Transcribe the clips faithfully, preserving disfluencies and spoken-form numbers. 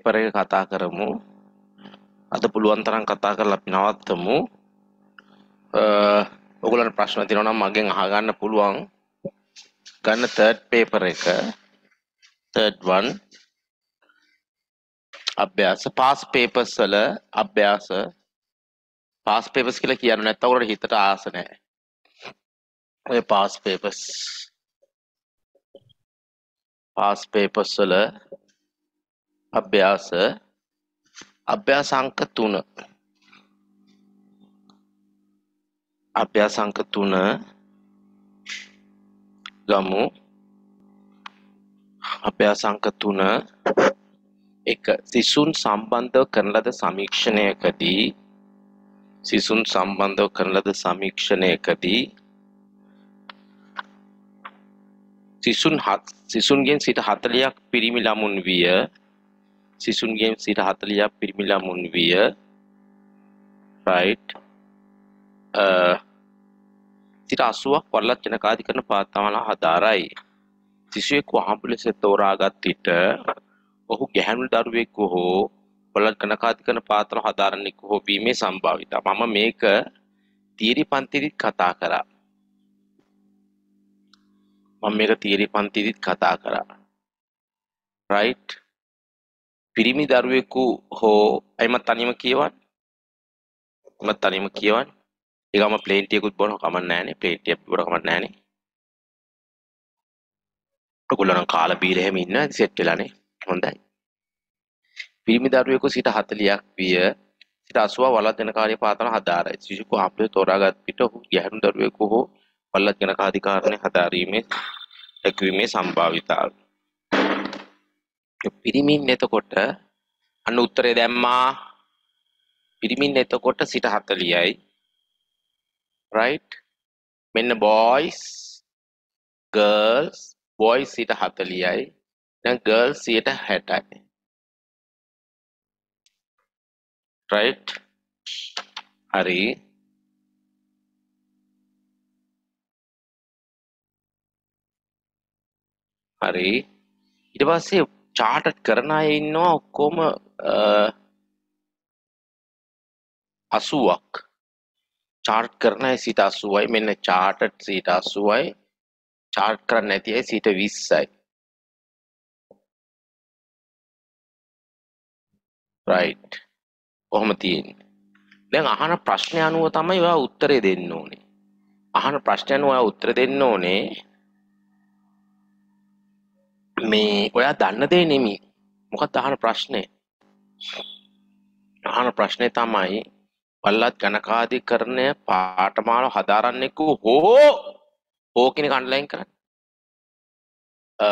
paper එක කතා කරමු. අද පුළුවන් තරම් කතා කරලා අපි නවත්තමු. අ ඔයගොල්ලන්ට ප්‍රශ්න තියෙනවා නම් මගෙන් අහගන්න පුළුවන්. ගන්න third paper එක. third one. අභ්‍යාස past papers වල අභ්‍යාස past papers කියලා කියන්නේ නැත්නම් ඔයාලට හිතට ආස නැහැ. ඔය past papers past papers වල අභ්‍යාස අභ්‍යාස අංක three අභ්‍යාස අංක three ගමු. අභ්‍යාස අංක three එක සිසුන් සම්බන්ධව කරන ලද සමීක්ෂණයකදී සිසුන් සම්බන්ධව කරන ලද සමීක්ෂණයකදී සිසුන් හත් සිසුන්ගෙන් සිට හතළියක් පිරිමි ළමුන් විය සිසුන්ගෙන් සිට හතළියක් පිරිමි ළමුන් විය right අ සිට අසූවක් වරලත් ජනකාධිකරණ පාත්තාවල හදාරයි. සිසුවෙකු අහඹු ලෙස තෝරාගත් විට ඔහු ගැහැණු දරුවෙකු හෝ වරලත් ජනකාධිකරණ පාත්තාවල හදාරන්නෙකු හෝ වීමේ සම්භාවිතාව. මම මේක තීරි පන්තිදිත් කතා කරා. මම මේක තීරි පන්තිදිත් කතා කරා. right පිරිමි දරුවෙකු හෝ අයිම තනියම කියවන්න. මම තනියම කියවන්න. ඒකම ප්ලේන් ටිකකුත් බොනවා කමක් නැහැනේ. ප්ලේන් ටිකක් බොනවා කමක් නැහැනේ. ඔයගොල්ලෝ නම් කාලා බීලා එහෙම ඉන්න සෙට් වෙලානේ. හොඳයි. පිරිමි දරුවෙකු සිට හතළියක් විය සිට අසූවක් වරලත් ජනකාර්ය පාත්තාවල හදාරයි. සිසුකු අහඹු තෝරාගත් විට ඔහු ගැහැණු දරුවෙකු හෝ වරලත් ජනකාධිකාරණය හදාරීමේ දැක්වීමේ සම්භාවිතාව. පිරිමින් එතකොට අන්න උත්තරේ දැම්මා. පිරිමින් එතකොට සිට හතළියයි right මෙන්න boys girls boys සිට හතළියයි දැන් girls සිට හැටයි right හරි හරි ඊට පස්සේ charted කරන අය ඉන්නවා ඔක්කොම අසූවක් chart කරන අය සිට අසූවයි මෙන්න charted සිට අසූවයි chart කරන්නේ නැති අය සිට විස්සයි right කොහොම තියෙන්නේ දැන් අහන ප්‍රශ්නේ අනුව තමයි ඔයා උත්තරේ දෙන්න ඕනේ අහන ප්‍රශ්නේ අනුව ඔයා උත්තර දෙන්න ඕනේ මේ ඔයා දන්න දේ නෙමෙයි මොකක්ද අහන ප්‍රශ්නේ අහන ප්‍රශ්නේ තමයි වරලත් ගණකාධිකරණය පාඨමාලාව හදාරන්නෙකු හෝ හෝ කියන අන්ඩර්ලයින් කරන්න අ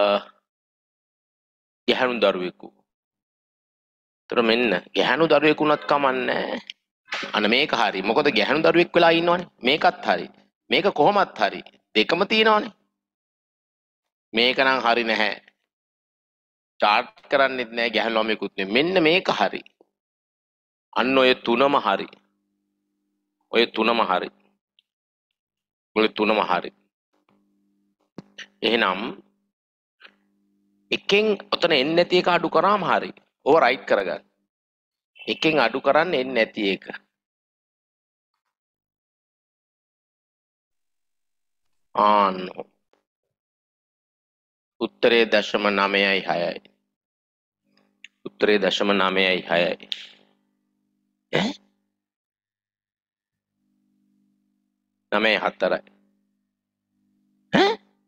ගැහැණු දරුවෙකු. ඒතර මෙන්න ගැහැණු දරුවෙකුණත් කමන්නේ. අන්න මේක හරි. මොකද ගැහැණු දරුවෙක් වෙලා ඉන්නවනේ. මේකත් හරි. මේක කොහොමත් හරි. දෙකම තියෙනවනේ. මේක නම් හරි නැහැ. chart කරන්නෙත් නැහැ ගැහැණු ළමයෙකුත් නෙමෙයි. මෙන්න මේක හරි. අන්න ඔය තුනම හරි. ඔය තුනම හරි. ඔය තුනම හරි. එහෙනම් එකෙන් ඔතන එන්නේ නැති එක අඩු කරාම හරි. ඕව රයිට් කරගන්න. එකෙන් අඩු කරන්න එන්නේ නැති එක. ආන්න. උත්තරේ දශම නවයයි හයයි. උත්තරේ දශම නවයයි හයයි. ඈ? නවය හතරයි. ඈ?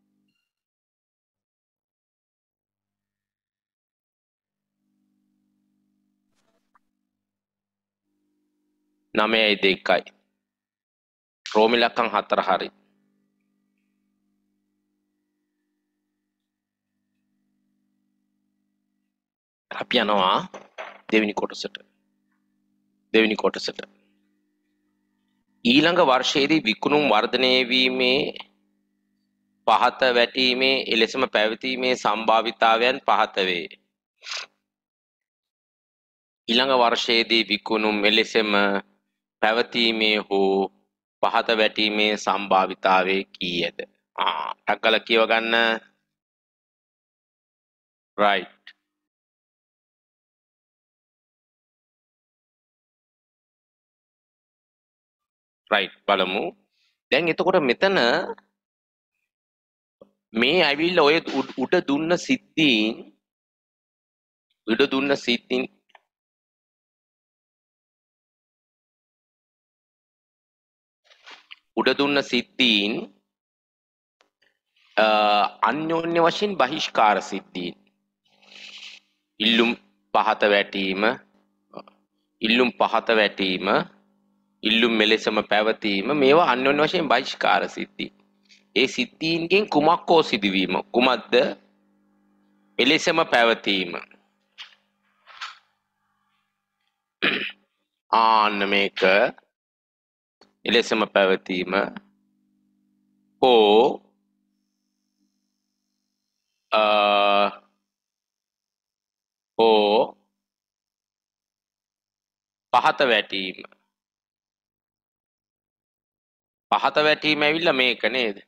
නවයයි දෙකයි. රෝමි ලක්කම් හතර හරි. අපි යනවා දෙවෙනි කොටසට. දෙවෙනි කොටසට. ඊළඟ වර්ෂයේදී විකුණුම් වර්ධනය වීමේ පහත වැටීමේ එලෙසම පැවතීමේ සම්භාවිතාවයන් පහත වේ. ඊළඟ වර්ෂයේදී විකුණුම් එලෙසම පැවතීමේ හෝ පහත වැටීමේ සම්භාවිතාවය කීයද? ආ ටක්කල කියව ගන්න. right රයිට් බලමු. දැන් එතකොට මෙතන මේ ඇවිල්ලා ඔය උඩ දුන්න සිද්ධීන් උඩ දුන්න සිද්ධීන් උඩ දුන්න සිද්ධීන් අන්‍යෝන්‍ය වශයෙන් බහිෂ්කාර සිද්ධීන්. ඉල්ලුම් පහත වැටීම, ඉල්ලුම් පහත වැටීම, ඉල්ලුම් මෙලෙසම පැවතීම මේවා අන්‍යෝන්‍ය වශයෙන් බහිෂ්කාර සිද්ධි. ඒ සිද්ධීන්ගෙන් කුමක් හෝ සිදුවීම කුමක්ද? මෙලෙසම පැවතීම. ආන්න මේක එලෙසම පැවතීම හෝ හෝ පහත වැටීම. පහත වැටීම ඇවිල්ලා මේක නේද?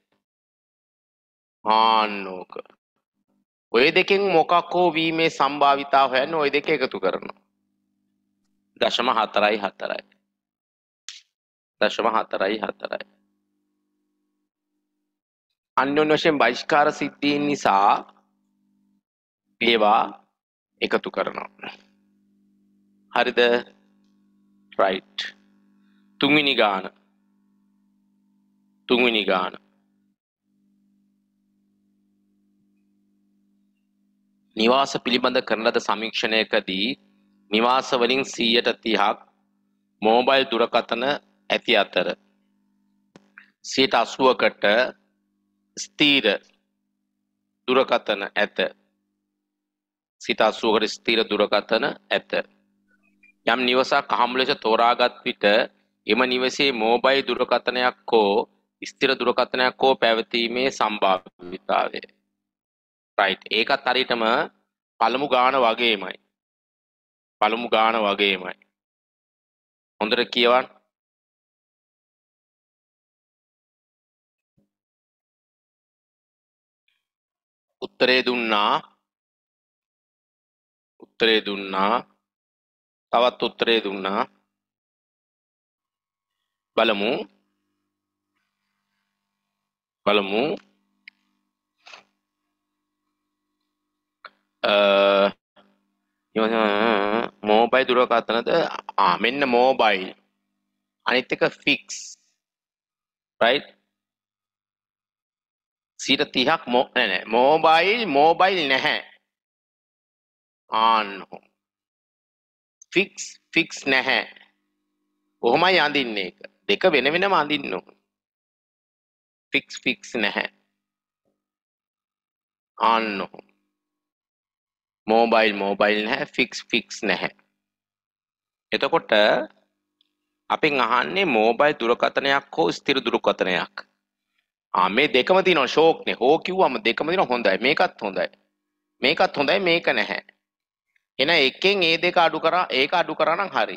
ආන්නෝක. ඔය දෙකෙන් මොකක් හෝ වීමේ සම්භාවිතාව හොයන්න ඔය දෙක එකතු කරනවා. දශම හතරයි හතරයි. දශම හතරයි හතරයි. අන්‍යෝන්‍ය වශයෙන් බහිෂ්කාර සිද්ධීන් නිසා ඒවා එකතු කරනවා. හරිද? රයිට්. තුන්වෙනි ගාන. තුන්වෙනි ගාන. නිවාස පිළිබඳ කරන ලද සමීක්ෂණයකදී නිවාස වලින් සීයට තිහක් මොබයිල් දුරකථන ඇති අතර සියයට අසූවකට ස්ථීර දුරකථන ඇත. සියයට අසූවකට ස්ථීර දුරකථන ඇත. යම් නිවසක් අහඹු ලෙස තෝරාගත් විට එම නිවසේ මොබයිල් දුරකථනයක් හෝ ස්ථිර දුරකථනයක් හෝ පැවතීමේ සම්භාවිතාවය. රයිට්. ඒකත් හරියටම පළමු ගාන වගේමයි. පළමු ගාන වගේමයි. හොඳට කියවන්න. උත්තරේ දුන්නා. උත්තරේ දුන්නා. තවත් උත්තරේ දුන්නා. බලමු. බලමු. මොබයිල් දුරකථනද? ආ මෙන්න මොබයිල්. අනිත් එක ෆික්ස්. රයිට්. සියයට තිහක් මො නෑ නෑ මොබයිල් මොබයිල් නැහැ. ආන්න ෆික්ස් ෆික්ස් නැහැ. කොහොමයි අඳින්නේ ඒක? දෙක වෙන වෙනම අඳින්න ඕන. ෆික්ස් ෆික්ස් නැහැ. ආන්න මොබයිල් මොබයිල් නැහැ, ෆික්ස් ෆික්ස් නැහැ. එතකොට අපෙන් අහන්නේ මොබයිල් දුරකථනයක් හෝ ස්ථිර දුරකථනයක්. ආ මේ දෙකම තියෙනවා ෂෝක්නේ. හෝ කිව්වම දෙකම තියෙනවා හොඳයි. මේකත් හොඳයි. මේකත් හොඳයි මේක නැහැ. එන එකෙන් ඒ දෙක අඩු කරා ඒක අඩු කරා නම් හරි.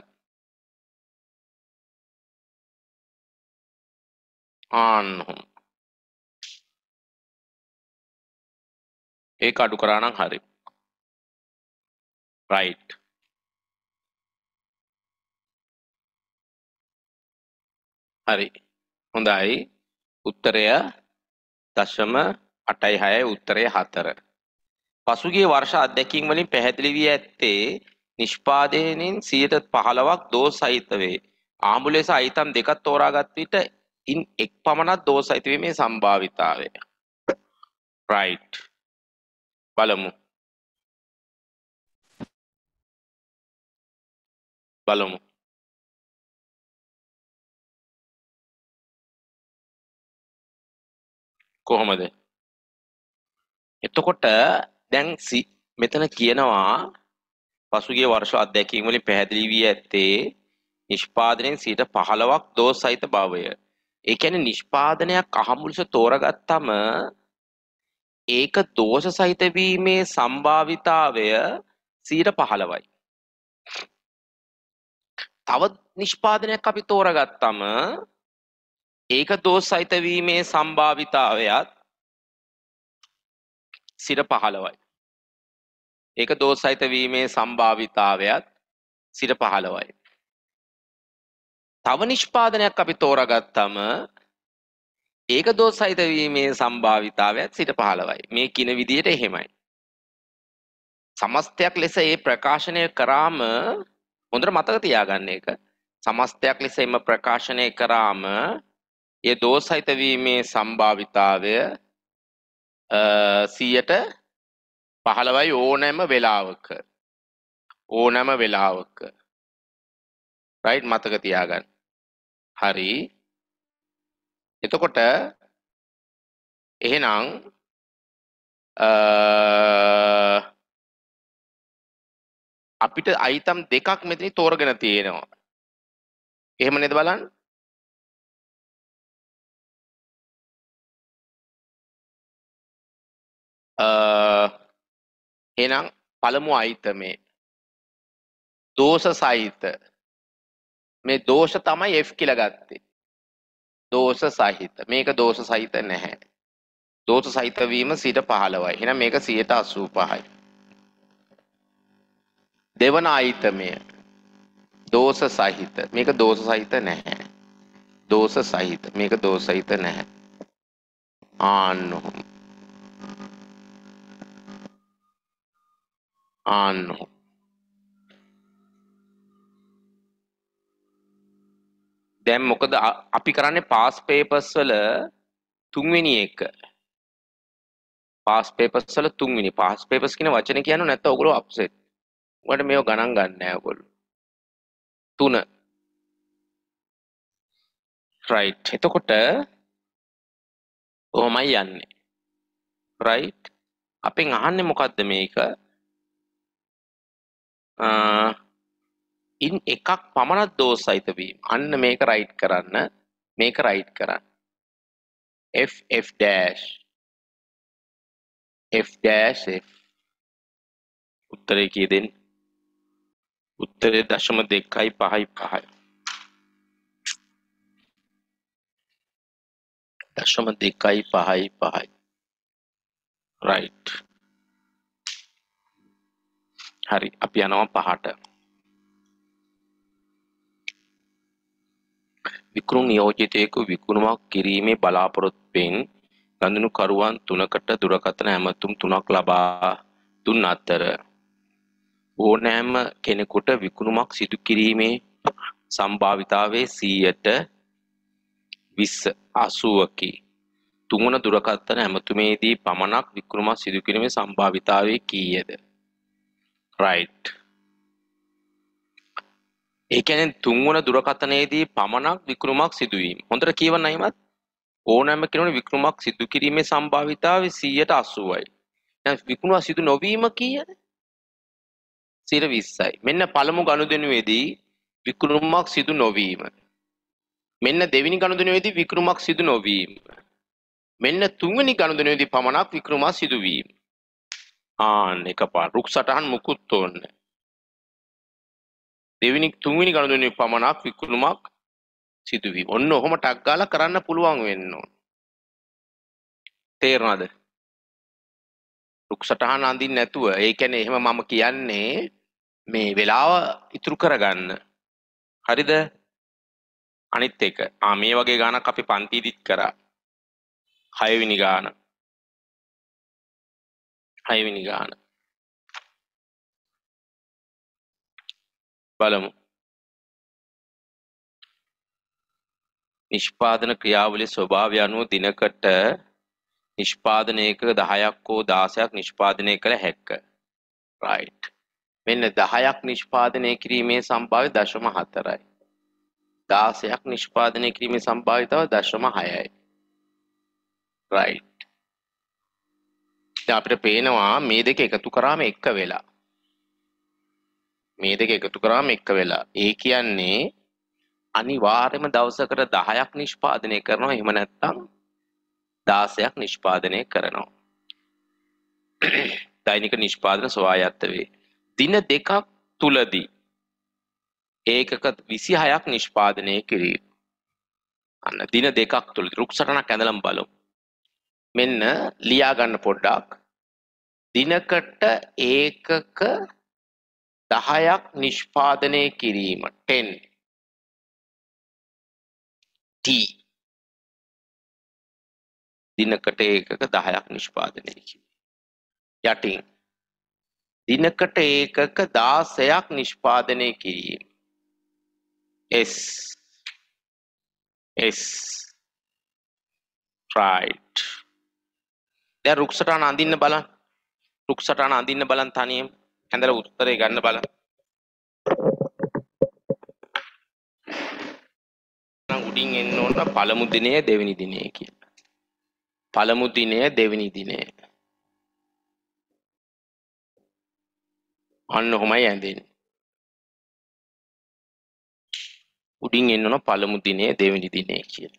ආන්න ඒක අඩු කරා නම් හරි. රයිට්. හරි. හොඳයි. උත්තරය දශම අටයි හයයි උත්තරය හතර. පසුගිය වර්ෂ අත්දැකීම් වලින් පැහැදිලි වී ඇත්තේ නිෂ්පාදනයෙන් සියයට පහළොවක් දෝෂ සහිත වේ. ආඹු ලෙස අයිතම් දෙකක් තෝරාගත් විට ඉන් එක් පමණක් දෝෂ සහිත වීමේ සම්භාවිතාවය. රයිට්. බලමු. බලමු. කොහොමද? එතකොට දැන් මෙතන කියනවා පසුගිය වර්ෂ අත්දැකීම් වලින් පැහැදිලි වී ඇත්තේ නිෂ්පාදනයෙන් සියයට පහළොවක් දෝෂ සහිත බවය. ඒ කියන්නේ නිෂ්පාදනයක් අහඹු ලෙස තෝරගත්තම ඒක දෝෂ සහිත වීමේ සම්භාවිතාවය සියයට පහළොවයි. තව නිෂ්පාදනයක් අපි තෝරගත්තම ඒක දෝෂ සහිත වීමේ සම්භාවිතාවයත් සියයට පහළොවයි. ඒක දෝෂ සහිත වීමේ සම්භාවිතාවයත් සියයට පහළොවයි. තව නිෂ්පාදනයක් අපි තෝරාගත්තම ඒක දෝෂයිත වීමේ සම්භාවිතාවයත් සිට පහළවයි. මේ කින විදියට එහෙමයි. සමස්තයක් ලෙස ඒ ප්‍රකාශනය කරාම හොඳට මතක තියාගන්න එක. සමස්තයක් ලෙස එම ප්‍රකාශනය කරාම ඒ දෝෂයිත වීමේ සම්භාවිතාවය සියයට පහළවයි ඕනෑම වෙලාවක. ඕනෑම වෙලාවක. රයිට් මතක තියාගන්න. හරි. එතකොට එහෙනම් අපිට අයිටම් දෙකක් මෙතන තෝරගෙන තියෙනවා. එහෙම නේද බලන්න? එහෙනම් පළමු අයිටමේ දෝෂ සහිත මේ දෝෂ තමයි F කියලා ගත්තේ. දෝෂ සහිත. මේක දෝෂ සහිත නැහැ. දෝෂ සහිත වීම සිට පහළවයි. එහෙනම් මේක සියයට අසූ පහයි. දෙවන අයිටමය දෝෂ සහිත. මේක දෝෂ සහිත නැහැ. දෝෂ සහිත. මේක දෝෂ සහිත නැහැ. ආන්න ආන්න දැන් මොකද අපි කරන්නේ පාස් පේපර්ස් වල තුන්වෙනි එක. පාස් පේපර්ස් වල තුන්වෙනි පාස් පේපර්ස් කියන වචනේ කියන්නේ නැත්නම් ඔයගොල්ලෝ අප්සෙට්. ඔයාලට මේව ගණන් ගන්න නෑ ඔයගොල්ලෝ. තුන. රයිට්. එතකොට කොහොමයි යන්නේ? රයිට්. අපෙන් අහන්නේ මොකද්ද මේක? ඉන් එකක් පමණක් දෝෂයිත වීම. අන්න මේක රයිට් කරන්න. මේක රයිට් කරන්න. F F dash F dash F උත්තරේ කී දෙන්නේ? උත්තරේ දශම දෙකයි පහයි පහයි. දශම දෙකයි පහයි පහයි. රයිට්. හරි අපි යනවා පහට. විකුණු නියෝජිතයෙකු විකුණුමක් කිරීමේ බලාපොරොත්තුවෙන් ගනුදෙනු කරුවන් තුනකට දුරකථන ඇමතුම් තුනක් ලබා දුන් අතර ඕනෑම කෙනෙකුට විකුණුමක් සිදු කිරීමේ සම්භාවිතාවයේ සියයට විස්ස අසූවකි. තුන්වන දුරකථන ඇමතුමේදී පමණක් විකුණුමක් සිදු කිරීමේ සම්භාවිතාවය කීයද? රයිට්. ඒ කියන්නේ තුන්වන දුරකථනයේදී පමණක් විකුණුමක් සිදුවීම. හොඳට කියවන්න අයිමත්. ඕනෑම කෙනෙකුට විකුණුමක් සිදු කිරීමේ සම්භාවිතාවය සියයට අසූවයි. දැන් විකුණුමක් සිදු නොවීම කීයද? සියයට විස්සයි. මෙන්න පළමු ගනුදෙනුවේදී විකුණුමක් සිදු නොවීම. මෙන්න දෙවෙනි ගනුදෙනුවේදී විකුණුමක් සිදු නොවීම. මෙන්න තුන්වෙනි ගනුදෙනුවේදී පමණක් විකුණුමක් සිදුවීම. ආන්න එකපාර රුක් සටහන් මුකුත් ඕනේ. දෙවෙනි තුන්වෙනි ගනුදෙනුවේ පමණක් විකුණුමක් සිදුවීම. ඔන්න ඔහොම ටක් ගාලා කරන්න පුළුවන් වෙන්න ඕන. තේරෙනවද? රුක් සටහන අඳින්න නැතුව. ඒ කියන්නේ එහෙම මම කියන්නේ මේ වෙලාව ඉතුරු කරගන්න. හරිද? අනිත් එක. ආ මේ වගේ ගානක් අපි පන්තිදිත් කරා. හයවෙනි ගාන. හයවෙනි ගාන. බලමු. නිෂ්පාදන ක්‍රියාවලිය ස්වභාවය අනුව දිනකට නිෂ්පාදනයක දහයක් හෝ දාසයක් නිෂ්පාදනය කළ හැක. රයිට්. මෙන්න දහයක් නිෂ්පාදනය කිරීමේ සම්භාව්‍ය දශම හතරයි. දාසයක් නිෂ්පාදනය කිරීමේ සම්භාවිතාව දශම හයයි. රයිට්. දැන් අපිට පේනවා මේ දෙක එකතු කරාම එක වෙලා. මේ දෙක එකතු කරාම එක වෙලා. ඒ කියන්නේ අනිවාර්යයෙන්ම දවසකට දහයක් නිෂ්පාදනය කරනවා. එහෙම නැත්නම් දාසයක් නිෂ්පාදනය කරනවා. දෛනික නිෂ්පාදන ස්වායත්ත වේ. දින දෙකක් තුලදී ඒකක විසිහයක් නිෂ්පාදනය කිරීම. අන්න දින දෙකක් තුලදී රුක් සටනක් ඇඳලම බලමු. මෙන්න ලියා ගන්න පොඩ්ඩක්. දිනකට ඒකක දහයක් නිෂ්පාදනය කිරීම ten T දිනකට ඒකක දහයක් නිෂ්පාදනය කිරීම. යටින් දිනකට ඒකක දාසයක් නිෂ්පාදනය කිරීම. S S right. දැන් රුක් සටහන අඳින්න බලන්න. රුක් සටහන අඳින්න බලන්න තනියම. ඇඳලා උත්තරේ ගන්න බලන්න. නම් උඩින් එන්න ඕන පළමු දිනය දෙවෙනි දිනය කියලා. පළමු දිනය දෙවෙනි දිනය. අන්න ඔහොමයි ඇඳෙන්නේ. උඩින් එන්න ඕන පළමු දිනය දෙවෙනි දිනය කියලා.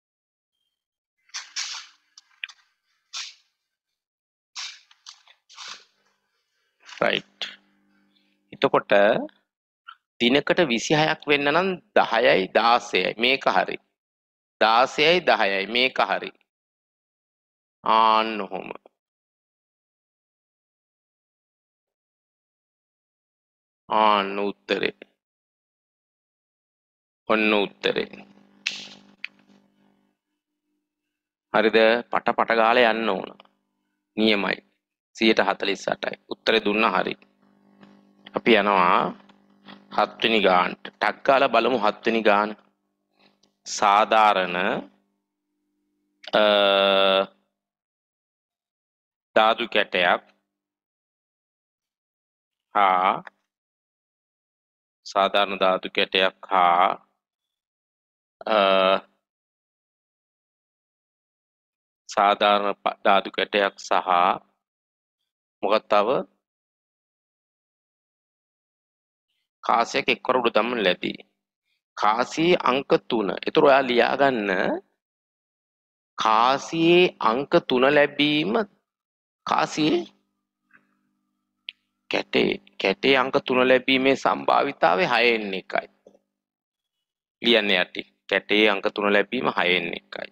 right. එතකොට දිනකට විසිහයක් වෙන්න නම් දහයයි දාසයයි මේක හරි. දාසයයි දහයයි මේක හරි. ආන්න ඔහොම. ආන්න උත්තරේ. ඔන්න උත්තරේ. හරිද? පට පට ගාලා යන්න ඕන. නියමයි. සියයට හතළිස් අටයි. උත්තරේ දුන්නා හරි. අපි යනවා හත් වෙනි ගානට. ටක් ගාලා බලමු හත් වෙනි ගාන. සාධාරණ අ ධාතු කැටයක් හා සාධාරණ ධාතු කැටයක් හා අ සාධාරණ ධාතු කැටයක් සහ මොකක්ද තව කාසියක් එක්වර උඩ දමන ලැබී. කාසියේ අංක තුන. ඒතර ඔයා ලියා ගන්න කාසියේ අංක තුන ලැබීම කාසියේ කැටේ කැටේ අංක තුන ලැබීමේ සම්භාවිතාවය හයෙන් එකයි. ලියන්න යටි. කැටේ අංක තුන ලැබීම හයෙන් එකයි.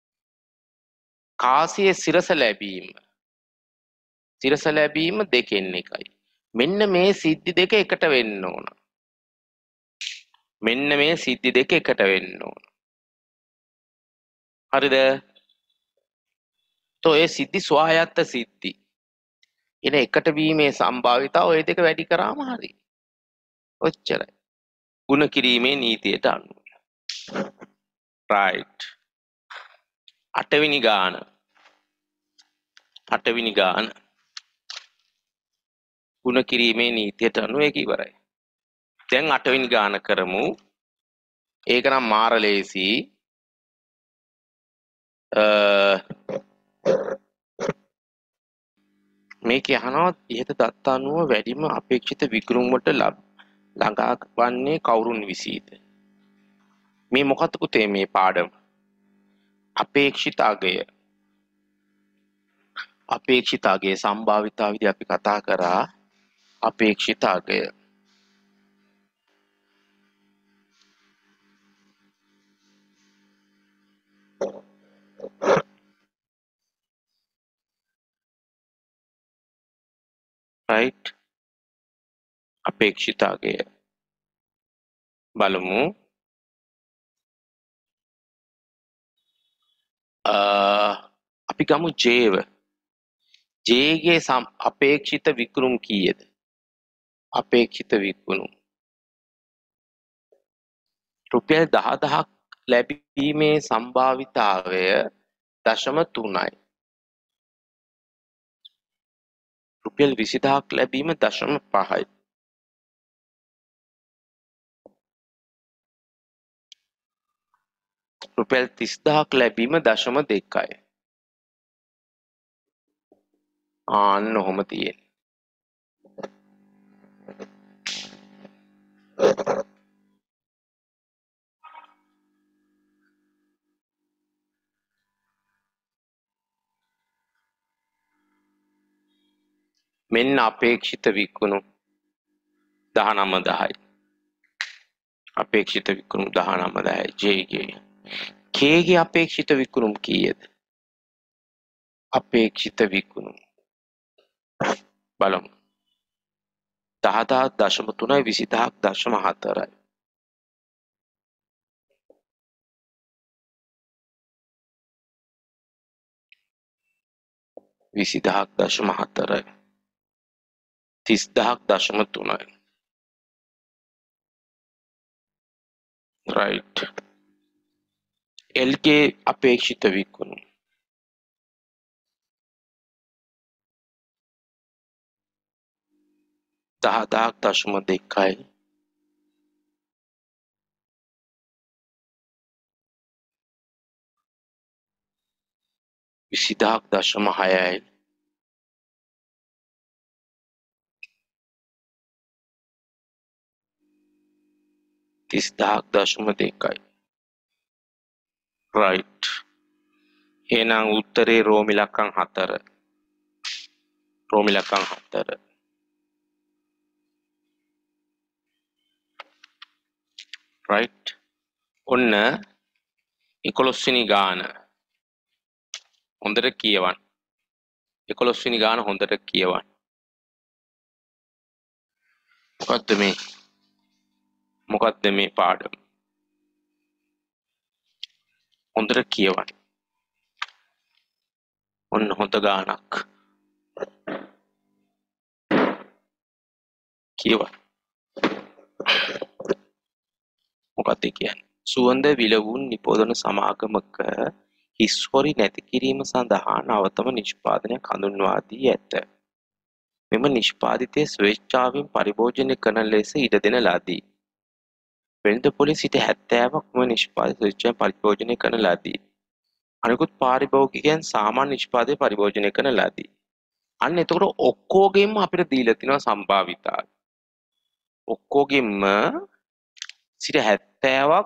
කාසියේ සිරස ලැබීම සිරස ලැබීම දෙකෙන් එකයි. මෙන්න මේ සිද්ධි දෙක එකට වෙන්න ඕන. මෙන්න මේ සිද්ධි දෙක එකට වෙන්න ඕන. හරිද? તો ඒ සිද්ධි ස්වායත්ත සිද්ධි. එන එකට වීමේ සම්භාවිතාව ඔය දෙක වැඩි කරාම හරි. ඔච්චරයි. ಗುಣ කිරීමේ නීතියට අනුව. right. අටවෙනි ගාන. අටවෙනි ගාන. ಗುಣ කිරීමේ නීතියට අනුව ඒක ඉවරයි. දැන් අටවෙනි ගාන කරමු. ඒක නම් මාර ලේසි. අ මේක අහනවා ඉහත දත්ත අනුව වැඩිම අපේක්ෂිත වික්‍රම වලට ළඟා වන්නේ කවුරුන් විසීද? මේ මොකක්ද පුතේ මේ පාඩම? අපේක්ෂිත අගය. අපේක්ෂිත අගය සම්භාවිතාවේදී අපි කතා කරා අපේක්ෂිත අගය. right. අපේක්ෂිත අගය බලමු. අ අපි ගමු ජේව. ජේගේ අපේක්ෂිත වික්‍රම කීයද? අපේක්ෂිත වික්‍රම රුපියල් දහදහක් ලැබීමේ සම්භාවිතාවය දශම තුනයි. රුපියල් විසිදහක් ලැබීම දශම පහයි. රුපියල් තිස්දහක් ලැබීම දශම දෙකයි. ආන්න ඔහොම තියෙන. මෙන්න අපේක්ෂිත විකුණු දහනම දහයි. අපේක්ෂිත විකුණු දහනම දහයි. ජේගේ කේගේ අපේක්ෂිත විකුණු කීයද? අපේක්ෂිත විකුණු බලමු. දහදහක් දශම තුනයි විසිදහක් දශම හතරයි. විසිදහක් දශම හතරයි. තිස්දහක් දශම තුනයි. right. එල්ගේ අපේක්ෂිත විකුණු දහදහක් දශම දෙකයි. විසිදහක් දශම හයයි. තිස්දහක් දශම දෙකයි. right. එහෙනම් උත්තරේ රෝම ඉලක්කම් හතර. රෝම ඉලක්කම් හතර. right. ඔන්න එකොළොස් වෙනි ගාන හොඳට කියවන්න. එකොළොස් වෙනි ගාන හොඳට කියවන්න. මොකද්ද මේ? මොකද්ද මේ පාඩම? හොඳට කියවන්න. ඔන්න හොඳ ගානක්. කියවන්න. මොකක්ද කියන්නේ? සුවඳ විලවුන් නිපොදන සමාගමක හිස්වරි නැති කිරීම සඳහා නවතම නිෂ්පාදනයක් හඳුන්වා දී ඇත. මෙම නිෂ්පාදිතය ස්වේච්ඡාවෙන් පරිභෝජනය කරන ලෙස ඉඩ දෙන ලදී. වෙළඳ පොලේ සිට හැත්තෑවක් මෙම නිෂ්පාදිත ස්වේච්ඡාවෙන් පරිභෝජනය කරන ලදී. අනිකුත් පාරිභෝගිකයන් සාමාන්‍ය නිෂ්පාදනය පරිභෝජනය කරන ලදී. අන්න එතකොට ඔක්කොගෙම අපිට දීලා තිනවා සම්භාවිතාව. ඔක්කොගෙම සිට හැත්තෑවක්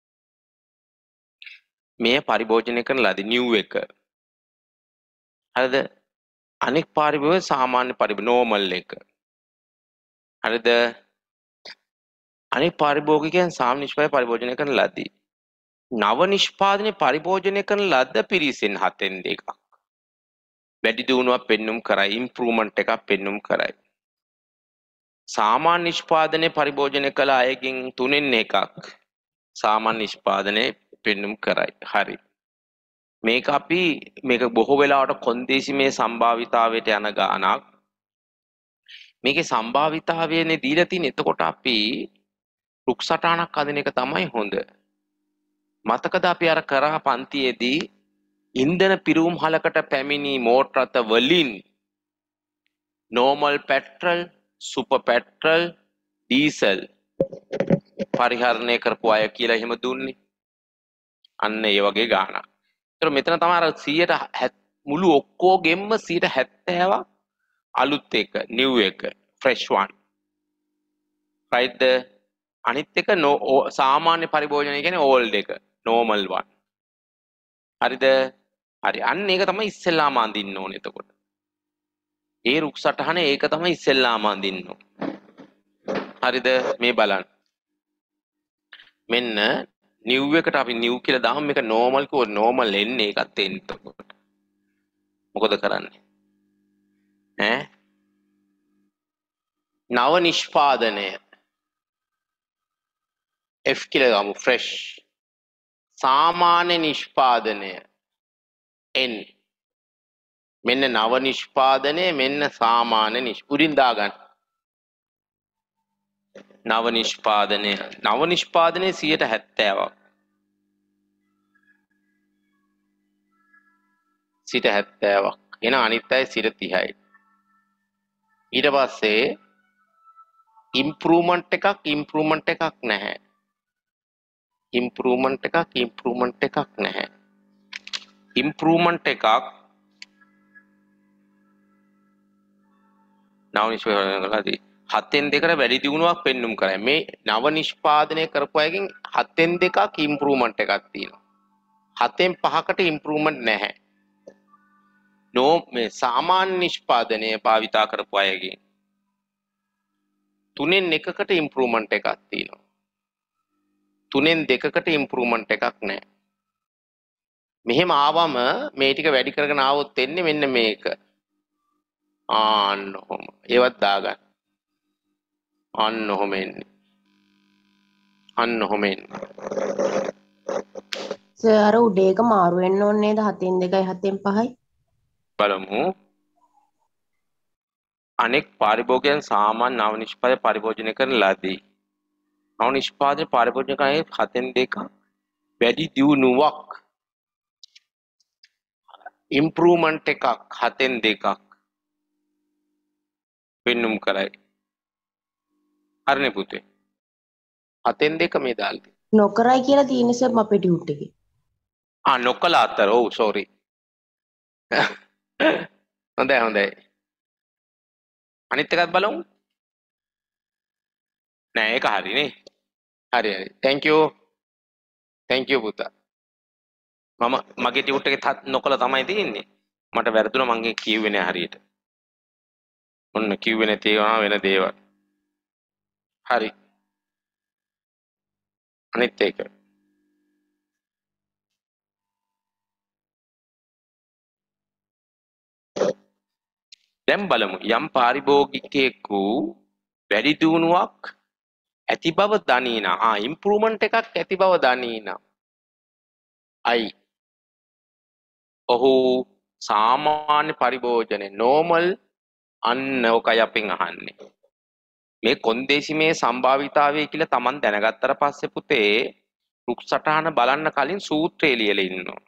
මේ පරිභෝජනය කරන ලදී නිව් එක. හරිද? අනෙක් පරිභෝගය සාමාන්‍ය පරිභෝග නෝමල් එක. හරිද? අනෙක් පරිභෝගිකයන් සාමාන්‍ය නිෂ්පාදනය පරිභෝජනය කරන ලදී. නව නිෂ්පාදනය පරිභෝජනය කරන ලද්ද පිරිසෙන් හතෙන් දෙකක්. වැඩි දියුණුවක් පෙන්눔 කරයි, ඉම්ප්‍රූව්මන්ට් එකක් පෙන්눔 කරයි. සාමාන්‍ය නිෂ්පාදනය පරිභෝජනය කළ අයගෙන් තුනෙන් එකක් සාමාන්‍ය නිෂ්පාදනය පෙන්눔 කරයි. හරි. මේක අපි මේක බොහෝ වෙලාවට කොන්දේසි මේ සම්භාවිතාවයට යන ගානක්. මේකේ සම්භාවිතාවයනේ දීලා තියෙන්නේ. එතකොට අපි රුක් සටහනක් හදන එක තමයි හොඳ. මතකද අපි අර කරා පන්තියේදී ඉන්ධන පිරුම් හලකට පැමිණි මෝටර රථ වලින් normal petrol, super petrol, diesel පරිහරණය කරපු අය කියලා එහෙම දුන්නේ. අන්න ඒ වගේ ගානක්. ඒතර මෙතන තමයි අර සියයට මුළු ඔක්කොගෙම සියයට හැත්තෑවක් අලුත් එක, new එක, fresh one. right? අනිත් එක සාමාන්‍ය පරිභෝජනය කියන්නේ old එක, normal one. හරිද? හරි. අන්න ඒක තමයි ඉස්සෙල්ලාම අඳින්න ඕනේ එතකොට. ඒ රුක් සටහන ඒක තමයි ඉස්සෙල්ලාම අඳින්න ඕනේ. හරිද? මේ බලන්න. මෙන්න new එකට අපි new කියලා දාමු. මේක normal කෝ normal එන්නේ ඒකත් එන්න එතකොට. මොකද කරන්නේ? ඈ? නව නිෂ්පාදනය F කියලා දාමු fresh. සාමාන්‍ය නිෂ්පාදනය N. මෙන්න නව නිෂ්පාදනය මෙන්න සාමාන්‍ය නිෂ්පුරින් දාගන්න. නව නිෂ්පාදනය නව නිෂ්පාදනය සියයට හැත්තෑවක්. සිට හැත්තෑවක්. එන අනිත් අය සිට තිහයි. ඊට පස්සේ ඉම්ප්‍රූව්මන්ට් එකක් ඉම්ප්‍රූව්මන්ට් එකක් නැහැ. ඉම්ප්‍රූව්මන්ට් එකක් ඉම්ප්‍රූව්මන්ට් එකක් නැහැ. ඉම්ප්‍රූව්මන්ට් එකක් නව නිෂ්පාදනය කළාදී හතෙන් දෙකට වැඩි දියුණුවක් පෙන්눔 කරයි. මේ නව නිෂ්පාදනය කරපු අයගෙන් හතෙන් දෙකක් ඉම්ප්‍රූව්මන්ට් එකක් තියෙනවා. හතෙන් පහකට ඉම්ප්‍රූව්මන්ට් නැහැ. නෝ මේ සාමාන්‍ය නිෂ්පාදනය භාවිතා කරපු අයගෙන් තුනෙන් එකකට ඉම්ප්‍රූව්මන්ට් එකක් තියෙනවා. තුනෙන් දෙකකට ඉම්ප්‍රූව්මන්ට් එකක් නැහැ. මෙහෙම ආවම මේ ටික වැඩි කරගෙන ආවොත් එන්නේ මෙන්න මේක. ආන්න ඔහොම. ඒවත් දාගන්න. අන්න ඔහොම එන්නේ. අන්න ඔහොම එන්නේ. සර් අර උඩ එක මාරු වෙන්න ඕනේ නේද හතෙන් දෙකයි හතෙන් පහයි? බලමු. අනෙක් පාරිභෝගිකයන් සාමාන්‍ය නව නිෂ්පාදන පරිභෝජනය කරන ලදී. නව නිෂ්පාදන පරිභෝජනය කරන්නේ හතෙන් දෙකක් වැඩි දියුණුවක් ඉම්ප්‍රූව්මන්ට් එකක් හතෙන් දෙකක් පෙන්눔 කරයි. හරිනේ පුතේ. හතෙන් දෙක මේ දාලා තියෙන්නේ. නොකරයි කියලා තියෙන සර් අපේ ටියුට් එකේ. ආ නොකල අතර. ඔව් සෝරි. හොඳයි හොඳයි. අනිත් එකත් බලමු. නෑ ඒක හරිනේ. හරි හරි. thank you. thank you පුතා. මම මගේ ටියුට් එකේ නොකල තමයි තියෙන්නේ. මට වැරදුනා මං ඒක කිව්වේ නෑ හරියට. ඔන්න කිව්වේ නැති ඒවා වෙන දේවල්. හරි. අනිත් එක. දැන් බලමු යම් පාරිභෝගිකයෙකු වැඩි දියුණුවක් ඇති බව දනිනා. ආ ඉම්ප්‍රූව්මන්ට් එකක් ඇති බව දනිනා. අයි. ඔහු සාමාන්‍ය පරිභෝජනේ නෝමල් අන්න ඔකයි අපෙන් අහන්නේ. මේ කොන්දේසිමේ සම්භාවිතාවය කියලා Taman දැනගත්තට පස්සේ පුතේ රුක් සටහන බලන්න කලින් සූත්‍රය ලියලා ඉන්නවා.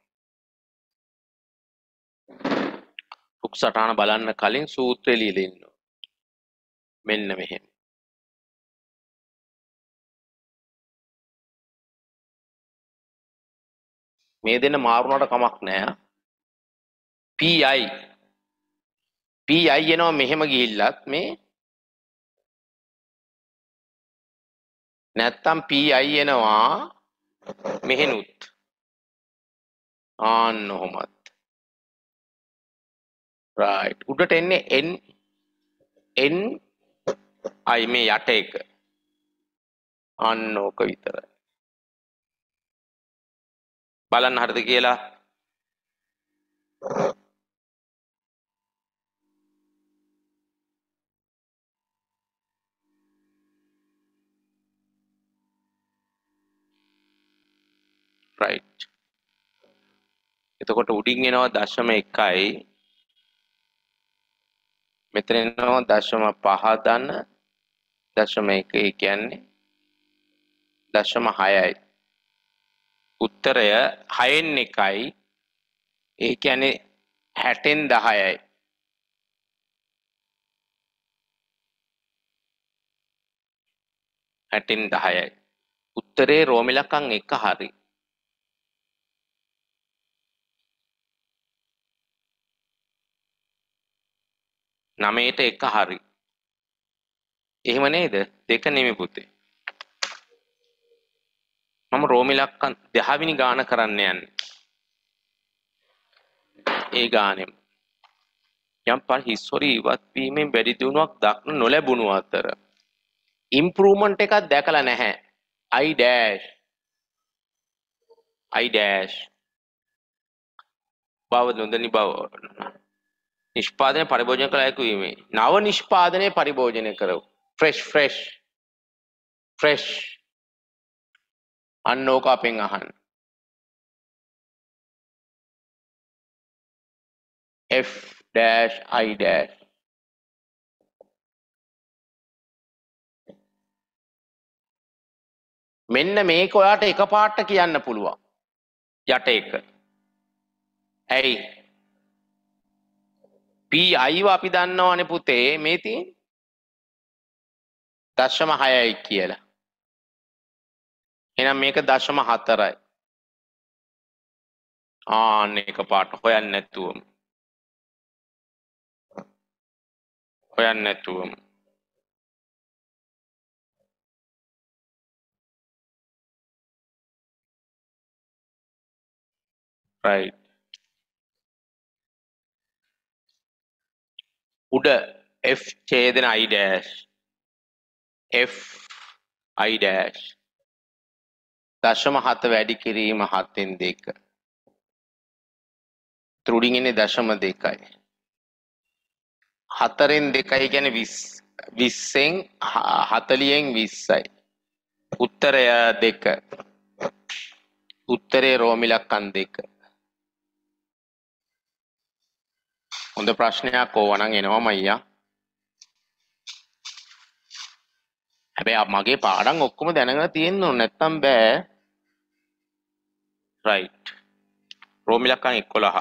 රුක් සටහන බලන්න කලින් සූත්‍රය ලියලා ඉන්නවා. මෙන්න මෙහෙම. මේ දෙන්න මාරුණාට කමක් නැහැ. පී අයි පී අයි එනවා මෙහෙම ගිහිල්ලත් මේ නැත්තම් පී අයි එනවා මෙහෙනුත්. ආන්න ඔහොමත්. right උඩට එන්නේ n n අයි මේ යට එක. අන්න ඕක විතරයි. බලන්න හරිද කියලා. right එතකොට උඩින් එනවා දශම එකයි මෙතන එනවා දශම පහ දන දශම එක ඒ කියන්නේ දශම හයයි උත්තරය හයෙන් එකයි ඒ කියන්නේ හැටෙන් දහයයි හැටෙන් දහයයි උත්තරේ රෝම ඉලක්කම් එක හරි. නවයට එක හරි. එහෙම නේද? දෙක නෙමෙයි පුතේ. මම රෝම ඉලක්කම් දහ වෙනි ගාන කරන්න යන්නේ. ඒ ගානෙම යම් පර හිස්වරි ඉවත් වීමෙන් වැඩි දියුණුවක් දක්න නොලැබුණු අතර ඉම්ප්‍රූව්මන්ට් එකක් දැකලා නැහැ. I dash I dash බව නොදනි බව නිෂ්පාදනය පරිභෝජනය කළ හැකි වීමේ නව නිෂ්පාදනය පරිභෝජනය කරව ෆ්‍රෙෂ් ෆ්‍රෙෂ් ෆ්‍රෙෂ් අන්න ඕක අපෙන් අහන්න. F dash I dash මෙන්න මේක ඔයාට එකපාරට කියන්න පුළුවන් යට එක. ඇයි පී අයි අපි දන්නවනේ පුතේ මේ තියෙන දශම හයයි කියලා. එහෙනම් මේක දශම හතරයි. ආන්න එකපාරට හොයන්න නැතුවම හොයන්න නැතුවම right උඩ F ඡේදන I dash F I dash දශම හත වැඩි කිරීම හතෙන් දෙක තුඩින් ඉන්නේ දශම දෙකයි හතරෙන් දෙකයි කියන්නේ විස් විස්සෙන් හතලියෙන් විස්සයි උත්තරය දෙක උත්තරේ රෝම ඉලක්කම් දෙක. හොඳ ප්‍රශ්නයක් ඕවනම් එනවා මයියා. හැබැයි මගේ පාඩම් ඔක්කොම දැනගෙන තියෙන්න ඕන නැත්තම් බෑ. රයිට්. රෝම ඉලක්කම් එකොළහ.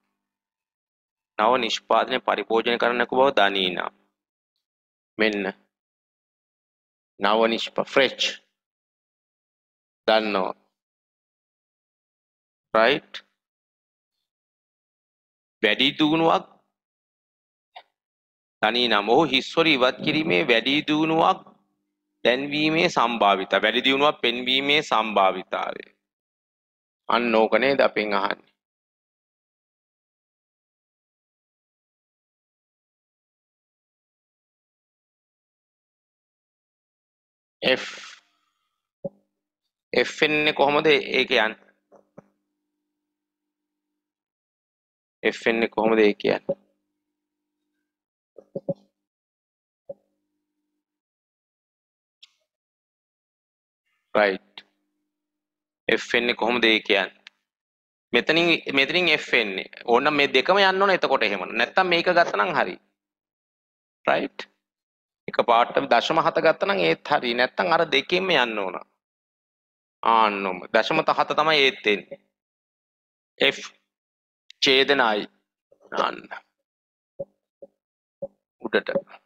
නව නිෂ්පාදනය පරිභෝජනය කරන්නක බව දනීනා. මෙන්න නව නිෂ්පා ෆ්‍රෙච් දන්නවා. රයිට්. වැඩි දියුණුවක් දනීනා මොහු හිස්වර ඉවත් කිරීමේ වැඩි දියුණුවක් දැන්වීමේ සම්භාවිතාව වැඩි දියුණුවක් පෙන්වීමේ සම්භාවිතාවය. අන්න ඕක නේද අපෙන් අහන්නේ. F F එන්නේ කොහොමද ඒක යන්නේ? F එන්නේ කොහොමද ඒක කියන්නේ? right. F එන්නේ කොහොමද ඒක කියන්නේ? මෙතනින් මෙතනින් F එන්නේ. ඕනනම් මේ දෙකම යන්න ඕන එතකොට එහෙම. නැත්තම් මේක ගත්තනම් හරි. right. එක පාට දශම හත ගත්තනම් ඒත් හරි. නැත්තම් අර දෙකෙන්ම යන්න ඕන. ආන්නොම දශම හත තමයි ඒත් එන්නේ. F ඡේදනයි. අන්න. උඩට.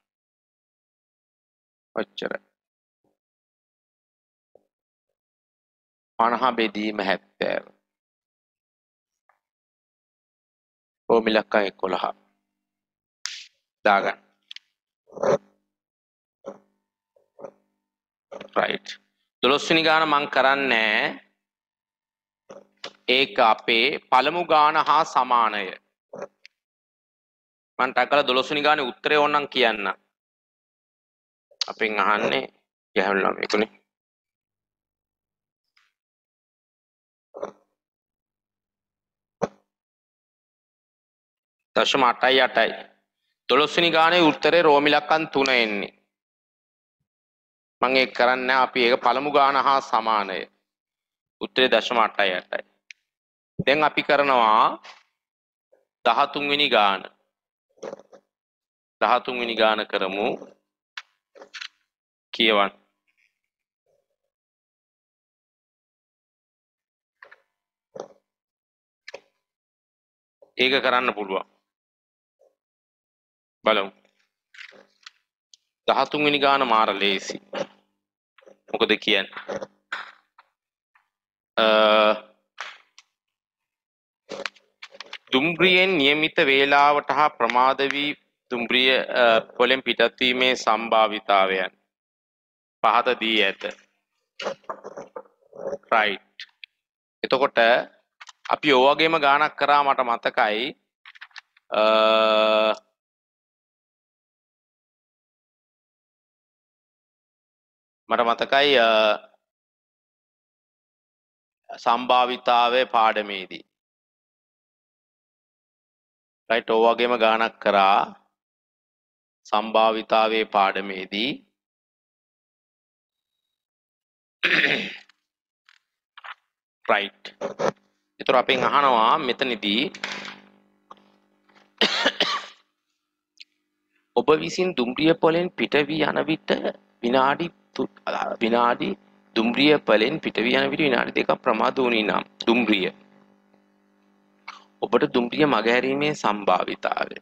ඔච්චරයි. පනහ බෙදීම හැත්තෑව. රෝම ඉලක්කම් එකොළහ. දාගන්න. right. දොළොස් වෙනි ගාන මං කරන්නේ ඒක අපේ පළමු ගාන හා සමානය. මං ටකලා දොළොස් වෙනි ගානේ උත්තරේ ඕනනම් කියන්න. අපෙන් අහන්නේ ගැහුණු ළමයෙකුනේ. දශම අටයි අටයි. දොළොස් වෙනි ගානේ උත්තරේ රෝම ඉලක්කම් තුන එන්නේ. මම ඒක කරන්නේ අපි ඒක පළමු ගාන හා සමානය. උත්තරේ දශම අටයි අටයි. දැන් අපි කරනවා දහතුන් වෙනි ගාන. දහතුන් වෙනි ගාන කරමු. කියවන්න. ඒක කරන්න පුළුවන්. බලමු. දහතුන් වෙනි ගාන මාර ලේසි. මොකද කියන්නේ? අ දුම්රියෙන් નિયમિત වේලාවට හා ප්‍රමාද වී දුම්රිය වලින් පිටත් වීමේ සම්භාවිතාවයන් පහත දී ඇත. right. එතකොට අපි ඔය වගේම ගානක් කරා මට මතකයි අ මට මතකයි සම්භාවිතාවේ පාඩමේදී right ඔය වගේම ගානක් කරා සම්භාවිතාවේ පාඩමේදී right. ඒතර අපෙන් අහනවා මෙතනදී ඔබ විසින් දුම්රිය පොලෙන් පිට වී යන විට විනාඩි විනාඩි දුම්රිය පොලෙන් පිට වී යන විට විනාඩි දෙකක් ප්‍රමාද වුණේ නම් දුම්රිය ඔබට දුම්රිය මගහැරීමේ සම්භාවිතාවය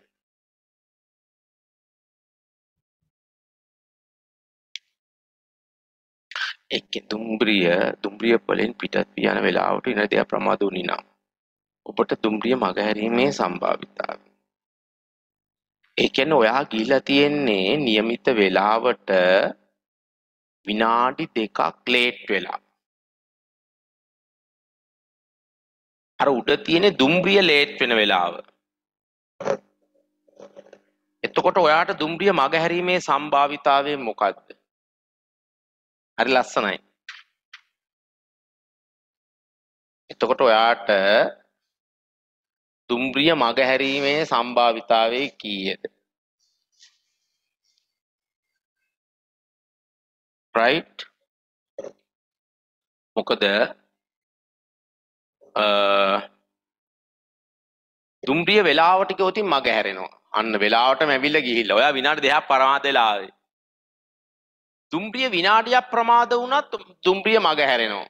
එක්ක දුම්රිය දුම්රිය පොලෙන් පිටත් වී යන වෙලාවට විනාඩි දෙකක් ප්‍රමාද වුණේ නම් ඔබට දුම්රිය මගහැරීමේ සම්භාවිතාවය ඒ කියන්නේ ඔයා ගිහිලා තියෙන්නේ નિયમિત වෙලාවට විනාඩි දෙකක් ලේට් වෙලා. අර උඩ තියෙන දුම්රිය ලේට් වෙන වෙලාව. එතකොට ඔයාට දුම්රිය මගහැරීමේ සම්භාවිතාවය මොකද්ද? හරි ලස්සනයි. එතකොට ඔයාට දුම්රිය මගහැරීමේ සම්භාවිතාවය කීයද? right. මොකද අ දුම්රිය වෙලාවට ගියොත් මගහැරෙනවා. අන්න වෙලාවටම ඇවිල්ලා ගිහිල්ලා. ඔයා විනාඩි දෙකක් පරමාද වෙලා ආවේ. දුම්රිය විනාඩියක් ප්‍රමාද වුණත් දුම්රිය මග හැරෙනවා.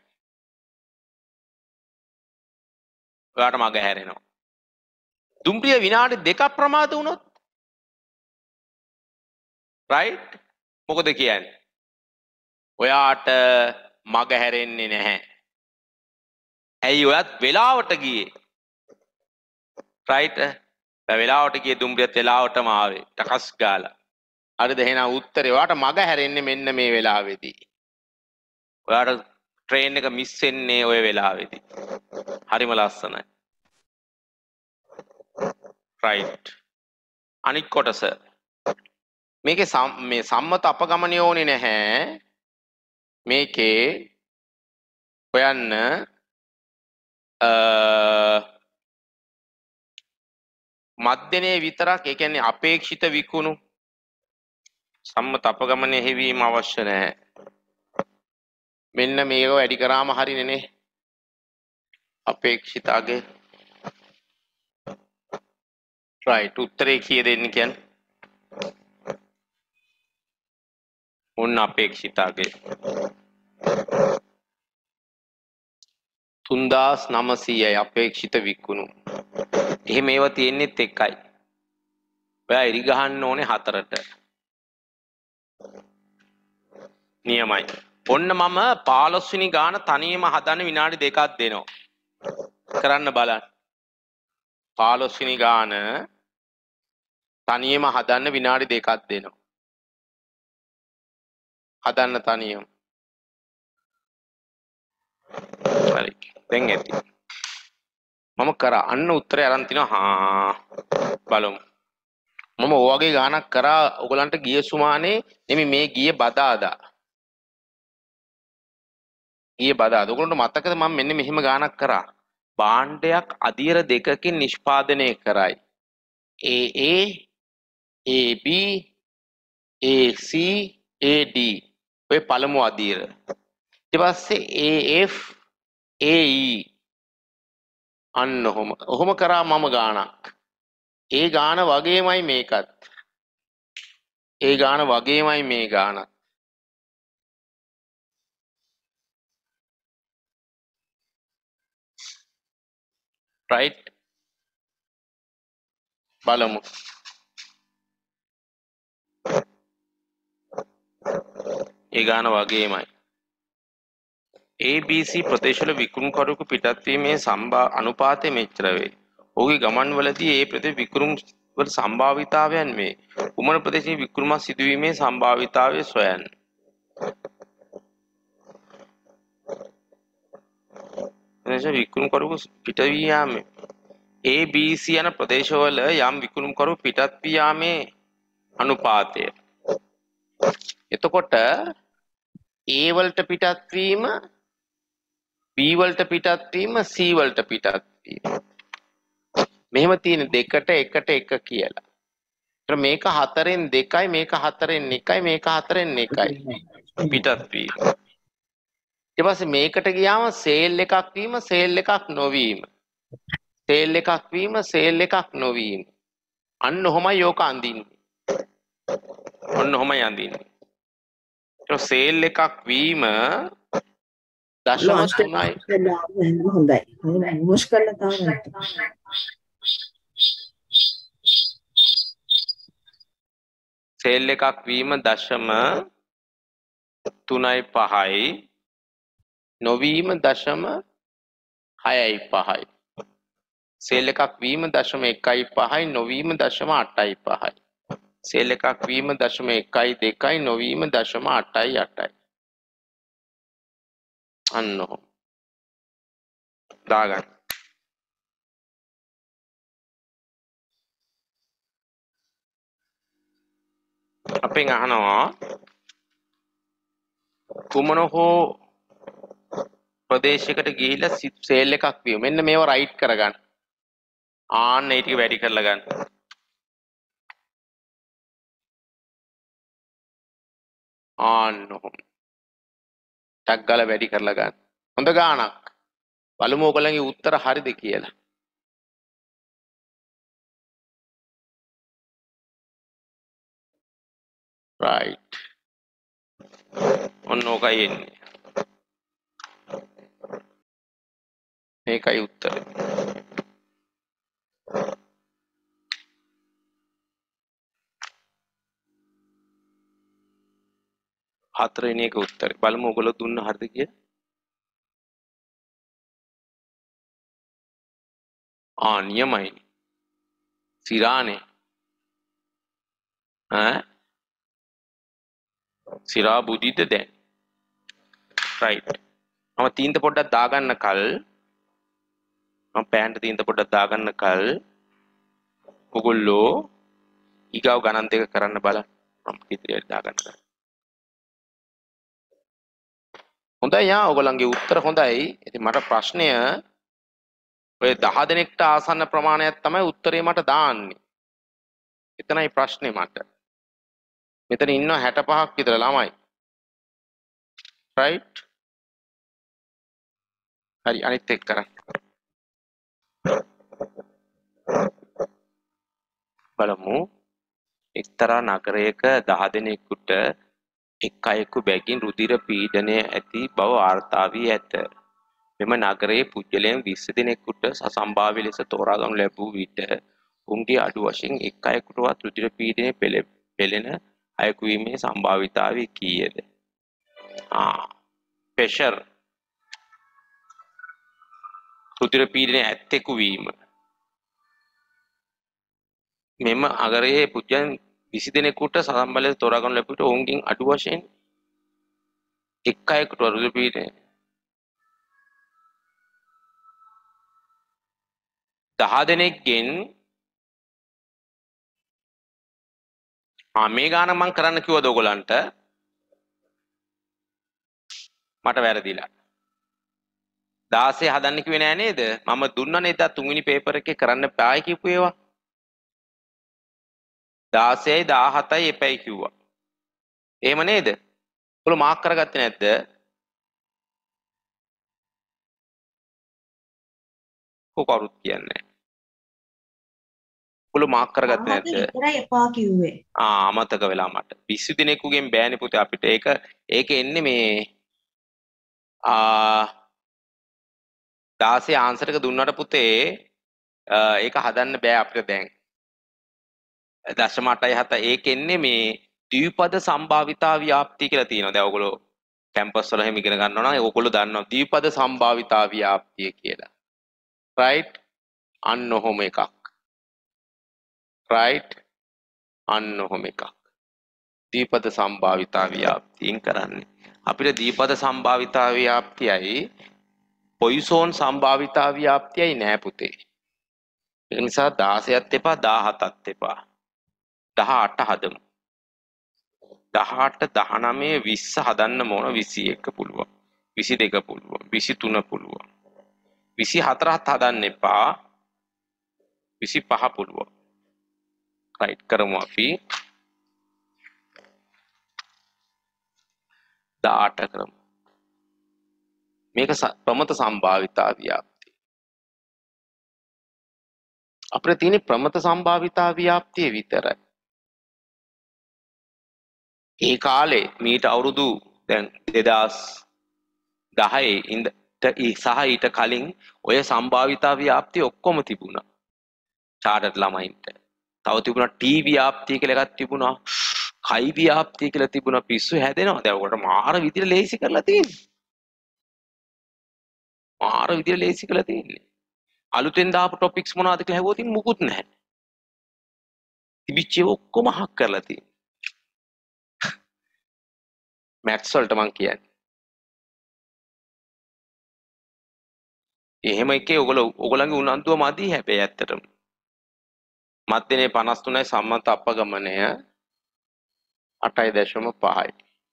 ඔයාට මග හැරෙනවා. දුම්රිය විනාඩි දෙකක් ප්‍රමාද වුණොත් රයිට් මොකද කියන්නේ? ඔයාට මග හැරෙන්නේ නැහැ. ඇයි ඔයත් වෙලාවට ගියේ? රයිට් වෙලාවට ගියේ දුම්රියත් වෙලාවටම ආවේ ටකස් ගාලා. හරිද? එහෙනම් උත්තරේ ඔයාට මග හැරෙන්නේ මෙන්න මේ වෙලාවේදී. ඔයාට ට්‍රේන් එක මිස් වෙන්නේ ওই වෙලාවේදී. හරිම ලස්සනයි. රයිට්. අනිත් කොටස මේකේ මේ සම්මත අපගමනය ඕනේ නැහැ. මේකේ හොයන්න මධ්‍යනේ විතරක් ඒ කියන්නේ අපේක්ෂිත විකුණු සම්මත අපගමනය හෙවීම අවශ්‍ය නැහැ. මෙන්න මේක වැඩි කරාම හරිනේ නේ. අපේක්ෂිතගේ රයිට් උත්තරේ කීය දෙන්න කියන්නේ? උන් අපේක්ෂිතගේ තුන්දාස් නවසීයයි අපේක්ෂිත විකුණු. එහෙම ඒවා තියෙන්නේත් එකයි. ඔයා ඉරි ගහන්න ඕනේ හතරට. නියමයි. ඔන්න මම පහළොස් වෙනි ගාන තනියම හදන්න විනාඩි දෙකක් දෙනවා. කරන්න බලන්න. පහළොස් වෙනි ගාන තනියම හදන්න විනාඩි දෙකක් දෙනවා. හදන්න තනියම. හරි. දැන් ඇති. මම කරා අන්න උත්තරය අරන් තිනවා. හා බලමු. මම ඔය වගේ ගානක් කරා ඔයගලන්ට ගිය සුමානේ නෙමෙයි මේ ගිය බදාදා. ගිය බදාදා. ඔයගලන්ට මතකද මම මෙන්න මෙහෙම ගානක් කරා. භාණ්ඩයක් අදියර දෙකකින් නිෂ්පාදනය කරයි. A A A B A C A D ඔය පළමු අදියර. ඊට පස්සේ A F A E අන්න ඔහොම. ඔහොම කරා මම ගානක්. ඒ ගාන වගේමයි මේකත්. ඒ ගාන වගේමයි මේ ගානත්. රයිට් බලමු. ඒ ගාන වගේමයි. A B C ප්‍රදේශවල විකුණුකරුවෙකු පිටත් වීමේ සම්භා අනුපාතය මෙච්චර වේ. ඔහුගේ ගමන්වලදී ඒ ප්‍රදේශ විකුණුම් වල සම්භාවිතාවයන් මේ. කුමන ප්‍රදේශයේ විකුණුමක් සිදුවීමේ සම්භාවිතාවය සොයන්න. ප්‍රදේශ විකුණුකරුවෙකු පිට වී යාමේ A B C යන ප්‍රදේශවල යම් විකුණුකරුවෙකු පිටත් වී යාමේ අනුපාතය. එතකොට A වලට පිටත් වීම B වලට පිටත් වීම C වලට පිටත් වීම. මෙහෙම තියෙන දෙකට එකට එක කියලා. ඒතර මේක හතරෙන් දෙකයි මේක හතරෙන් එකයි මේක හතරෙන් එකයි පිටත් වීම. ඊට පස්සේ මේකට ගියාම සේල් එකක් වීම සේල් එකක් නොවීම. සේල් එකක් වීම සේල් එකක් නොවීම. අන්න ඔහොමයි යෝක අඳින්නේ. ඔන්න ඔහොමයි අඳින්නේ. ඒක සේල් එකක් වීම දශම තුනයි. හොඳයි. මුස්කල්ල තාම සේල් එකක් වීම දශම තුනයි පහයි නොවීම දශම හයයි පහයි. සේල් එකක් වීම දශම එකයි පහයි නොවීම දශම අටයි පහයි. සේල් එකක් වීම දශම එකයි දෙකයි නොවීම දශම අටයි අටයි. අන්න ඔහොම දාගන්න. අපෙන් අහනවා කුමන හෝ ප්‍රදේශයකට ගිහිල්ලා සේල් එකක් වීම. මෙන්න මේව රයිට් කරගන්න. ආන්න ඒ ටික වැඩි කරලා ගන්න. ආන්න ඔහොම. ටක් ගාලා වැඩි කරලා ගන්න. හොඳ ගාණක්. බලමු ඔයගොල්ලන්ගේ උත්තර හරිද කියලා. right ඔන්න ඕකයි එන්නේ. මේකයි උත්තරේ. හතරවෙනි එක උත්තරේ. බලමු ඔයගොල්ලෝ දුන්න හරිද කියලා. ආ නියමයි. සිරානේ. ඈ සිරා බුදිද දැන්. රයිට්. මම තීන්ත පොඩ්ඩක් දාගන්න කල් මම පෑන්ට තීන්ත පොඩ්ඩක් දාගන්න කල් ඔයගොල්ලෝ ඊගාව ගණන් දෙක කරන්න බලන්න. මම ඉදිරියට දාගන්න. හොඳයි යා ඔයගොල්ලන්ගේ උත්තර හොඳයි. ඉතින් මට ප්‍රශ්නය ඔය දහ දෙනෙක්ට ආසන්න ප්‍රමාණයක් තමයි උත්තරේ මට දාන්නේ. එතනයි ප්‍රශ්නේ මට. මෙතන ඉන්නවා හැට පහක් විතර ළමයි. රයිට්. හරි අනිත් එක්ක කරන්න. බලමු. එක්තරා නගරයක දහ දෙනෙකුට එක් අයෙකු බැගින් රුධිර පීඩනය ඇති බව වාර්තා වී ඇත. මෙම නගරයේ පුද්ගලයන් විස්ස දෙනෙකුට සසම්භාව්‍ය ලෙස තෝරාගනු ලැබූ විට උන්ගේ අඩු වශයෙන් එක් අයෙකුටවත් රුධිර පීඩනය පෙළෙන අයෙකු වීමේ සම්භාවිතාවය කීයද? ආ ප්‍රෙෂර් රුධිර පීඩනය ඇත්තෙකු වීම. මෙම නගරයේ පුද්ගලයන් විසි දෙනෙකුට සසම්භාව්‍ය ලෙස තෝරාගනු ලැබූ විට ඔවුන්ගෙන් අඩු වශයෙන් එක් අයෙකුට රුධිර පීඩනය දහ දෙනෙක්ගෙන් ආ මේ ගාන මම කරන්න කිව්වද ඔයගලන්ට? මට වැරදිලා. දාසය හදන්න කිව්වේ නෑ නේද? මම දුන්නනේ එදා තුන්වෙනි පේපර් එකේ කරන්න බෑ කියපු ඒවා. දාසයයි දහහතයි එපැයි කිව්වා. එහෙම නේද? ඔයගොල්ලෝ මාක් කරගත්තේ නැද්ද? කොහොරුත් කියන්නේ. ඔයගොල්ලෝ මාක් කරගත්තේ නැද්ද? විතරයි එපා කිව්වේ. ආ අමතක වෙලා මට. විසි දිනෙකුගෙන් බෑනේ පුතේ අපිට. ඒක ඒක එන්නේ මේ ආ දාසය ආන්සර් එක දුන්නට පුතේ ඒක හදන්න බෑ අපිට දැන්. දශම අටයි හත ඒක එන්නේ මේ ද්විපද සම්භාවිතා ව්‍යාප්තිය කියලා තියෙනවා. දැන් ඔයගොල්ලෝ කැම්පස් වල එහෙම ඉගෙන ගන්නවා නම් ඔයගොල්ලෝ දන්නවා ද්විපද සම්භාවිතා ව්‍යාප්තිය කියලා. රයිට්? අන්න ඔහොම එකක්. රයිට්? අන්න ඔහොම එකක්. ද්විපද සම්භාවිතා ව්‍යාප්තියෙන් කරන්නේ. අපිට ද්විපද සම්භාවිතා ව්‍යාප්තියයි පොයිසෝන් සම්භාවිතා ව්‍යාප්තියයි නෑ පුතේ. ඒ නිසා දාසයත් එපා දහහතත් එපා. දහඅට හදමු. දහඅට දහනවය විස්ස හදන්න ඕන විසි එක පුළුවන්. විසි දෙක පුළුවන්. විසි තුන පුළුවන්. විසි හතරත් හදන්න එපා. විසි පහ පුළුවන්. රයිට් කරමු අපි. දහඅට කරමු. මේක ප්‍රමත සම්භාවිතා ව්‍යාප්තිය. අපිට තියෙන ප්‍රමත සම්භාවිතා ව්‍යාප්තිය විතරයි. ඒ කාලේ මීට අවුරුදු දැන් දෙදාස් දහයේ ඉඳ සහ ඊට කලින් ඔය සම්භාවිතා ව්‍යාප්තිය ඔක්කොම තිබුණා. චාටඩ් ළමයින්ට. තව තිබුණා ටී ව්‍යාප්තිය කියලා එකක් තිබුණා. කයි ව්‍යාප්තිය කියලා තිබුණා. පිස්සු හැදෙනවා. දැන් ඔකට මාර විදිහට ලේසි කරලා තියෙන්නේ. මාර විදිහට ලේසි කරලා තියෙන්නේ. අලුතෙන් දාපු ටොපික්ස් මොනවද කියලා හෙවුවොත් මුකුත් නැහැ. තිබිච්ච ඔක්කොම හක් කරලා තියෙන්නේ. මැත්ස් වලට මං කියන්නේ. එහෙම එකේ ඔයගොල්ලෝ ඔයගොල්ලන්ගේ උනන්දුව මදි හැබැයි ඇත්තටම. මධ්‍යනේ පනස් තුනයි සම්මත අපගමනය අටයි දශම පහයි.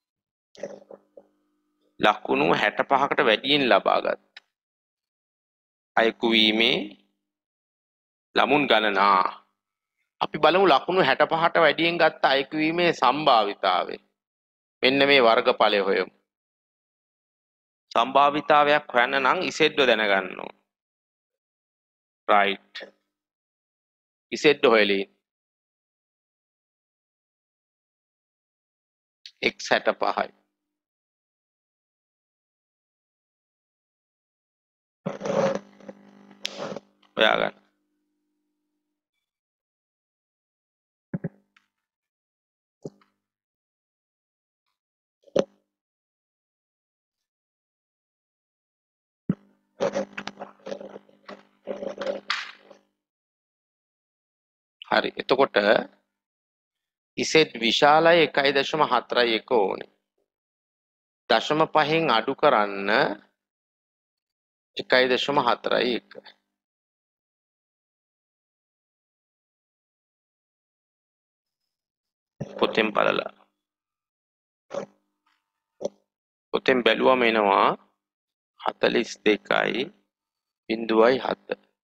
ලකුණු හැට පහකට වැඩියෙන් ලබාගත් අයෙකු වීමේ ළමුන් ගණනා. අපි බලමු ලකුණු හැට පහට වැඩියෙන් ගත්ත අයෙකු වීමේ සම්භාවිතාවය. මෙන්න මේ වර්ගඵලය හොයමු. සම්භාවිතාවයක් හොයන්න නම් ඉසෙඩ්ව දැනගන්න ඕන. රයිට්. ඉසෙඩ්ව හොයලින් x හැට පහයි. හොයාගන්න. හරි. එතකොට Z විශාලයි එකයි දශම හතරයි එක ඕනේ. දශම පහෙන් අඩු කරන්න එකයි දශම හතරයි එක. පොතෙන් බලලා. පොතෙන් බැලුවම එනවා හතළිස් දෙකයි බිංදුවයි හත.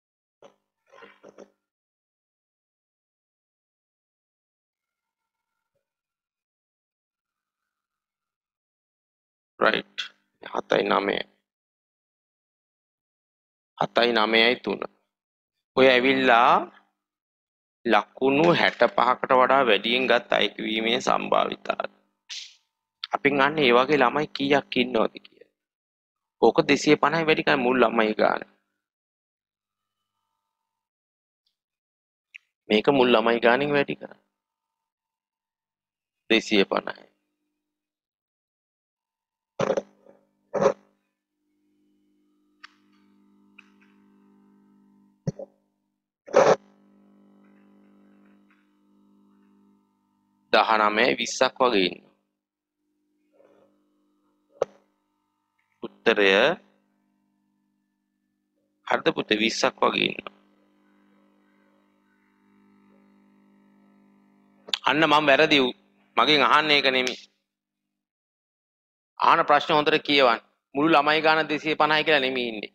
right. හතයි නවයයි. හතයි නවයයි තුන. ඔය ඇවිල්ලා ලකුණු හැට පහකට වඩා වැඩියෙන් ගත් අයිතිවීමේ සම්භාවිතාවය. අපි ගන්න ඒ වගේ ළමයි කීයක් ඉන්නවද කියලා. ඕක දෙසිය පනහයි වැඩි කයි මුල් ළමයි ගන්න. මේක මුල් ළමයි ගානින් වැඩි කරා. දෙසිය පනහයි. දහනවය විස්සක් වගේ ඉන්නවා. උත්තරය හරිද පුතේ විස්සක් වගේ ඉන්නවා. අන්න මම වැරදි මගෙන් අහන්නේ ඒක නෙමෙයි. අහන ප්‍රශ්න හොඳට කියවන්න. මුළු ළමයි ගාන දෙසිය පනහයි කියලා නෙමෙයි ඉන්නේ.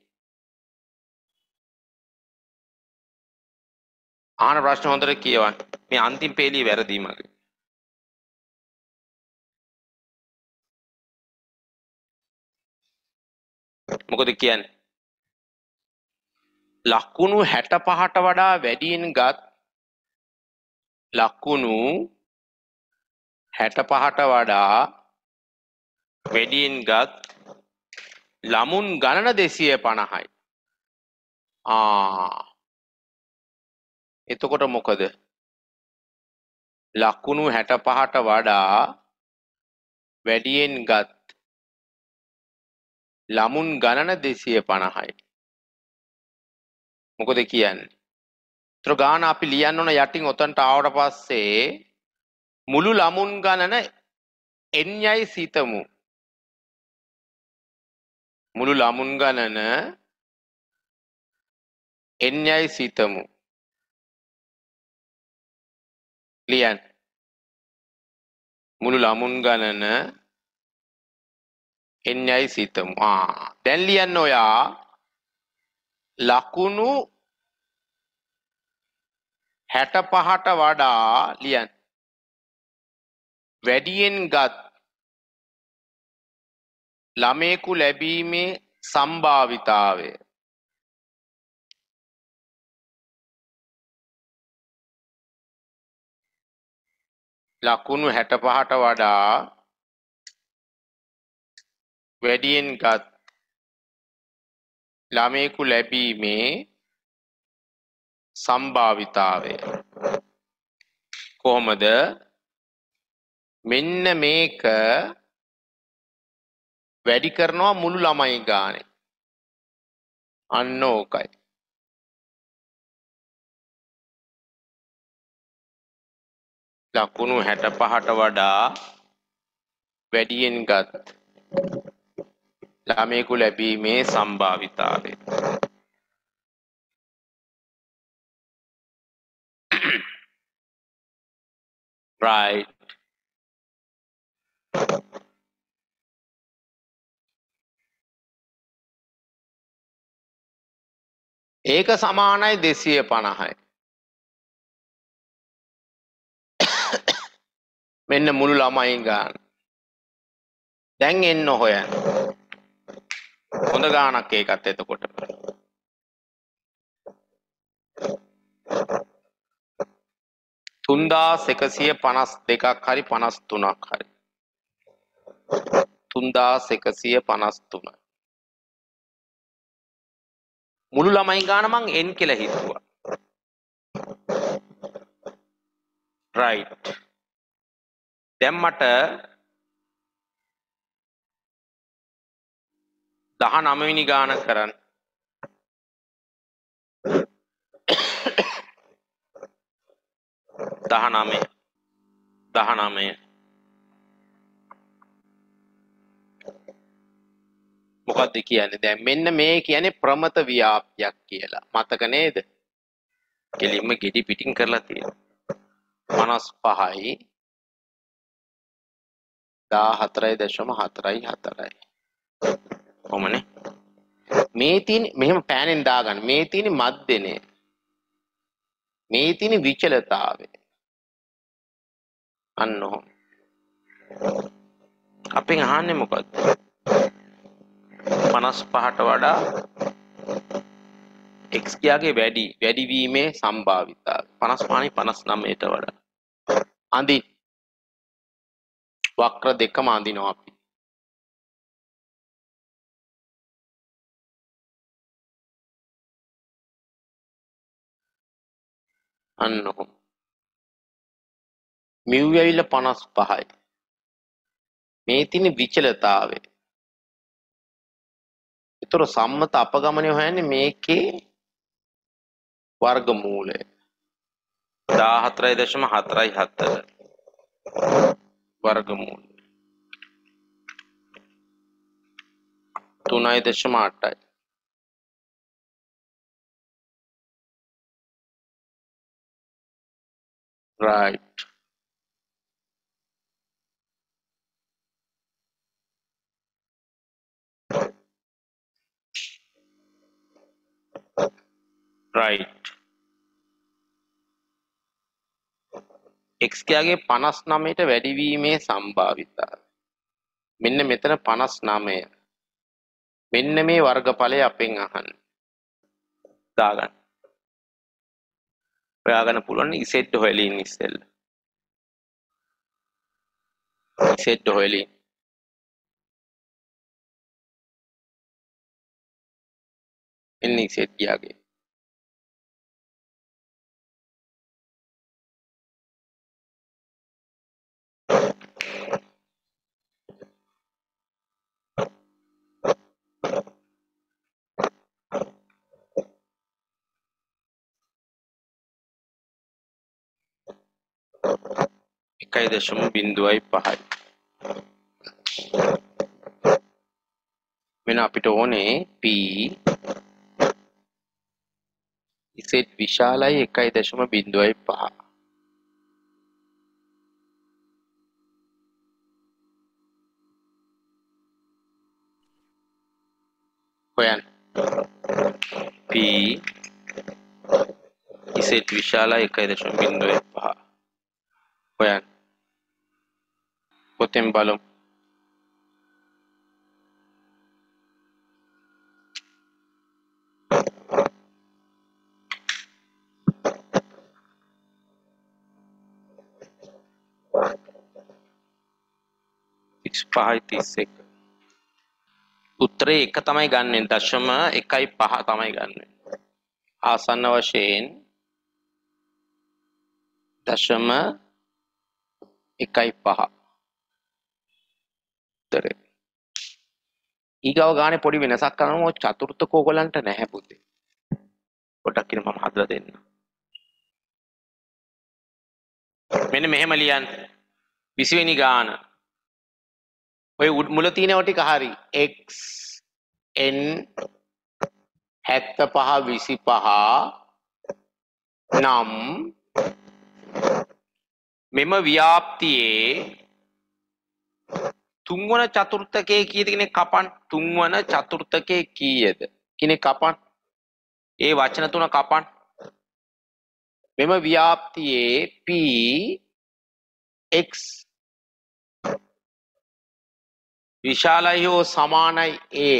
අහන ප්‍රශ්න හොඳට කියවන්න. මේ අන්තිම පේළිය වැරදි මගේ. මොකද කියන්නේ? ලකුණු හැට පහට වඩා වැඩියෙන් ගත් ලකුණු හැට පහට වඩා වැඩියෙන් ගත් ළමුන් ගණන දෙසිය පනහයි. ආ එතකොට මොකද? ලකුණු හැට පහට වඩා වැඩියෙන් ගත් ළමුන් ගණන දෙසිය පනහයි. මොකද කියන්නේ? ඒතර ගාන අපි ලියන්න ඕන යටින් ඔතනට ආවට පස්සේ මුළු ළමුන් ගණන n යයි සිතමු. මුළු ළමුන් ගණන n යයි සිතමු. ලියන්න. මුළු ළමුන් ගණන n යයි සිතමු. ආ දැන් ලියන්න ඔයා ලකුණු හැට පහට වඩා ලියන්න වැඩියෙන් ගත් ළමයෙකු ලැබීමේ සම්භාවිතාවය. ලකුණු හැට පහට වඩා වැඩියෙන් ගත් ළමයෙකු ලැබීමේ සම්භාවිතාවය කොහොමද? මෙන්න මේක වැඩි කරනවා මුළු ළමයි ගානේ. අන්න ඕකයි. ලකුණු හැට පහට වඩා වැඩියෙන් ගත් ළමයෙකු ලැබීමේ සම්භාවිතාවය. right. ඒක සමානයි දෙසිය පනහයි. මෙන්න මුළු ළමයි ගාන. දැන් එන්න හොයන්න. හොඳ ගානක් ඒකත් එතකොට. තුන්දාස් එකසිය පනස් දෙකක් හරි පනස් තුනක් හරි. තුන්දාස් එකසිය පනස් තුන. මුළු ළමයි ගාන මං n කියලා හිතුවා. right. දැන් මට දහනවය වෙනි ගාන කරන්න. දහනවය. දහනවය. මොකක්ද කියන්නේ? දැන් මෙන්න මේ කියන්නේ ප්‍රමත ව්‍යාප්තියක් කියලා. මතක නේද? කෙලින්ම ගෙඩි පිටින් කරලා තියෙනවා. පනස් පහයි දාහතරයි දශම හතරයි හතරයි. කොහොමනේ? මේ තියෙන මෙහෙම පෑනෙන් දාගන්න. මේ තියෙන මධ්‍යනේ. මේ තියෙන විචලතාවය. අන්න ඔහොම. අපෙන් අහන්නේ මොකද්ද? පනස් පහට වඩා x යාගේ වැඩි වැඩි වීමේ සම්භාවිතාවය. පනස් පහයි පනස් නවයට වඩා. අඳි වක්‍ර දෙකම අඳිනවා අපි. අන්න ඔහොම. මිව් ඇවිල්ලා පනස් පහයි. මේ තියෙන විචලතාවය. ඒතර සම්මත අපගමනය හොයන්නේ මේකේ වර්ගමූලය. දාහතරයි දශම හතරයි හතර වර්ගමූලය. තුනයි දශම අටයි. right. right. x යාගේ පනස් නවයට වැඩි වීමේ සම්භාවිතාවය. මෙන්න මෙතන පනස් නවය. මෙන්න මේ වර්ගඵලය අපෙන් අහන්න. දාගන්න. හොයාගන්න පුළුවන් z හොයලින් ඉස්සෙල්ලා. z හොයලින්. එන්නේ z යාගේ. එකයි දශම බිංදුවයි පහයි. මෙන්න අපිට ඕනේ p z විශාලයි එකයි දශම බිංදුවයි පහ. හොයන්න. p z විශාලයි එකයි දශම බිංදුවයි පහ. හොයන්න. පොතෙන් බලමු. පහයි තිස් එක. උත්තරේ එක තමයි ගන්නෙ. දශම එකයි පහ තමයි ගන්නෙ. ආසන්න වශයෙන් දශම එකයි පහ. උත්තරේ. ඊගව ගානේ පොඩි වෙනසක් කරනවා. ඔය චතුර්ථක ඕගලන්ට නැහැ පුතේ. පොඩක් ඉන්න මම හදලා දෙන්න. මෙන්න මෙහෙම ලියන්න. විසි වෙනි ගාන. ඔය මුල තියෙනව ටික හරි. x n හැත්තෑ පහ විසිපහ නම් මෙම ව්‍යාප්තියේ තුන්වන චතුර්ථකයේ කීයද කෙනෙක් කපන්න. තුන්වන චතුර්ථකයේ කීයද කෙනෙක් කපන්න. ඒ වචන තුන කපන්න. මෙම ව්‍යාප්තියේ p x විශාලයි හෝ සමානයි a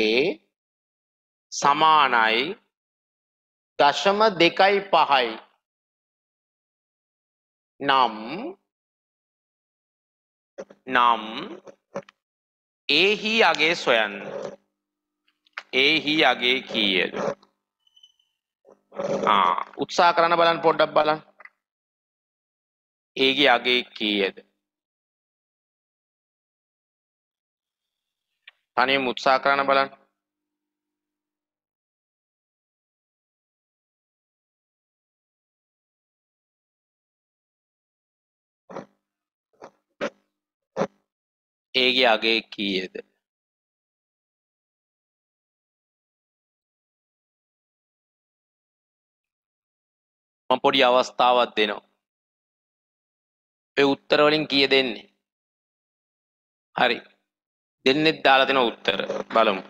සමානයි දශම දෙකයි පහයි නම් නම් a හි අගේ සොයන්න. a හි අගේ කීයද? ආ උත්සාහ කරන්න බලන්න පොඩ්ඩක් බලන්න. ඒගේ අගේ කීයද? තනියම උත්සාහ කරන්න බලන්න. ඒගේ අගේ කීයද? මම පොඩි අවස්ථාවක් දෙනවා. ඒ උත්තර වලින් කීය දෙන්නේ? හරි. දෙන්නෙත් දාලා දෙන උත්තර බලමු.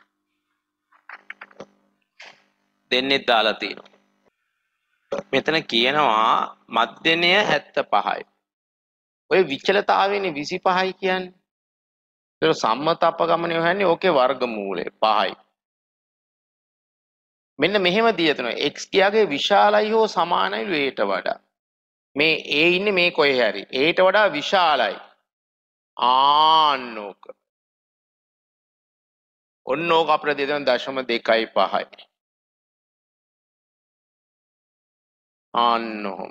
දෙන්නෙත් දාලා තියෙනවා. මෙතන කියනවා මධ්‍යනය හැත්තෑ පහයි. ඔය විචලතාවයනේ විසිපහයි කියන්නේ. ඒක සම්මත අපගමනය හොයන්නේ ඕකේ වර්ගමූලය පහයි. මෙන්න මෙහෙම දිය තියෙනවා x කියාගේ විශාලයි හෝ සමානයි a ට වඩා. මේ a ඉන්නේ මේ කොහේ හරි. a ට වඩා විශාලයි. ආන්නෝක. ඔන්න ඕක අපිට දෙන දශම දෙකයි පහයි. ආන්නෝම.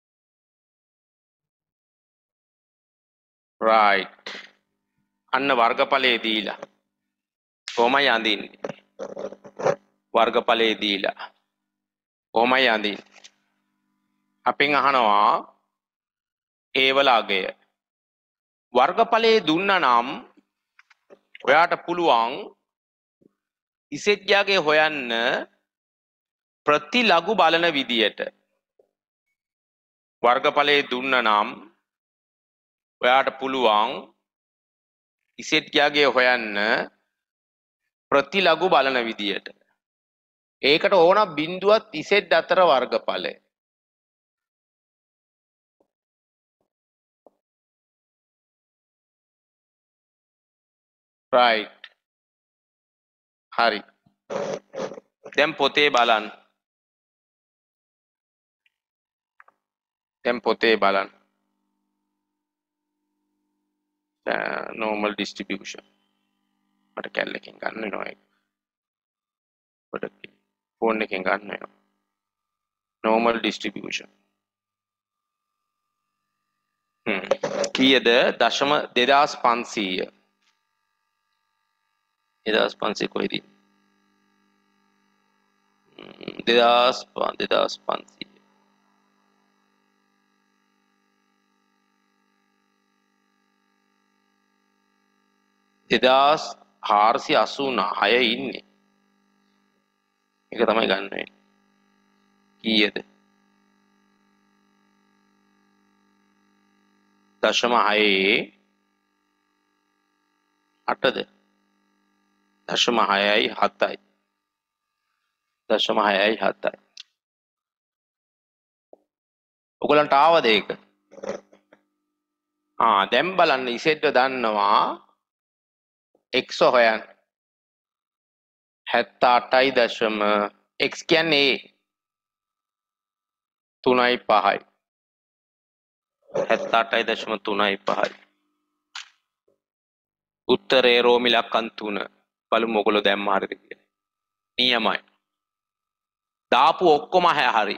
right. අන්න වර්ගඵලයේ දීලා. කොහොමයි අඳින්නේ? වර්ගඵලයේ දීලා. කොහොමයි අඳින්නේ? අපෙන් අහනවා a වල අගය. වර්ගඵලයේ දුන්නා නම් ඔයාට පුළුවන් ඉසෙට්යාගේ හොයන්න ප්‍රතිලඝු බලන විදියට. වර්ගඵලයේ දුන්නා නම් ඔයාට පුළුවන් ඉසෙට්යාගේ හොයන්න ප්‍රතිලඝු බලන විදියට. ඒකට ඕන බිඳුවත් ඉසෙට් අතර වර්ගඵලය. right. හරි. දැන් පොතේ බලන්න. දැන් පොතේ බලන්න. normal distribution. මට කැල්ලකින් ගන්න වෙනවා ඒක. පොඩක් ෆෝන් එකෙන් ගන්න වෙනවා. normal distribution. හ්ම්. කීයද? දශම දෙදාස් පන්සීය. දෙදාස් පන්සීය කොහෙද? දෙදාස් දෙදාස් පන්සීය. දෙදාස් හාරසිය අසූ නහය ඉන්නේ. ඒක තමයි ගන්න වෙන්නේ. කීයද? දශම හයේ අටද? දශම හයයි හතයි. දශම හයයි හතයි. ඔයගලන්ට ආවද ඒක? ආ දැන් බලන්න ඉසෙට් දන්නවා x හොයන්න. හැත්තෑ අටයි දශම x කියන්නේ a තුනයි පහයි. හැත්තෑ අටයි දශම තුනයි පහයි. උත්තරේ රෝමි ඉලක්කම් තුන. බලමු ඔයගොල්ලෝ දැම්ම හරිද කියලා. නියමයි. දාපු ඔක්කොම හැ හරි.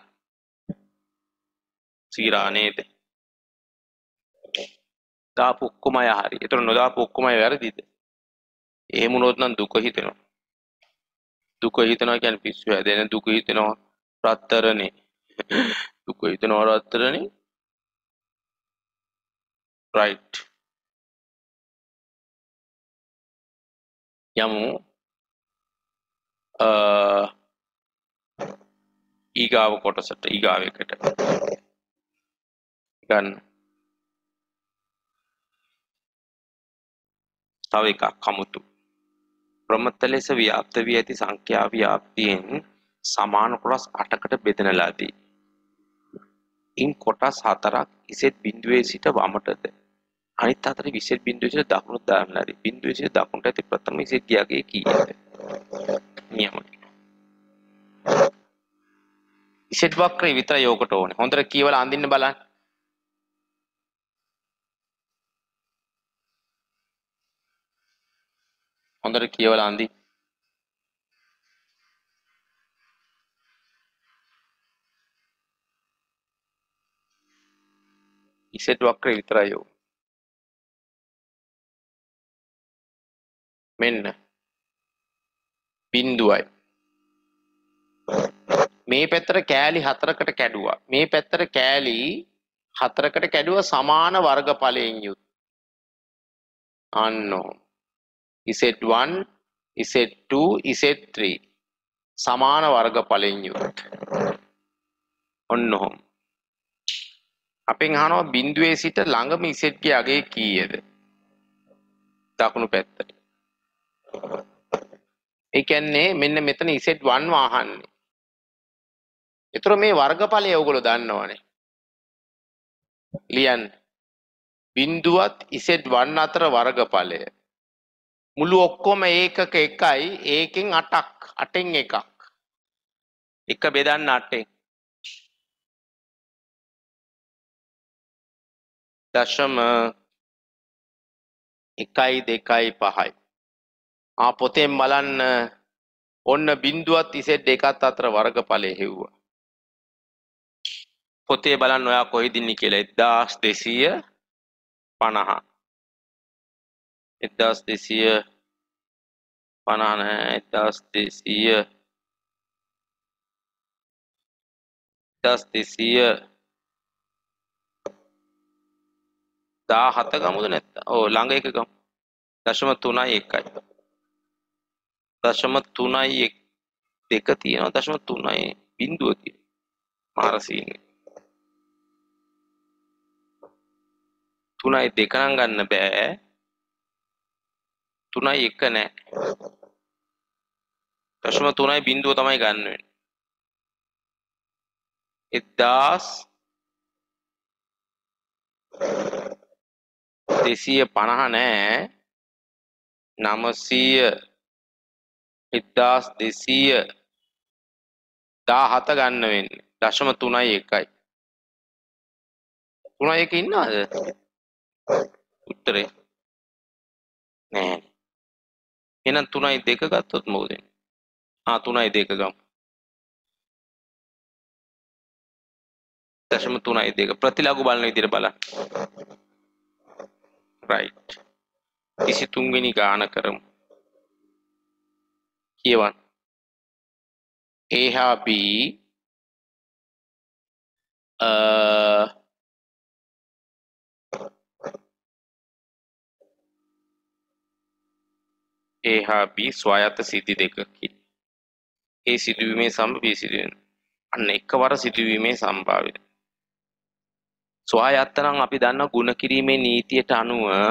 සීරා නේද? දාපු ඔක්කොම අය හරි. ඒතර නොදාපු ඔක්කොම අය වැරදිද? එහෙම වුණොත් නම් දුක හිතෙනවා. දුක හිතනවා කියන්නේ පිස්සු හැදෙන දුක හිතෙනවා රත්තරනේ. දුක හිතනවා රත්තරනේ. right. යමු අ ඊගාව කොටසට ඊගාව එකට ගන්න. තව එකක් කමුතු. ප්‍රමත්ත ලෙස ව්‍යාප්ත වී ඇති සංඛ්‍යා ව්‍යාප්තියෙන් සමාන කොටස් අටකට බෙදන ලදී. ඉන් කොටස් හතරක් ඉසෙට් බිඳුවේ සිට වමටද අනිත් හතර ඉසෙට් බිඳුවේ සිට දකුණට දාන ලදී. බිඳුවේ සිට දකුණට ඇති ප්‍රථම ඉසෙට් ගියාගේ කීයද? නියමයි. ඉසෙට් වක්‍රය විතරයි යෝකට ඕනේ. හොඳට කියවලා අඳින්න බලන්න. හොඳට කියවලා අඳි. Z වක්‍රය විතරයි යෝ. මෙන්න බිඳුවයි. මේ පැත්තට කෑලි හතරකට කැඩුවා. මේ පැත්තට කෑලි හතරකට කැඩුවා සමාන වර්ගඵලයෙන් යුත්. අන්නෝ Z one Z two Z three සමාන වර්ගඵලයෙන් යුත්. ඔන්න ඔහොම. අපෙන් අහනවා බිඳුවේ සිට ළඟම Z ගේ අගය කීයද? දකුණු පැත්තට. ඒ කියන්නේ මෙන්න මෙතන Z one වහන්නේ. ඒතර මේ වර්ගඵලය ඔයගොල්ලෝ දන්නවනේ. ලියන්න. බිඳුවත් Z one අතර වර්ගඵලය. මුළු ඔක්කොම ඒකක එකයි ඒකෙන් අටක්. අටෙන් එකක්. එක බෙදන්න අටෙන්. දශම එකයි දෙකයි පහයි. ආ පොතෙන් බලන්න ඔන්න බිඳුවත් Z එකත් අතර වර්ගඵලය හෙව්වා. පොතේ බලන්න ඔයා කොහෙද ඉන්නේ කියලා එක්දාස් දෙසීය පනහ. එක්දාස් දෙසීය පනහ නෑ එක්දාස් දෙසීය එක්දාස් දෙසීය දාහත ගමුද නැත්නම් ඔව් ළඟ එක ගමු. දශම තුනයි එකයි. දශම තුනයි දෙක තියෙනවා දශම තුනයි බිඳුව තියෙනවා. මාර සීනේ. තුනයි දෙක නම් ගන්න බෑ. තුනයි එක නෑ. දශම තුනයි බිඳුව තමයි ගන්න වෙන්නේ. එක්දාස් දෙසීය පනහ නෑ. නවසීය එක්දාස් දෙසීය දාහත ගන්න වෙන්නේ. දශම තුනයි එකයි. තුනයි එක ඉන්නවද? උත්තරේ නෑ. එහෙනම් තුනයි දෙක ගත්තොත් මොකද වෙන්නේ? ආ තුනයි දෙක ගමු. දශම තුනයි දෙක ප්‍රතිලඝු බලන විදිහට බලන්න. right. විසිතුන් වෙනි ගාන කරමු. කියවන්න. A හා B අ A හා B ස්වායත්ත සිද්ධි දෙකකි. A සිදුවීමේ සම්භ B සිදුවීම. අන්න එකවර සිදුවීමේ සම්භාවිත. ස්වායත්ත නම් අපි දන්න ගුණ කිරීමේ නීතියට අනුව A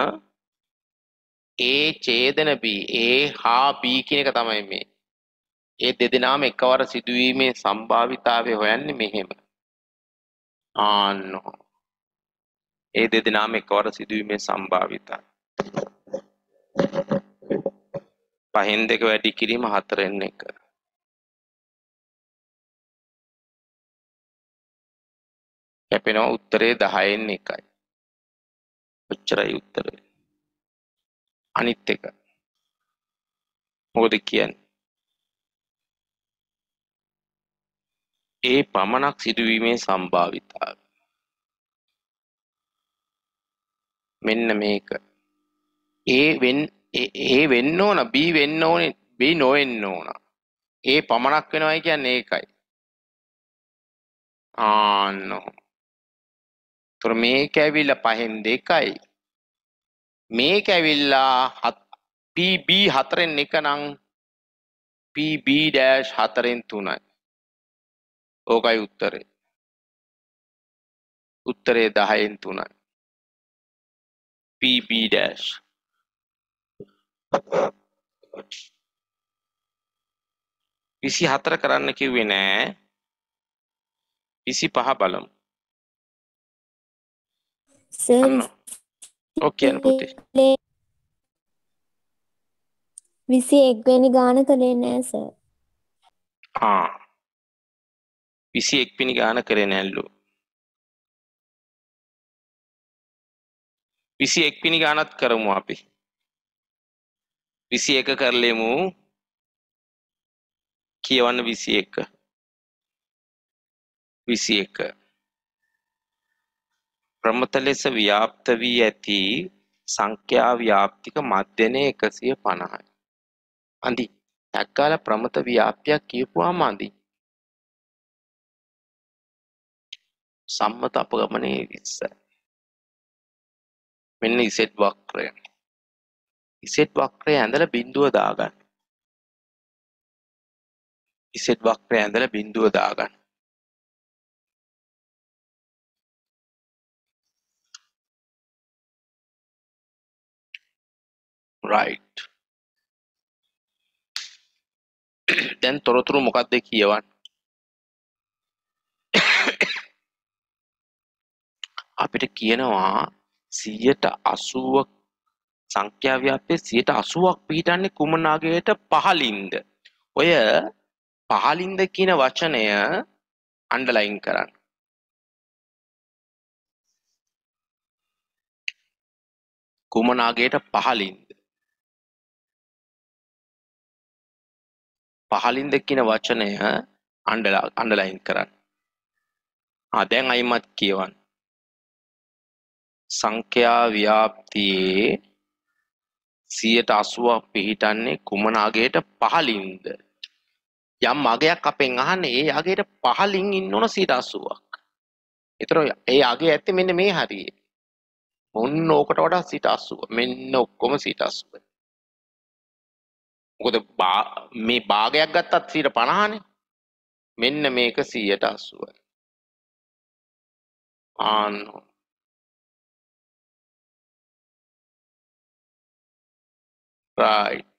ඡේදන B A හා B කියන එක තමයි මේ. ඒ දෙදෙනාම එකවර සිදුවීමේ සම්භාවිතාවය හොයන්නේ මෙහෙම. ආන්න. ඒ දෙදෙනාම එකවර සිදුවීමේ සම්භාවිතාවය. පහෙන් දෙක වැඩි කිරීම හතරෙන් එක. කැපෙනවා උත්තරේ දහයෙන් එකයි. ඔච්චරයි උත්තරේ. අනිත් එක. මොකද කියන්නේ? ඒ පමණක් සිදුවීමේ සම්භාවිතාවය. මෙන්න මේක. ඒ වෙන් ඒ වෙන්න ඕන B වෙන්න ඕනේ B නොවෙන්න ඕන. ඒ පමණක් වෙනවයි කියන්නේ ඒකයි. ආන්න. ତොර මේක ඇවිල්ලා පහෙන් දෙකයි. මේක ඇවිල්ලා P B හතරෙන් එක නම් P B dash හතරෙන් තුනයි. ඕකයි උත්තරේ. උත්තරේ දහයෙන් තුනයි. P B dash. විසිහතර කරන්න කිව්වේ නෑ. විසිපහ බලමු. සර් ඕකේ පුතේ. විසිඑක් වෙනි ගාන කළේ නෑ සර්. ආ. විසිඑක් වෙනි ගාන කරේ නෑලු. විසිඑක් වෙනි ගානත් කරමු අපි. විසිඑක කරලෙමු. කියවන්න විසිඑක. විසිඑක. ප්‍රමත ලෙස ව්‍යාප්ත වී ඇති සංඛ්‍යා ව්‍යාප්තික මධ්‍යනේ එකසිය පනහයි. අන්දි ටැක්කාල ප්‍රමත ව්‍යාප්තියක් කියපුවාම අන්දි සම්මත අපගමනේ විස්ස. මෙන්න ඉසෙට් වක්‍රය. ඉසෙට් වක්‍රය ඇඳලා බිඳුව දාගන්න. ඉසෙට් වක්‍රය ඇඳලා බිඳුව දාගන්න. right. දැන් තොරතුරු මොකක්ද කියවන්න? අපිට කියනවා සියයට අසූව සංඛ්‍යා ව්‍යාප්තියේ සියයට අසූවක් පිහිටන්නේ කුමන අගයට පහළින්ද? ඔය පහළින්ද කියන වචනය අන්ඩර්ලයින් කරන්න. කුමන අගයට පහළින්ද? පහළින්ද කියන වචනය අන්ඩර්ලයින් කරන්න. ආ දැන් අයිමත් කියවන්න. සංඛ්‍යා ව්‍යාප්තියේ සියයට අසූවක් පිහිටන්නේ කුමන අගයට පහළින්ද? යම් අගයක් අපෙන් අහන්නේ ඒ අගයට පහළින් ඉන්න ඕන සියයට අසූවක්. ඒතර ඒ අගය ඇත්තේ මෙන්න මේ හරියේ. ඔන්න ඕකට වඩා සියයට අසූව. මෙන්න ඔක්කොම සියයට අසූව. මොකද මේ භාගයක් ගත්තත් සියයට පනහනේ. මෙන්න මේක සියයට අසූවයි. ආන්න right.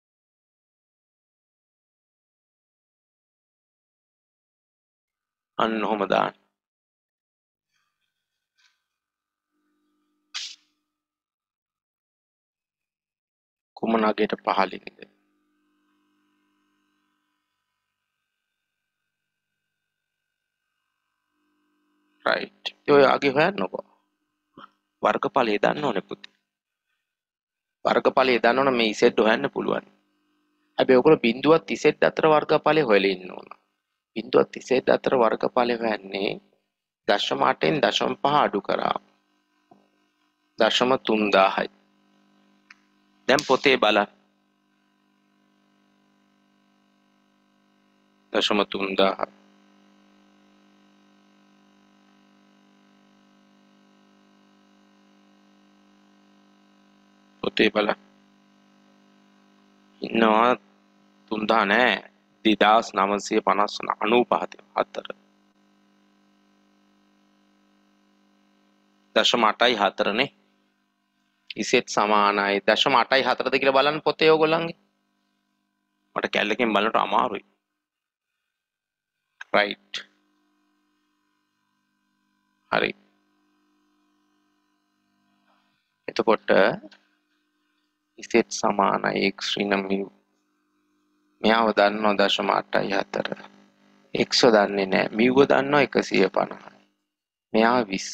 අන්න ඔහොම දාන්න. කුමන අගයට පහළින්ද? right. ඔය අගේ හොයන්නකෝ. වර්ගඵලය දන්න ඕනේ පුතේ. වර්ගඵලය දන්න ඕන මේ ඉසෙට් හොයන්න පුළුවන්. හැබැයි ඔයගොල්ලෝ බිඳුවත් ඉසෙට් අතර වර්ගඵලය හොයලා ඉන්න ඕන. බිඳුවත් ඉසෙට් අතර වර්ගඵලය හොයන්නේ දශම අටෙන් දශම පහ අඩු කරා. දශම තුන්දාහයි. දැන් පොතේ බලන්න. දශම තුන්දාහ. පොතේ බලන්න. ඉන්නවා තුන්දාහ නෑ. දෙදාස් නවසිය පනස් අනූපහ හතර. දශම අටයි හතරනේ. ඉසෙට් සමානයි දශම අටයි හතරද කියලා බලන්න පොතේ ඔයගොල්ලන්ගේ. මට කැල්ලකින් බලනට අමාරුයි. right. හරි. එතකොට ඉසෙට් සමානයි x ඍණ mu. මෙයාව දන්නවා දශම අටයි හතර. x දන්නේ නැහැ. mu දන්නවා එකසිය පනහයි. මෙයා විස්ස.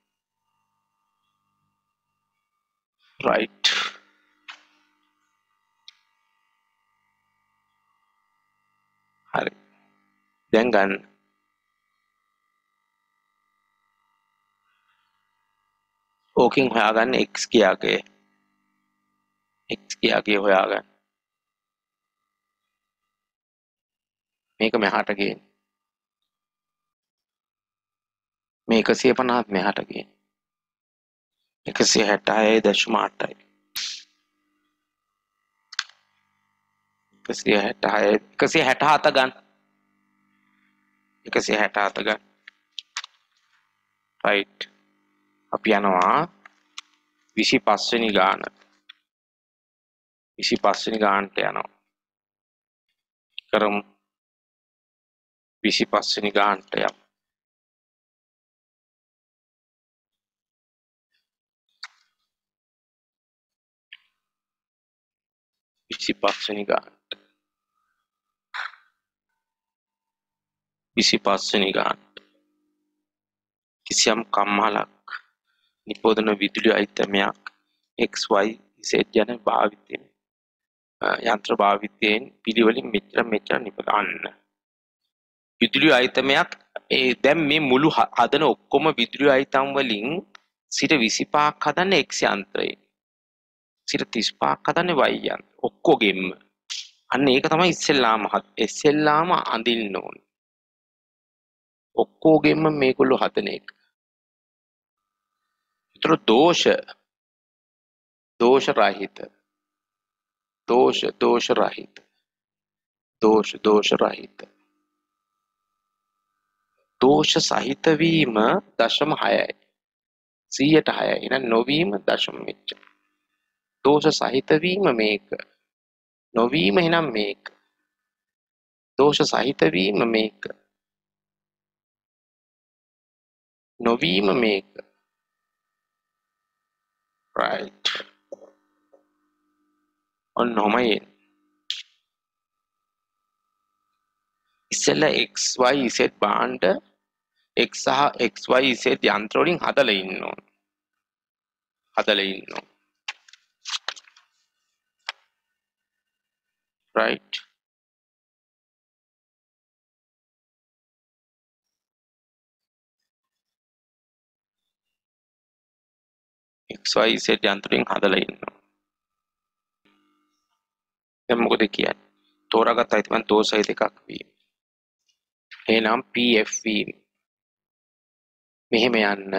right. හරි. දැන් ගන්න. ඕකෙන් හොයාගන්න x කියාගේ. x කියාගේ හොයාගන්න. මේක මෙහාට ගේන්න. මේ එකසිය පනහත් මෙහාට ගේන්න. එකසිය හැටහයයි දශම අටයි. එකසිය හැටහය එකසිය හැටහත ගන්න. එකසිය හැටහත ගන්න. right. අපි යනවා විසිපස් වෙනි ගාන. විසිපස් වෙනි ගානට යනවා. කරමු. විසිපස් වෙනි ගානට යමු. විසිපස් වෙනි ගානට. විසිපස් වෙනි ගානට. කිසියම් කම්මලක් නිපෝදන විදුලි අයිතමයක් x y z යන භාවිතයෙන් යන්ත්‍ර භාවිතයෙන් පිළිවෙලින් මෙච්චර මෙච්චර නිපදවන්න. විදුලි අයිතමයක් ඒ දැන් මේ මුළු හදන ඔක්කොම විදුලි අයිතම් වලින් සිට විසිපහක් හදන්නේ x යන්ත්‍රයේ. සිට තිස්පහක් හදන්නේ y යන්ත්‍රය. ඔක්කොගෙම. අන්න ඒක තමයි ඉස්සෙල්ලාම ඉස්සෙල්ලාම අඳින්න ඕනේ. ඔක්කොගෙම මේගොල්ලෝ හදන එක. ඒතර දෝෂ දෝෂ රහිත දෝෂ දෝෂ රහිත දෝෂ දෝෂ රහිත දෝෂ සහිත වීම දශම හයයි. සියයට හයයි. එහෙනම් නොවීම දශම මෙච්චර. දෝෂ සහිත වීම මේක. නොවීම එහෙනම් මේක. දෝෂ සහිත වීම මේක. නොවීම මේක. right. ඔන්න ඔහමයි. ඉස්සෙල්ලා x y z බාණ්ඩ x සහ x y z යන්ත්‍ර වලින් හදලා ඉන්න ඕන. හදලා ඉන්න ඕන. right. x y z යන්ත්‍ර වලින් හදලා ඉන්න ඕන. දැන් මොකද කියන්නේ? තෝරාගත්ත අයිතිමන් දෝෂයිත එකක් වීම. එහෙනම් p f වීම. මෙහෙම යන්න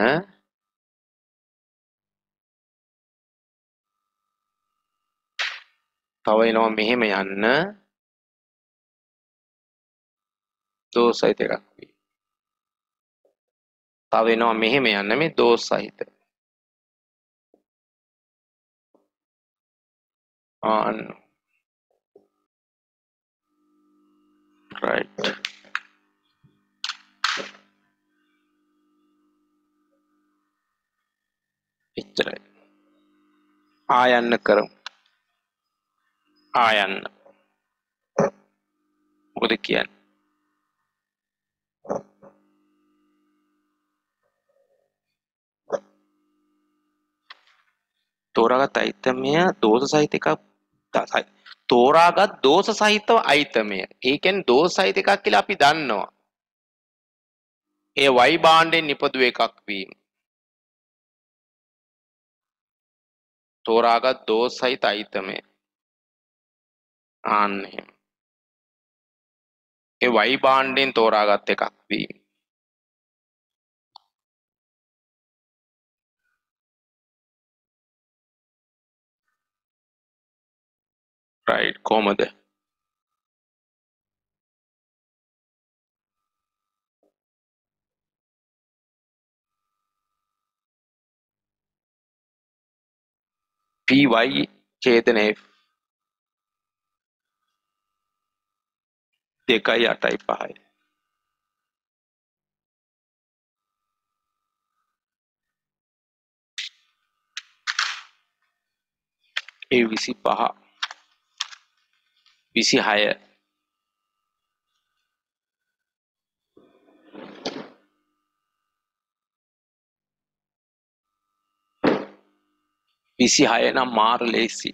තව එනවා මෙහෙම යන්න දෝෂයිත එකක් වීම. තව එනවා මෙහෙම යන්න මේ දෝෂයිත. ආන්න right. එච්චරයි. ආයන්න කරමු. ආයන්න. මොකද කියන්නේ? තෝරාගත් අයිතමය දෝෂ සහිත එකක් තෝරාගත් දෝෂ සහිතව අයිතමය. ඒ කියන්නේ දෝෂ සහිත එකක් කියලා අපි දන්නවා. ඒ y භාණ්ඩෙන් නිපදු එකක් වීම. තෝරාගත් දෝෂ සහිත අයිතමය. ආන්නේ. ඒ y භාණ්ඩෙන් තෝරාගත් එකක් වීම. right. කොහමද? py ඡේදන f දෙකයි අටයි පහයි. ඒ විසිපහ විසිහය විසිහය නම් මාර ලේසි.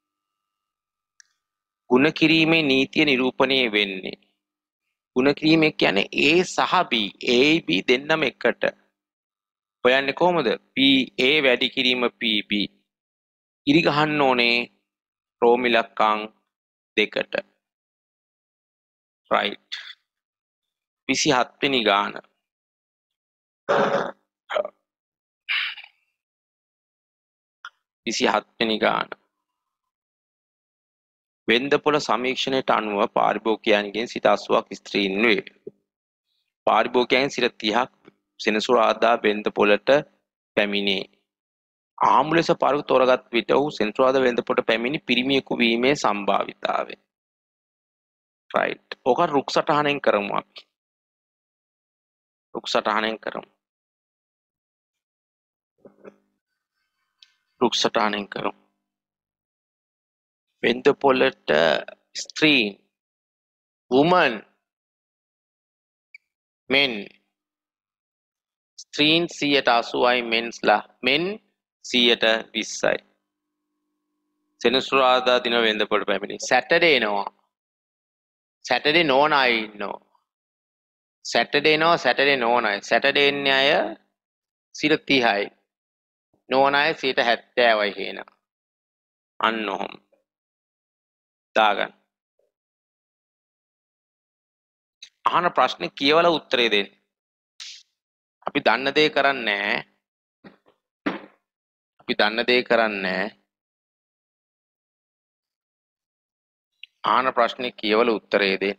ගුණ කිරීමේ නීතිය නිරූපණය වෙන්නේ. ගුණ කිරීම කියන්නේ A සහ B. A B දෙන්නම එකට. හොයන්නේ කොහොමද? P A වැඩි කිරීම P B. ඉරි ගහන්න ඕනේ රෝම ඉලක්කම් දෙකට. right. විසිහත් වෙනි ගාන. විසිහත් වෙනි ගාන. වෙන්දපොළ සමීක්ෂණයට අනුව පාරිභෝගිකයන්ගෙන් සිට අසූවක් ස්ත්‍රීන් වේ. පාරිභෝගිකයන් සිට තිහක් සෙනසුරාදා වෙන්දපොළට පැමිණේ. ආමුල ලෙස පාරිභෝගික තෝරාගත් විට ඔහු සෙනසුරාදා වෙන්දපොළට පැමිණි පිරිමියෙකු වීමේ සම්භාවිතාවය. right. ඕක රුක් සටහනෙන් කරමු අපි. රුක් සටහනෙන් කරමු. රුක් සටහනෙන් කරමු. වෙන්දපොළට ස්ත්‍රී woman men ස්ත්‍රීන් සියයට අසූවයි මෙන්ස්ලා men සියයට විස්සයි. සෙනසුරාදා දින වෙන්දපොළට පැමිණි. සැටර්ඩේ එනවා. සැටර්ඩේ නෝන අය ඉන්නවා. සැටර්ඩේ එනවා සැටර්ඩේ නෝන අය. සැටර්ඩේ එන්නේ අය සිට තිහයි. නොවන අය සියයට හැත්තෑවයි හේන. අන්න ඔහොම දාගන්න. අහන ප්‍රශ්නේ කියවලා උත්තරේ දෙන්න. අපි දන්න දේ කරන්නේ නැහැ. අපි දන්න දේ කරන්නේ නැහැ. අහන ප්‍රශ්නේ කියවලා උත්තරේ දෙන්න.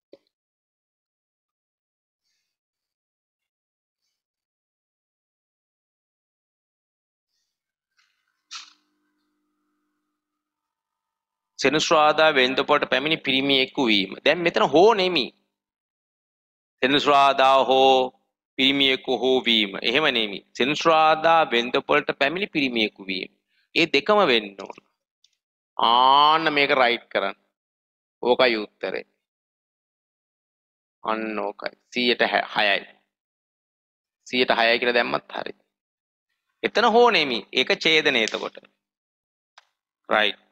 සෙනසුරාදා වෙළඳපොළට පැමිණි පිරිමියෙකු වීම. දැන් මෙතන හෝ නෙමි. සෙනසුරාදා හෝ පිරිමියෙකු හෝ වීම. එහෙම නෙමි. සෙනසුරාදා වෙළඳපොළට පැමිණි පිරිමියෙකු වීම. ඒ දෙකම වෙන්න ඕන. ආන්න මේක රයිට් කරන්න. ඕකයි උත්තරේ. අන්න ඕකයි. සියයට හයයි. සියයට හයයි කියලා දැම්මත් හරි. එතන හෝ නෙමි. ඒක ඡේදනය එතකොට. රයිට්.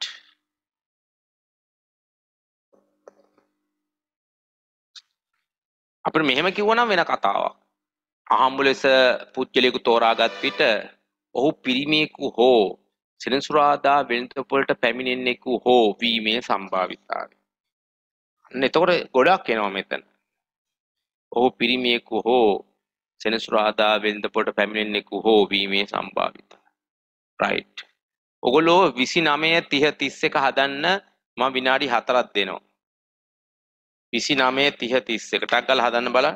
අපිට මෙහෙම කිව්වනම් වෙන කතාවක්. අහම්බු ලෙස පුද්ගලයෙකු තෝරාගත් විට ඔහු පිරිමියෙකු හෝ සෙනසුරාදා වෙළඳපොළට පැමිණෙන්නෙකු හෝ වීමේ සම්භාවිතාවය. අන්න එතකොට ගොඩක් එනවා මෙතන. ඔහු පිරිමියෙකු හෝ සෙනසුරාදා වෙළඳපොළට පැමිණෙන්නෙකු හෝ වීමේ සම්භාවිතාවය. රයිට්. ඔගොල්ලෝ විසිනමය තිහ තිස් එක හදන්න මම විනාඩි හතරක් දෙනවා. විසිනමය තිහ තිස් එක ටක් ගාලා හදන්න බලන්න.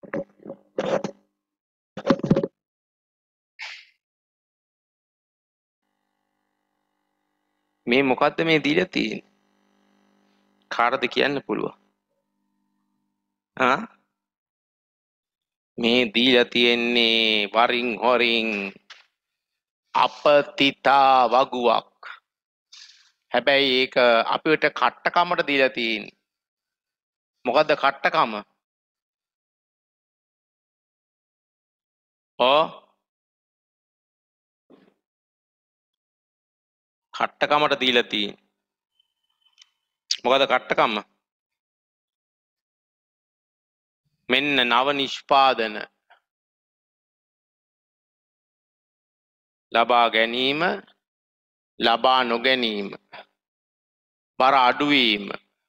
මේ මොකද්ද මේ දීලා තියෙන්නේ? කාටද කියන්න පුළුවන්? ආ මේ දීලා තියෙන්නේ වරින් හොරින් අපතිතා වගුවක්. හැබැයි ඒක අපිට කට්ටකමට දීලා තියෙන්නේ. මොකද්ද කට්ටකම? ඕ කට්ටකමට දීලා තියෙන්නේ. මොකද කට්ටකම? මෙන්න නව නිෂ්පාදන ලබා ගැනීම, ලබා නොගැනීම, බර අඩුවීම,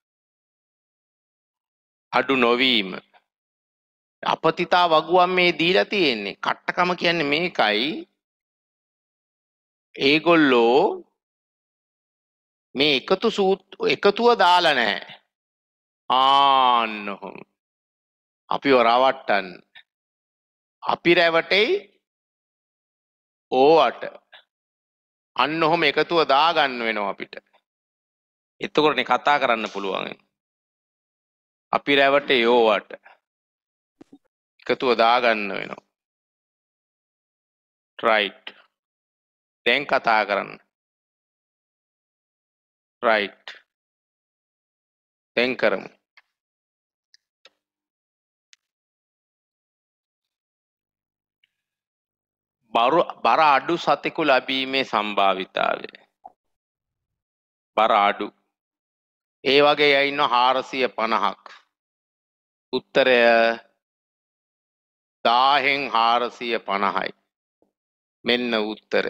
අඩු නොවීම. අපතිතා වගුවම් මේ දීලා තියෙන්නේ. කට්ටකම කියන්නේ මේකයි. ඒගොල්ලෝ මේ එකතු සූත් එකතුව දාලා නැහැ. ආන්න ඔහොම. අපිව රවට්ටන්න. අපි රැවටෙයි ඕවට. අන්න ඔහොම එකතුව දාගන්න වෙනවා අපිට. එතකොටනේ කතා කරන්න පුළුවන්. අපි රැවටෙයි ඕවට. එකතුව දාගන්න වෙනවා. රයිට්. දැන් කතා කරන්න. රයිට්. දැන් කරමු. බර අඩු සතෙකු ලැබීමේ සම්භාවිතාවය. බර අඩු. ඒ වගේ අය ඉන්නවා හාරසිය පනහක්. උත්තරය දාහෙන් හාරසිය පනහයි. මෙන්න උත්තරය.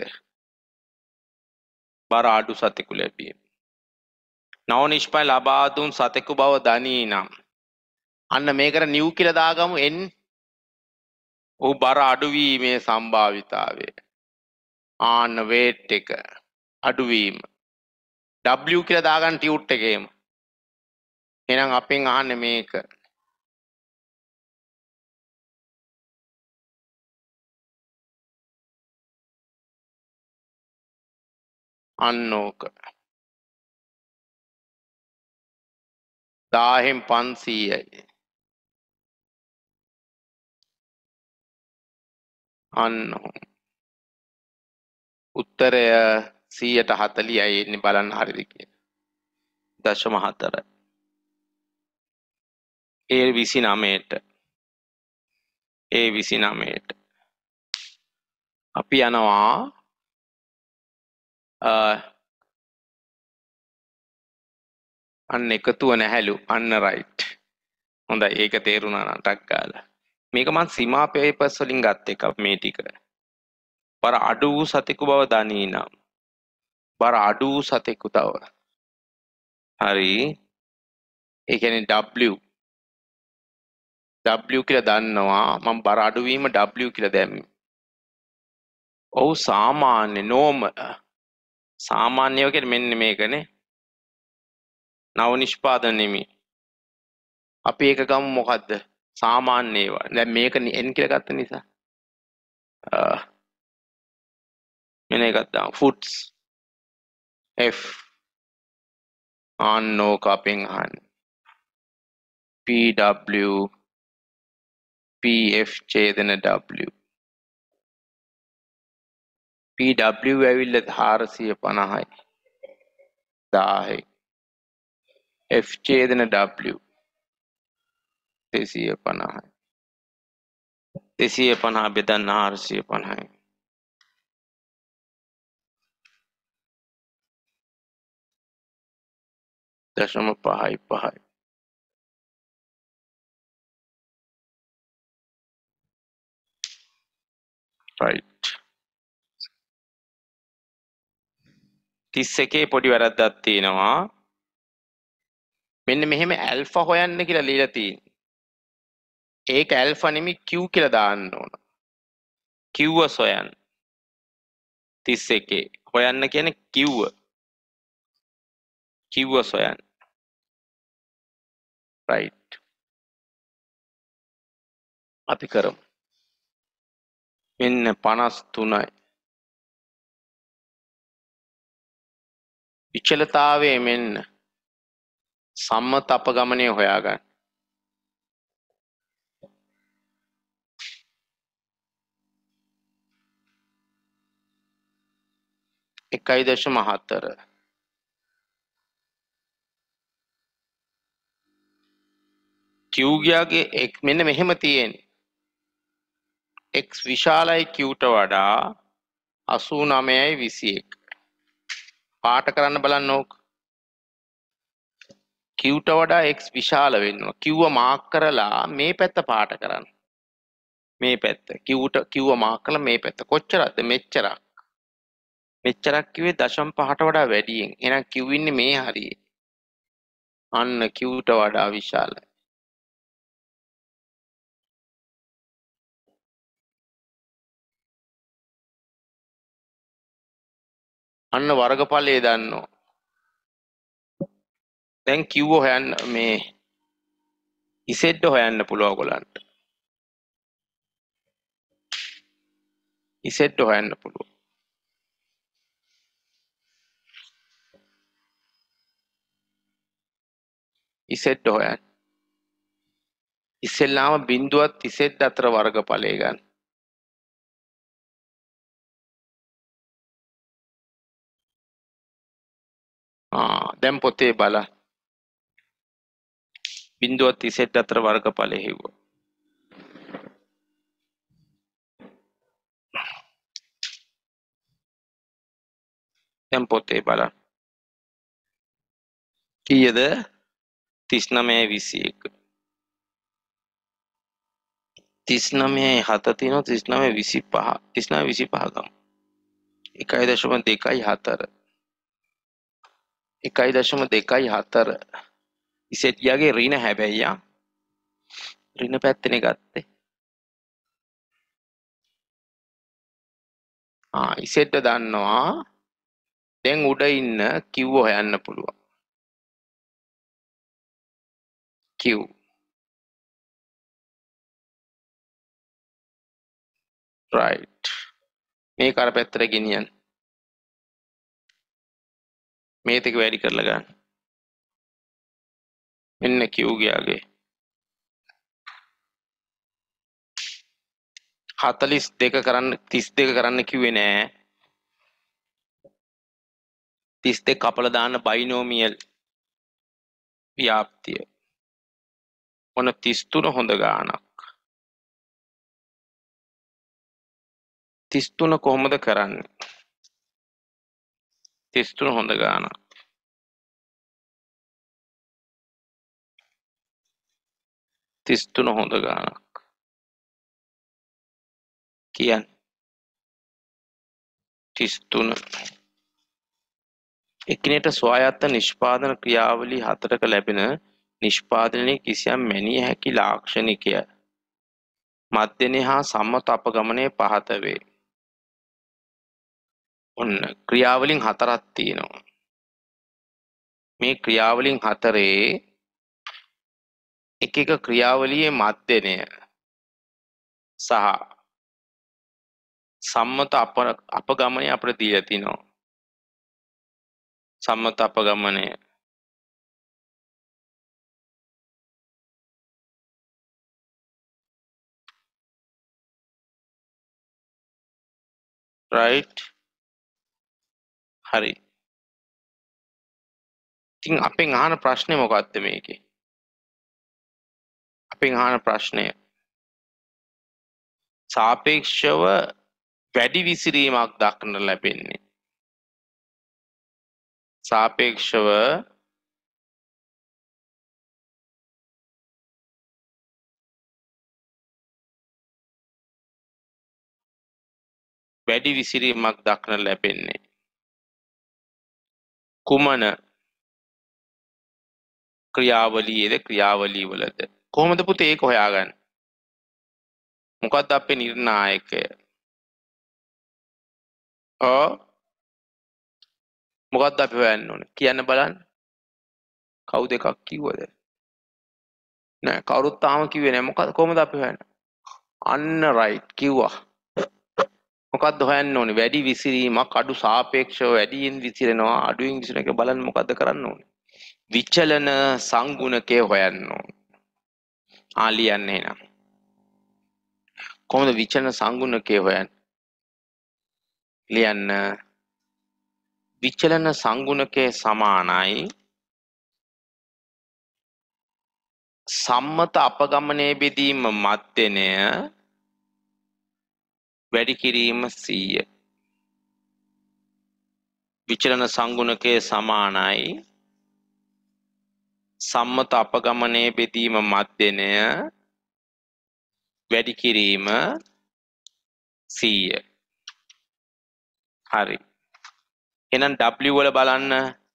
බර අඩු සතෙකු ලැබීම. නව නිෂ්පය ලබා දුන් සතෙකු බව දනී නම් අන්න මේකට නිව් කියලා දාගමු n. ඔහු බර අඩුවීමේ සම්භාවිතාවය. ආන්න වේට් එක අඩුවීම. W කියලා දාගන්න ටියුට් එකේම. එහෙනම් අපෙන් අහන්නේ මේක. අන්න ඕක. දාහෙන් පන්සීයයි. අන්න උත්තරය සීයට හතලියයි එන්නේ බලන්න හරිද කියලා. දශම හතරයි. ඒ විසිනමයට. ඒ විසිනමයට. අපි යනවා අන්න එකතුව නැහැලු. අන්න රයිට්. හොඳයි ඒක තේරුණා නම් ටක් ගාලා. මේක මම සීමා පේපර්ස් වලින් ගත්ත එකක් මේ ටික. බර අඩු වූ සතෙකු බව දනී නම් බර අඩු වූ සතෙකු තව හරි ඒ කියන්නේ W W කියලා දන්නවා මම බර අඩු වීම W කියලා දැම්මේ. ඔව් සාමාන්‍ය normal සාමාන්‍ය කියන්නේ මෙන්න මේකනේ. නව නිෂ්පාදන නෙමෙයි. අපි ඒක ගමු මොකද්ද? සාමාන්‍ය ඒවා. දැන් මේක N කියලා ගත්ත නිසා. මෙන්න එකක් දාමු. foods F ආන්නෝ කපෙන් අහන්න. P W P F ඡේදන W P W ඇවිල්ලා හාරසිය පනහයි දාහයි F ඡේදන W දෙසිය පනහයි දෙසිය පනහ බෙදන්න හාරසිය පනහයි දශම පහයි පහයි right තිස් එකේ පොඩි වැරද්දක් තියෙනවා මෙන්න මෙහෙම ඇල්ෆා හොයන්න කියලා ලියලා තියෙන්නේ ඒක ඇල්ෆා නෙමෙයි Q කියලා දාන්න ඕන Q හොයන්න තිස් එකේ හොයන්න කියන්නේ Q Q හොයන්න right අපි කරමු මෙන්න පනස් තුනයි විචලතාවයේ මෙන්න සම්මත අපගමනය හොයාගන්න එකයි දශම හතර Q ගියාගේ එක් මෙන්න මෙහෙම තියෙන්නේ x විශාලයි Qට වඩා අසූ නවයයි විසි එක පාට කරන්න බලන්න ඕක Qට වඩා x විශාල වෙනවා Q මාක් කරලා මේ පැත්ත පාට කරන්න මේ පැත්ත Qට Q මාක් කරලා මේ පැත්ත කොච්චරද මෙච්චරක් මෙච්චරක් කිව්වේ දශම පහට වඩා වැඩියෙන් එහෙනම් Q ඉන්නේ මේ හරියේ අන්න Qට වඩා විශාලයි අන්න වර්ගඵලය දන්නවා දැන් Q හොයන්න මේ Z හොයන්න පුළුවන් ඔයගලන්ට Z හොයන්න පුළුවන් Z හොයන්න ඉස්සෙල්ලාම බිඳුවත් Z අතර වර්ගඵලය ගන්න ආ දැන් පොතේ බලන්න බිඳුවත් Z අතර වර්ගඵලය හෙව්වා දැන් පොතේ බලන්න කීයද තිස් නවයයි විසි එක තිස් නවයයි හත තියෙනවා තිස් නවයයි විසිපහ තිස් නවයයි විසිපහ ගමු එකයි දශම දෙකයි හතර එකයි දශම දෙකයි හතර Z යගේ ඍණ හැබැයි ආ ඍණ පැත්තනේ ගත්තේ ආ Z දන්නවා දැන් උඩ ඉන්න Q හොයන්න පුළුවන් Q right මේක අර පැත්තට ගෙනියන්න මේ ටික වැඩි කරලා ගන්න මෙන්න Q ගියාගේ හතළිස් දෙක කරන්න තිස් දෙක කරන්න කිව්වේ නෑ තිස් දෙක කපලා දාන්න බයිනෝමියල් ව්‍යාප්තිය මොන තිස් තුන හොඳ ගානක් තිස් තුන කොහොමද කරන්නේ තිස් තුන හොඳ ගානක් තිස් තුන හොඳ ගානක් කියන්න තිස් තුන. එකිනෙට ස්වායත්ත නිෂ්පාදන ක්‍රියාවලි හතරක ලැබෙන නිෂ්පාදනයේ කිසියම් මැනිය හැකි ලාක්ෂණිකය මධ්‍යනය හා සම්මත අපගමනය පහත වේ. ඔන්න ක්‍රියාවලින් හතරක් තියෙනවා. මේ ක්‍රියාවලින් හතරේ එක එක ක්‍රියාවලියේ මධ්‍යනය සහ සම්මත අප අපගමනය අපිට දීලා තිනවා. සම්මත අපගමනය right හරි. ඉතින් අපෙන් අහන ප්‍රශ්නේ මොකක්ද මේකේ? අපෙන් අහන ප්‍රශ්නය සාපේක්ෂව වැඩි විසිරීමක් දක්නට ලැබෙන්නේ. සාපේක්ෂව වැඩි විසිරීමක් දක්නට ලැබෙන්නේ කුමන ක්‍රියාවලියේද ක්‍රියාවලියවලද? කොහොමද පුතේ ඒක හොයාගන්නේ? මොකක්ද අපේ නිර්ණායකය? ඔව් මොකක්ද අපි හොයන්න ඕනේ? කියන්න බලන්න. කවුද එකක් කිව්වද? නෑ කවුරුත් තාම කිව්වේ නෑ. මොකද කොහොමද අපි හොයන්නේ? අන්න රයිට් කිව්වා. මොකක්ද හොයන්න ඕනේ? වැඩි විසිරීමක් අඩු සාපේක්ෂව වැඩියෙන් විසිරෙනවා අඩුවෙන් විසිරෙන එක බලන්න මොකද්ද කරන්න ඕනේ? විචලන සංගුණකය හොයන්න ඕනේ. ආ ලියන්න එහෙනම්. කොහොමද විචලන සංගුණකය හොයන්නේ? ලියන්න. විචලන සංගුණකය සමානයි සම්මත අපගමනයේ බෙදීම මධ්‍යනය වැඩි කිරීම සීය. විචලන සංගුණකය සමානයි සම්මත අපගමනයේ බෙදීම මධ්‍යනය වැඩි කිරීම සීය. හරි. එහෙනම් W වල බලන්න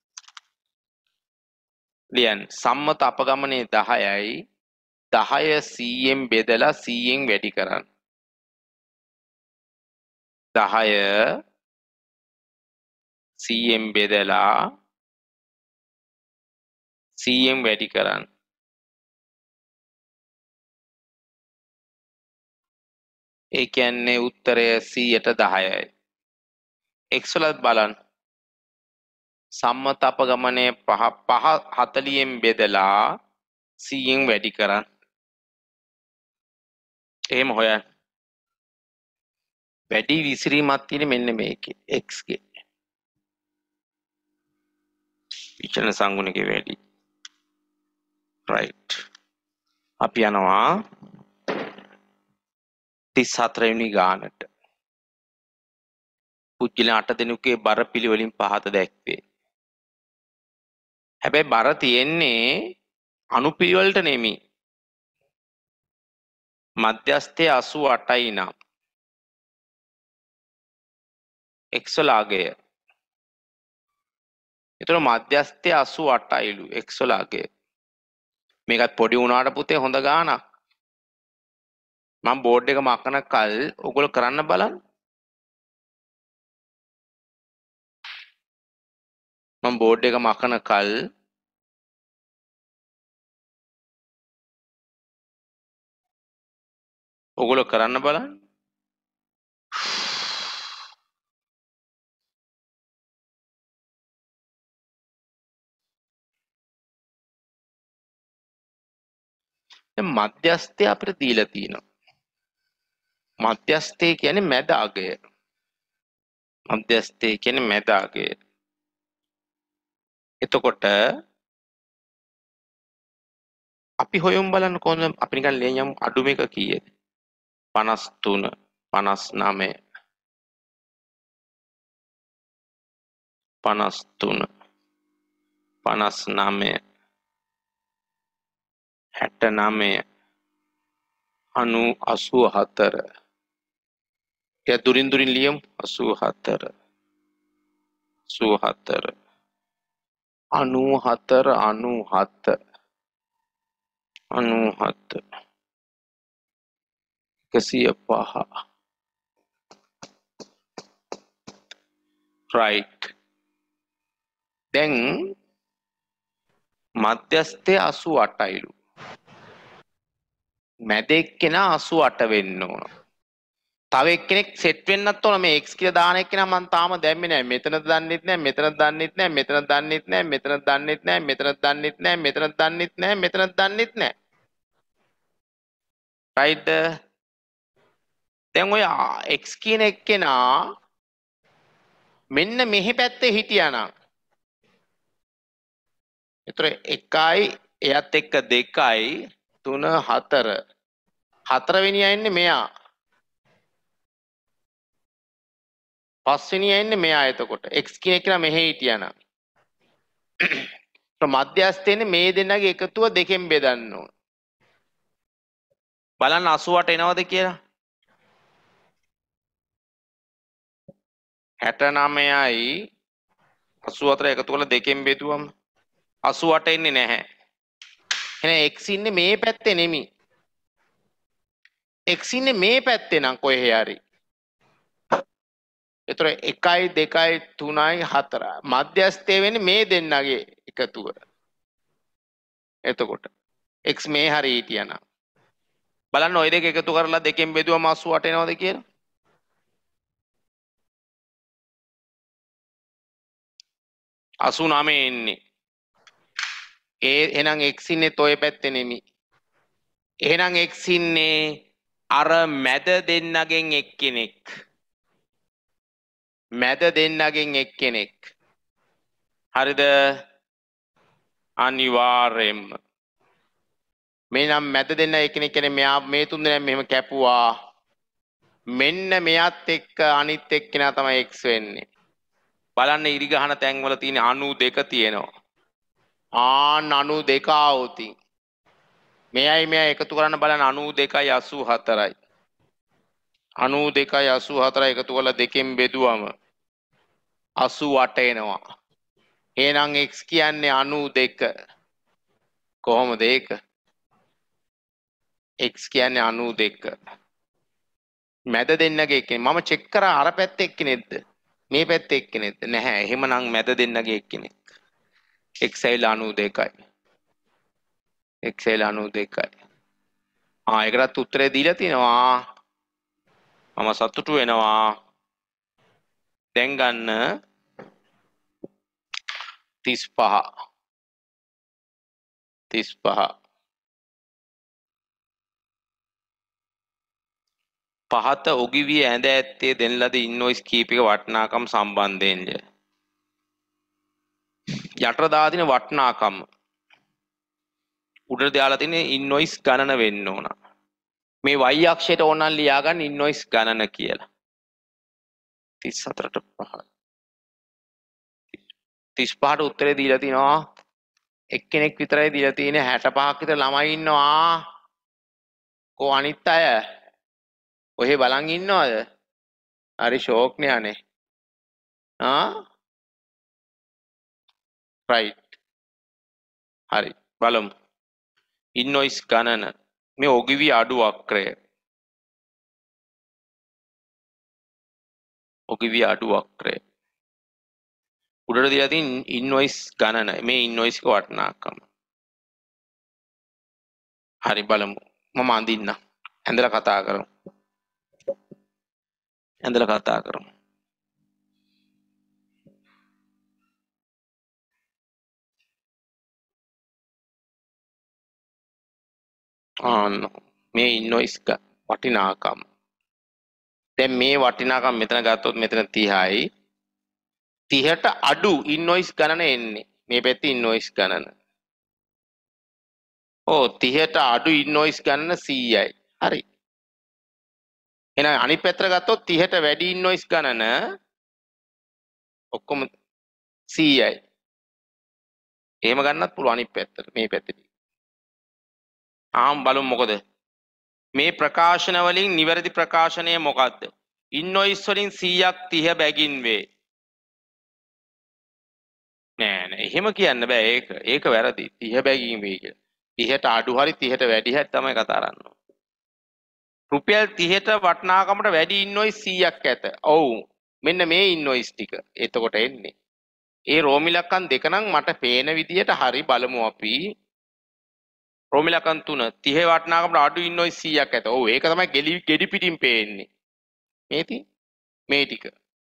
ලියන්න. සම්මත අපගමනයේ දහයයි දහය සීයෙන් බෙදලා සීයෙන් වැඩි කරන්න. දහය සීයෙන් බෙදලා සීයෙන් වැඩි කරන්න. ඒ කියන්නේ උත්තරය සීයට දහයයි. x වලත් බලන්න. සම්මත අපගමනය පහ පහ හතලියෙන් බෙදලා සීයෙන් වැඩි කරන්න. එහෙම හොයන්න. වැඩි විසිරීමක් තියෙන මෙන්න මේකේ x ගේ. විචලන සංගුණකේ වැඩි. right. අපි යනවා තිස් හතර වෙනි ගානට. පුජ්‍යල අට දෙනෙකුගේ බර පිළිවෙලින් පහත දැක්වේ. හැබැයි බර තියෙන්නේ අනුපිළිවෙලට නෙමෙයි. මධ්‍යස්ථය අසූ අටයි නම් x වල අගය. ඒතර මධ්‍යස්ථය අසූ අටයිලු x වල අගය. මේකත් පොඩි වුණාට පුතේ හොඳ ගානක්. මම බෝඩ් එක මකන කල් ඔයගොල්ලෝ කරන්න බලන්න. මම බෝඩ් එක මකන කල් ඔයගොල්ලෝ කරන්න බලන්න. දැන් මධ්‍යස්ථය අපිට දීලා තියෙනවා. මධ්‍යස්ථය කියන්නේ මැද අගය. මධ්‍යස්ථය කියන්නේ මැද අගය. එතකොට අපි හොයමු බලන්න කොහොමද අපි නිකන් ලියන් යමු අඩුම එක කීයද? පනස් තුන පනස් නවය පනස් තුන පනස් නවය හැට නවය අනූ අසූ හතර. ටික දුරින් දුරින් ලියමු අසූ හතර අසූහතර අනූහතර අනූහත අනූහත එකසිය පහ right දැන් මධ්‍යස්ථය අසූ අටයිලු මැද එක්කෙනා අසූ අට වෙන්න ඕන තව එක්කෙනෙක් සෙට් වෙන්නත් ඕන මේ x කියලා දාන එක්කෙනා මම තාම දැම්මේ නැහැ මෙතනද දන්නෙත් නැහැ මෙතනද දන්නෙත් නැහැ මෙතනද දන්නෙත් නැහැ මෙතනද දන්නෙත් නැහැ මෙතනද දන්නෙත් නැහැ මෙතනද දන්නෙත් නැහැ මෙතනද දන්නෙත් නැහැ right දැන් ඔය x කියන එක්කෙනා මෙන්න මෙහි පැත්තේ හිටියානම් ඒතර එකයි එයත් එක්ක දෙකයි තුන හතර හතරවෙනියා ඉන්නේ මෙයා පස්වෙනියා ඉන්නේ මෙයා එතකොට x කියන එක මෙහෙ හිටියානම් તો මධ්‍යස්ථයනේ මේ දෙන්නගේ එකතුව දෙකෙන් බෙදන්න ඕන බලන්න අසූ අට එනවද කියලා හැට නවයයි අසූ හතර එකතු කරලා දෙකෙන් බෙදුවම අසූ අට එන්නේ නැහැ එහෙනම් x ඉන්නේ මේ පැත්තේ නෙමි x ඉන්නේ මේ පැත්තේ නම් කොහේ හරි ඒතර එකයි දෙකයි තුනයි හතරයි මධ්‍යස්ථය වෙන්නේ මේ දෙන්නගේ එකතුව එතකොට x මේ හරි හිටියනම් බලන්න ওই දෙක එකතු කරලා දෙකෙන් බෙදුවම අසූ අට එනවද කියලා අසූ නවය එන්නේ ඒ එහෙනම් x ඉන්නේ toy පැත්තේ නෙමි එහෙනම් x ඉන්නේ අර මැද දෙන්නගෙන් එක්කෙනෙක් මැද දෙන්නගෙන් එක්කෙනෙක් හරිද අනිවාර්යෙන්ම මේ නම් මැද දෙන්න එක්කෙනෙක් කියන්නේ මෙයා මේ තුන් දෙනා මෙහෙම කැපුවා මෙන්න මෙයත් එක්ක අනිත් එක්කෙනා තමයි x වෙන්නේ බලන්න ඉරි ගහන තැන් වල තියෙන අනූ දෙක තියෙනවා ආන් අනූ දෙක આવුති මෙයයි මෙයයි එකතු කරන්න බලන්න අනූ දෙකයි අසූ හතරයි අනූ දෙකයි අසූ හතරයි එකතු කරලා දෙකෙන් බෙදුවම අසූ අට එනවා එහෙනම් x කියන්නේ අනූ දෙක කොහොමද ඒක x කියන්නේ අනූ දෙක මැද දෙන්නගේ එක්කෙනෙක් මම චෙක් කරා අර පැත්තේ එක්කෙනෙක්ද මේ පැත්තේ එක්කෙනෙක්ද නැහැ එහෙමනම් මැද දෙන්නගේ එක්කෙනෙක් x ඇවිල්ලා අනූ දෙකයි x ඇවිල්ලා අනූ දෙකයි ආ ඒකටත් උත්තරේ දීලා තිනවා මම සතුටු වෙනවා දැන් ගන්න තිස් පහ තිස් පහ පහත ඔගිවිය ඇඳ ඇත්තේ දෙන ලද ඉන්වොයිස් කීපයක වටිනාකම් සම්බන්ධයෙන්ය යටට දාලා තියෙන වටිනාකම් උඩට දාලා තියෙන ඉන්වොයිස් ගණන වෙන්න ඕන මේ y අක්ෂයට ඕනනම් ලියා ගන්න ඉන්වොයිස් ගණන කියලා තිස් හතරට පහ තිස් පහට උත්තරේ දීලා තිනවා එක්කෙනෙක් විතරයි දීලා තියෙන්නේ හැට පහක් විතර ළමයි ඉන්නවා කො අනිත් අය ඔහෙ බලන් ඉන්නවද හරි ෂෝක් නේ අනේ ආ රයිට් හරි බලමු ඉන්වොයිස් ගණන මේ ඔගිවි අඩු වක්‍රය ඔගිවි අඩු වක්‍රය උඩට දීලා තියෙන ඉන්වොයිස් ගණන මේ ඉන්වොයිස් එක වටිනාකම හරි බලමු මම අඳින්න ඇඳලා කතා කරමු ඇඳලා කතා කරමු ආන්න මේ ඉන්වොයිස් වටිනාකම දැන් මේ වටිනාකම මෙතන ගත්තොත් මෙතන තිහයි තිහට අඩු ඉන්වොයිස් ගණන එන්නේ මේ පැත්තේ ඉන්වොයිස් ගණන ඕ තිහට අඩු ඉන්වොයිස් ගණන සීයයි හරි එහෙනම් අනිත් පැත්තට ගත්තොත් තිහට වැඩි ඉන්වොයිස් ගණන ඔක්කොම සීයයි එහෙම ගන්නත් පුළුවන් අනිත් පැත්තට මේ පැත්තේ ආම් බලමු මොකද මේ ප්‍රකාශන වලින් නිවැරදි ප්‍රකාශනය මොකක්ද ඉන්වොයිස් වලින් සීයක් තිහ බැගින් වේ නෑ නෑ එහෙම කියන්න බෑ ඒක ඒක වැරදි තිහ බැගින් වෙයි කියලා. තිහට අඩු හරි තිහට වැඩි හරි තමයි කතා කරන්නේ. රුපියල් තිහට වටිනාකමට වැඩි ඉන්වොයිස් සීයක් ඇත. ඔව් මෙන්න මේ ඉන්වොයිස් ටික. එතකොට එන්නේ. ඒ රෝමිලක්කන් දෙක නම් මට පේන විදියට හරි බලමු අපි. රෝමිලක්කන් තුන තිහ වටිනාකමට අඩු ඉන්වොයිස් සීයක් ඇත. ඔව් ඒක තමයි ගෙලි ගෙඩි පිටින් පේන්නේ. මේ ති මේ ටික.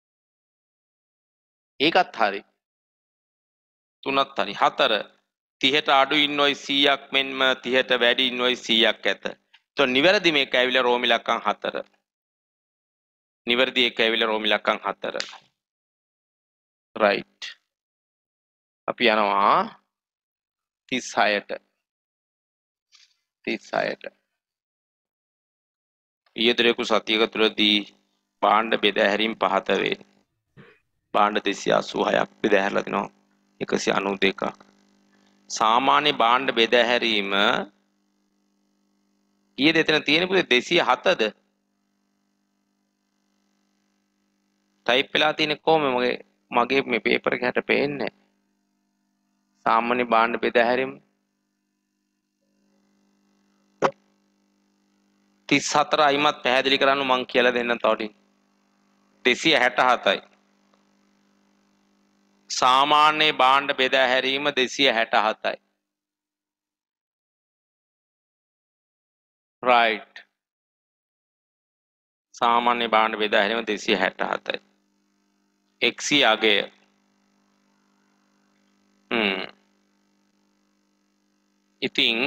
ඒකත් හරි. තුනත් හරි. හතර තිහට අඩු ඉන්වොයිස් සීයක් මෙන්ම තිහට වැඩි ඉන්වොයිස් සීයක් ඇත. එතකොට නිවැරදි මේක ඇවිල්ලා රෝමිලක්කන් හතර. නිවැරදි එක ඇවිල්ලා රෝමිලක්කන් හතර. රයිට්. අපි යනවා තිස් හයට. තිස් හයට. ඊයේදරේකු සතියක තුලදී භාණ්ඩ බෙදා හැරීම් පහත වේ. භාණ්ඩ දෙසිය අසූ හයක් බෙදා හැරලා තිනවා එකසිය අනූ දෙකක්. සාමාන්‍ය භාණ්ඩ බෙදා හැරීම ඊයේ එතන තියෙන පුතේ දෙසිය හතද? ටයිප් වෙලා තියෙන කොහොම මගේ මගේ මේ පේපර් එක හැට පේන්නේ. සාමාන්‍ය භාණ්ඩ බෙදා හැරීම තිස් හතර අයිමත් පැහැදිලි කරන්න මං කියලා දෙන්නම් තවටින්. දෙසිය හැට හතයි. සාමාන්‍ය භාණ්ඩ බෙදා හැරීම දෙසිය හැට හතයි. right. සාමාන්‍ය භාණ්ඩ බෙදා හැරීම දෙසිය හැට හතයි. එක්සිය අගය. හ්ම්. ඉතින්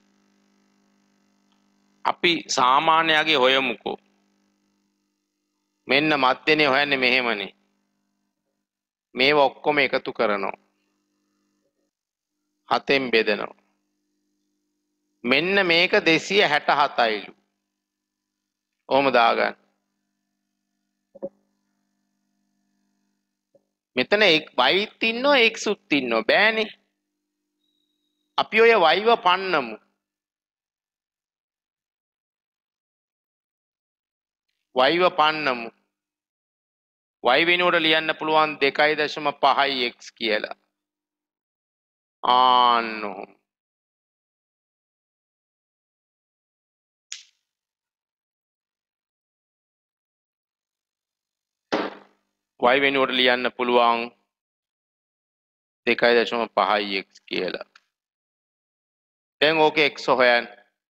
අපි සාමාන්‍ය අගය හොයමුකෝ. මෙන්න මධ්‍යනේ හොයන්නේ මෙහෙමනේ. මේව ඔක්කොම එකතු කරනවා. හතෙන් බෙදනවා. මෙන්න මේක දෙසිය හැට හතයිලු. ඔහොම දාගන්න. මෙතන එක් වයිත් ඉන්නවා එක්සුත් ඉන්නවා බෑනේ. අපි ඔය වයිව පන්නමු. වයිව පන්නමු. y වෙනුවට ලියන්න පුළුවන් දෙකයි දශම පහයි x කියලා. ආන්න ඔහොම. y වෙනුවට ලියන්න පුළුවන් දෙකයි දශම පහයි x කියලා. දැන් ඕකේ x හොයන්න.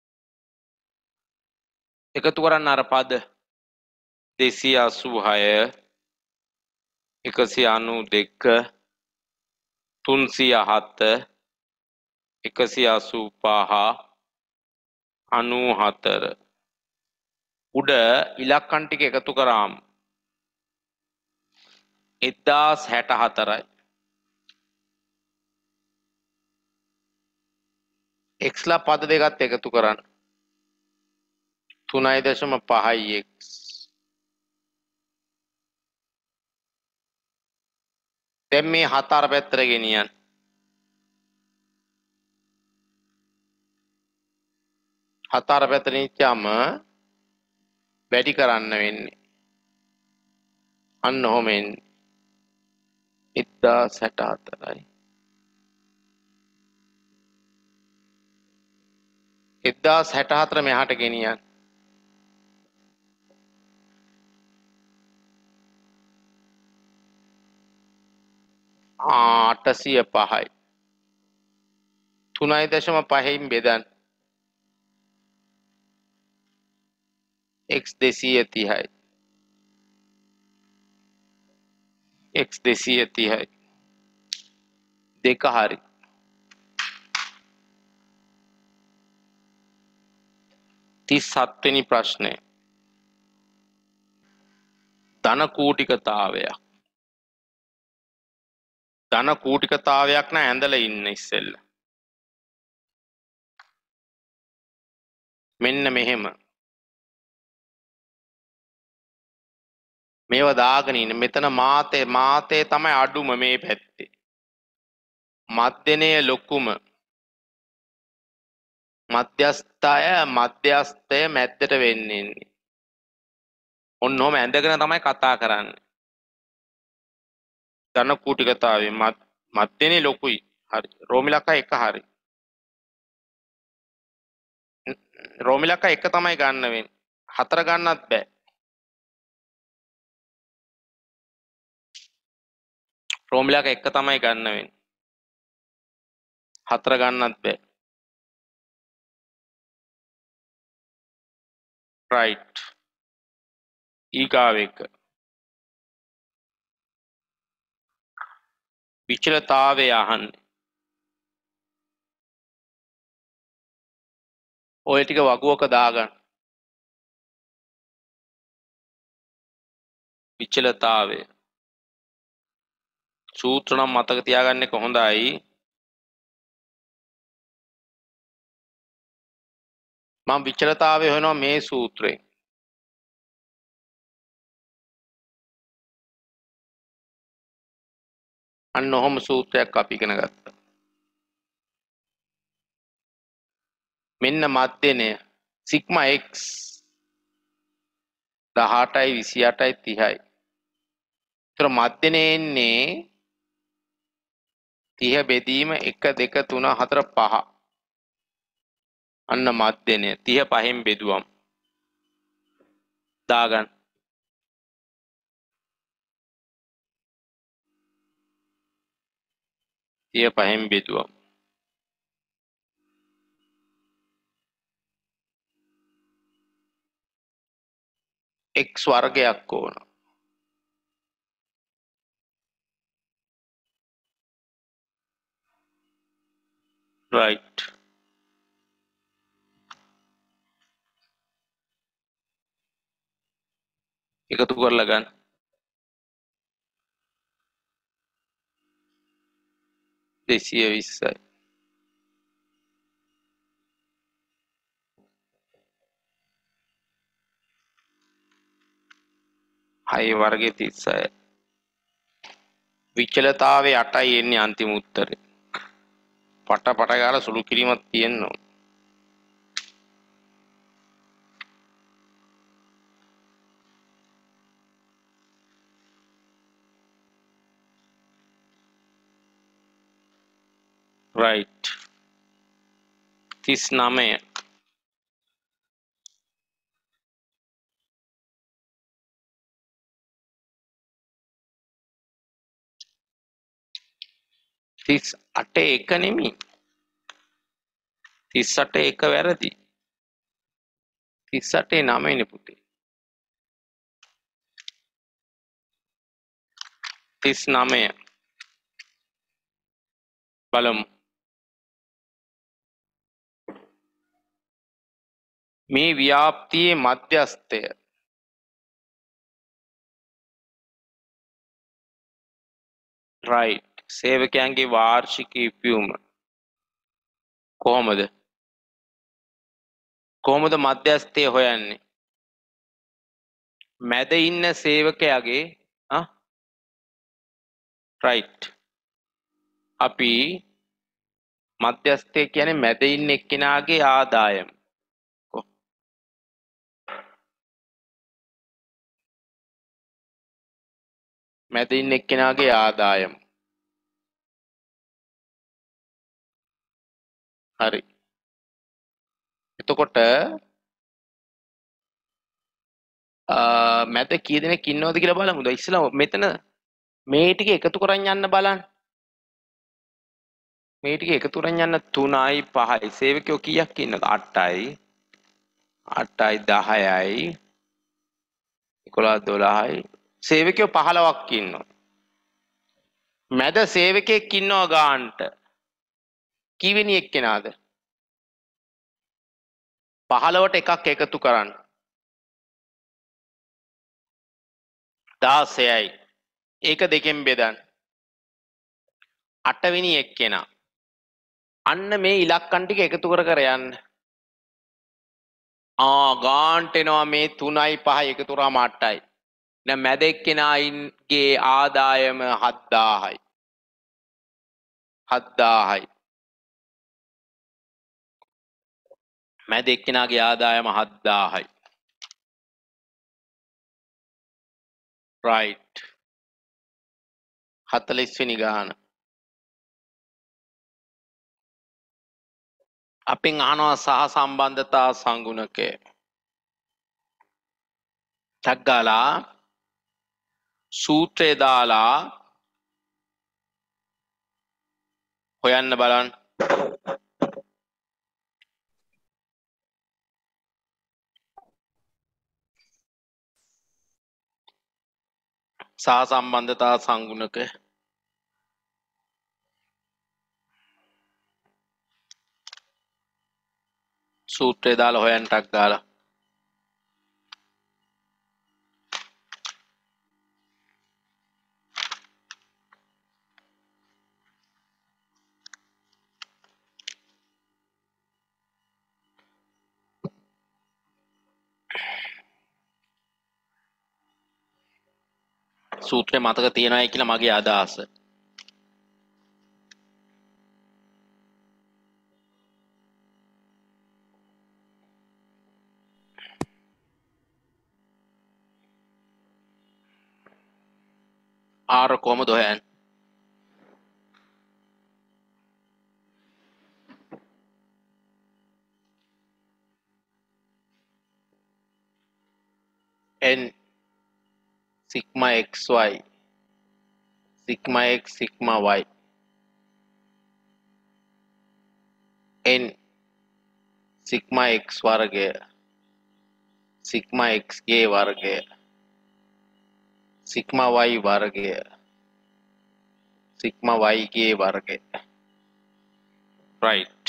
එකතු කරන්න අර පද දෙසිය අසූ හය එකසිය අනූ දෙක තුන්සිය හත එකසිය අසූ පහ අනූ හතර උඩ ඉලක්කම් ටික එකතු කරාම එක්දාස් හැට හතරයි. x ලා පද දෙකත් එකතු කරන්න තුනයි දශම පහයි x. දැන් මේ හතර පැත්තට ගෙනියන්න. හතර පැත්තට නිච්චාම වැඩි කරන්න වෙන්නේ. අන්න ඔහොම එන්නේ. එක්දාස් හැට හතරයි. එක්දාස් හැට හතර මෙහාට ගෙනියන්න. අටසිය පහයි. තුනයි දශම පහෙන් බෙදන්න. x දෙසිය තිහයි. x දෙසිය තිහයි. දෙක හරි. තිස් හත් වෙනි ප්‍රශ්නය. ධන කූටිකතාවයක්. ධන කූටිකතාවයක් නම් ඇඳලා ඉන්න ඉස්සෙල්ල. මෙන්න මෙහෙම. මේව දාගෙන ඉන්න. මෙතන මාතේ මාතේ තමයි අඩුම මේ පැත්තේ. මධ්‍යනය ලොකුම. මධ්‍යස්ථය මධ්‍යස්ථය මැද්දට වෙන්නේ. ඔන්නෝම ඇඳගෙන තමයි කතා කරන්නේ. ධන කූටිකතාවේ මධ්‍යනේ ලොකුයි. හරි. රෝමිලක්කා එක හරි. රෝමිලක්කා එක තමයි ගන්න වෙන්නේ. හතර ගන්නත් බෑ. රෝමිලක්කා එක තමයි ගන්න වෙන්නේ. හතර ගන්නත් බෑ. right. ඊගාව එක. විචලතාවය අහන්නේ. ඔය ටික වගුවක දාගන්න. විචලතාවය. සූත්‍ර නම් මතක තියාගන්න එක හොඳයි. මම විචලතාවය හොයනවා මේ සූත්‍රයෙන්. අන්න ඔහොම සූත්‍රයක් අපි ඉගෙන ගත්තා. මෙන්න මධ්‍යනය සිග්මා x දහඅටයි විසිඅටයි තිහයි. ඒතර මධ්‍යනේ එන්නේ තිහ බෙදීම එක දෙක තුන හතර පහ. අන්න මධ්‍යනය තිහ පහෙන් බෙදුවම් දාගන්න. තිහ පහෙන් බෙදුවම් x වර්ගයක් ඕන. right. එකතු කරලා ගන්න. දෙසිය විස්සයි. හය වර්ගය තිස්සයි. විචලතාවය අටයි එන්නේ අන්තිම උත්තරේ. පට පට ගාලා සුළු කිරීමක් තියෙන්න ඕන. right. තිස් නවය. තිස් අට එක නෙමෙයි. තිස් අට එක වැරදි. තිස් අටේ නවයනේ පුතේ. තිස් නවය. බලමු. මේ ව්‍යාප්තියේ මධ්‍යස්ථය right. සේවකයන්ගේ වාර්ෂික ඉපයුම කොහොමද? කොහොමද මධ්‍යස්ථය හොයන්නේ? මැද ඉන්න සේවකයාගේ ආ right. අපි මධ්‍යස්ථය කියන්නේ මැද ඉන්න එක්කෙනාගේ ආදායම. මැද ඉන්න එක්කෙනාගේ ආදායම. හරි. එතකොට මැද කී දෙනෙක් ඉන්නවද කියලා බලමුද? ඉස්සෙල්ලා මෙතන මේ ටික එකතු කරන් යන්න බලන්න. මේ ටික එකතු කරන් යන්න තුනයි පහයි. සේවකයෝ කීයක් ඉන්නවද? අටයි. අටයි දහයයි. එකොළහ දොළහයි. සේවකයෝ පහළොවක් ඉන්නවා. මැද සේවකයෙක් ඉන්නවා ගාන්ට. කීවෙනි එක්කෙනාද? පහළොවට එකක් එකතු කරන්න. දාසයයි. ඒක දෙකෙන් බෙදන්න. අටවෙනි එක්කෙනා. අන්න මේ ඉලක්කම් ටික එකතු කර කර යන්න. ආ ගාන්ට එනවා මේ තුනයි පහයි එකතු කරාම අටයි. දැන් මැද එක්කෙනාගේ ආදායම හත්දාහයි. හත්දාහයි. මැද එක්කෙනාගේ ආදායම හත්දාහයි. right. හතළිස් වෙනි ගාන. අපෙන් අහනවා සහ සම්බන්ධතා සංගුණකය. ටක් ගාලා සූත්‍රය දාලා හොයන්න බලන්න. සහ සම්බන්ධතා සංගුණකය. සූත්‍රය දාලා හොයන්න ටක් ගාලා. සූත්‍රය මතක තියෙනවායි කියලා මගේ අදහස. ආර කොහමද හොයන්නේ? n sigma xy sigma x sigma y n sigma x වර්ගය sigma x ගේ වර්ගය sigma y වර්ගය sigma y ගේ වර්ගය right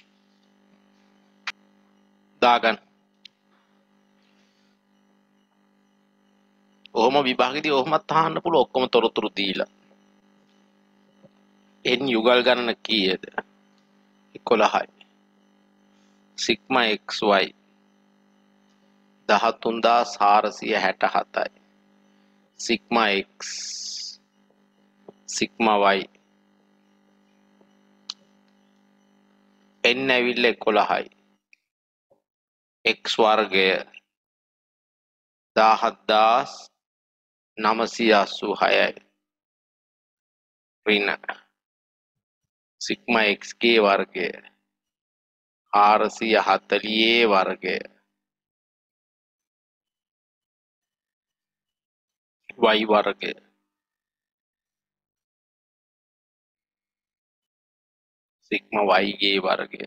දාගන්න. ඔහොම විභාගෙදී ඔහොමත් අහන්න පුළුවන් ඔක්කොම තොරතුරු දීලා. n යුගල් ගණන කීයද? එකොළහයි. sigma xy දහතුන් හදාස් හාරසිය හැට හතයි. sigma x sigma y n ඇවිල්ලා එකොළහයි. x වර්ගය දහහත් හදාස් නවසිය අසූ හයයි. ඍණ sigma x ගේ වර්ගය හාරසිය හතළිහේ වර්ගය y වර්ගය sigma y ගේ වර්ගය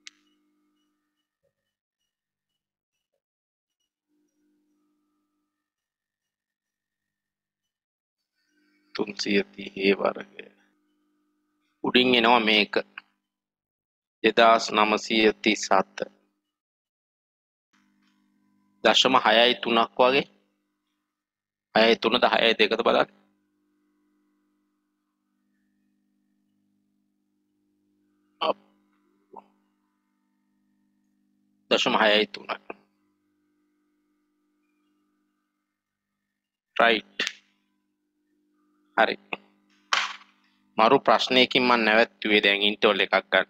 තුන්සිය තිහේ වර්ගය. උඩින් එනවා මේක දෙදාස් නවසිය තිස් හත දශම හයයි තුනක් වගේ. හයයි තුනද හයයි දෙකද බලන්න. දශම හයයි තුනයි. right හරි. මරු ප්‍රශ්නයකින් මම නැවැත්තුවේ දැන් ඉන්ටර්වල් එකක් ගන්න.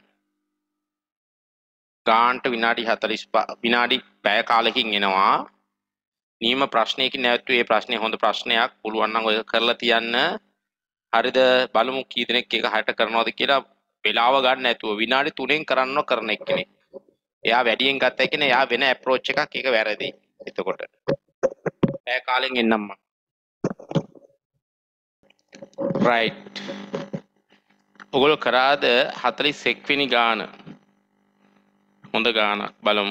ගාන්ට විනාඩි හතළිස් විනාඩි පැය කාලෙකින් එනවා. නියම ප්‍රශ්නයකින් නැවැත්තුවේ මේ ප්‍රශ්නේ හොඳ ප්‍රශ්නයක්. පුළුවන් නම් ඔය කරලා තියන්න. හරිද? බලමු කී දෙනෙක් එක හයට කරනවද කියලා. වෙලාව ගන්න නැතුව විනාඩි තුනෙන් කරන්න කරන එක්කෙනෙක්. එයා වැඩියෙන් ගත්ත එක්කෙනේ එයා වෙන අප්‍රෝච් එකක් ඒක වැරදි. එතකොට පැය කාලෙන් එන්නම් මම. right ඔගොල්ලෝ කරාද හතළිස් එක් වෙනි ගාන? හොඳ ගානක් බලමු.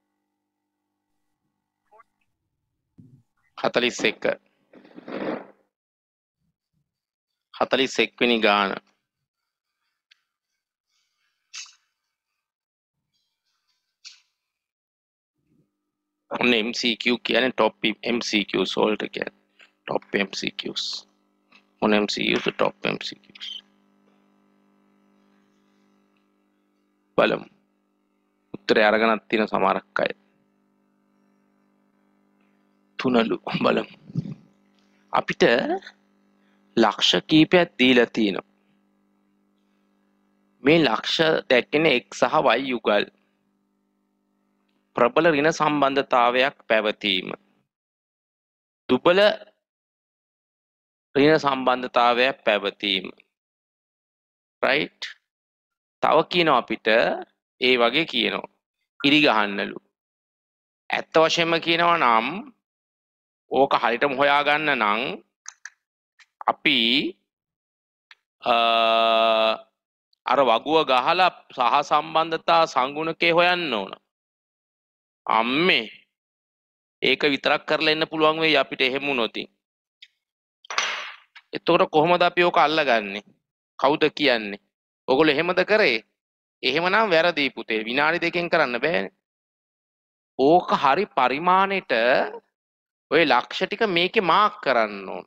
හතළිස් එක හතළිස් එක් වෙනි ගාන. ඔන්න M C Q කියන්නේ top M C Qs වලට කියන්නේ top M C Qs. මොන M C Qs top M C Qs. බලමු. උත්තරය අරගෙනත් තියෙන සමහරක් අය. තුනලු බලමු. අපිට ලක්ෂ කීපයක් දීලා තියෙනවා. මේ ලක්ෂ දැක්කනේ x සහ y යුගල්. ප්‍රබල ඍණ සම්බන්ධතාවයක් පැවතීම. දුබල ඍණ සම්බන්ධතාවයක් පැවතීම. right. තව කියනවා අපිට ඒ වගේ කියනවා. ඉරි ගහන්නලු. ඇත්ත වශයෙන්ම කියනවා නම් ඕක හරියටම හොයාගන්න නම් අපි අර වගුව ගහලා සහ සම්බන්ධතා සංගුණකේ හොයන්න ඕන. අම්මේ ඒක විතරක් කරලා එන්න පුළුවන් වෙයි අපිට එහෙම වුණොත්. එතකොට කොහොමද අපි ඕක අල්ලගන්නේ? කවුද කියන්නේ? ඔගොල්ලෝ එහෙමද කරේ? එහෙමනම් වැරදි පුතේ. විනාඩි දෙකෙන් කරන්න බෑනේ. ඕක හරි පරිමාණයට ඔය ලක්ෂ ටික මේකේ මාක් කරන්න ඕන.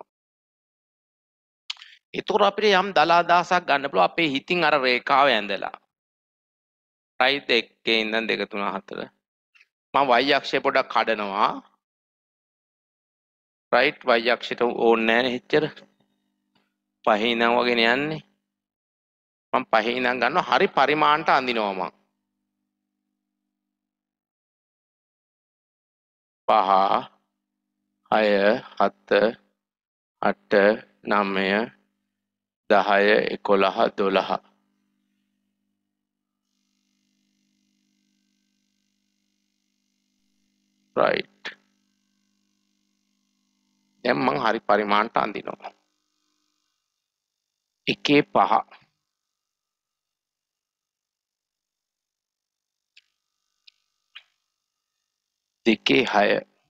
එතකොට අපිට යම් දල අදහසක් ගන්න පුළුවන් අපේ හිතින් අර රේඛාව ඇඳලා. රයිට් එකේ ඉඳන් දෙක තුන හතර. මම y අක්ෂය පොඩක් කඩනවා. රයිට් y අක්ෂයට ඕනේ නැහැ නේ එච්චර. පහේ ඉඳන් වගේ යන්නේ. මම පහේ ඉඳන් ගන්නවා හරි පරිමාණයට අඳිනවා මම. පහ හය හත අට නවය දහය එකොළහ දොළහ right දැන් මං හරි පරිමාණයට අඳිනවා එකේ පහ දෙකේ හය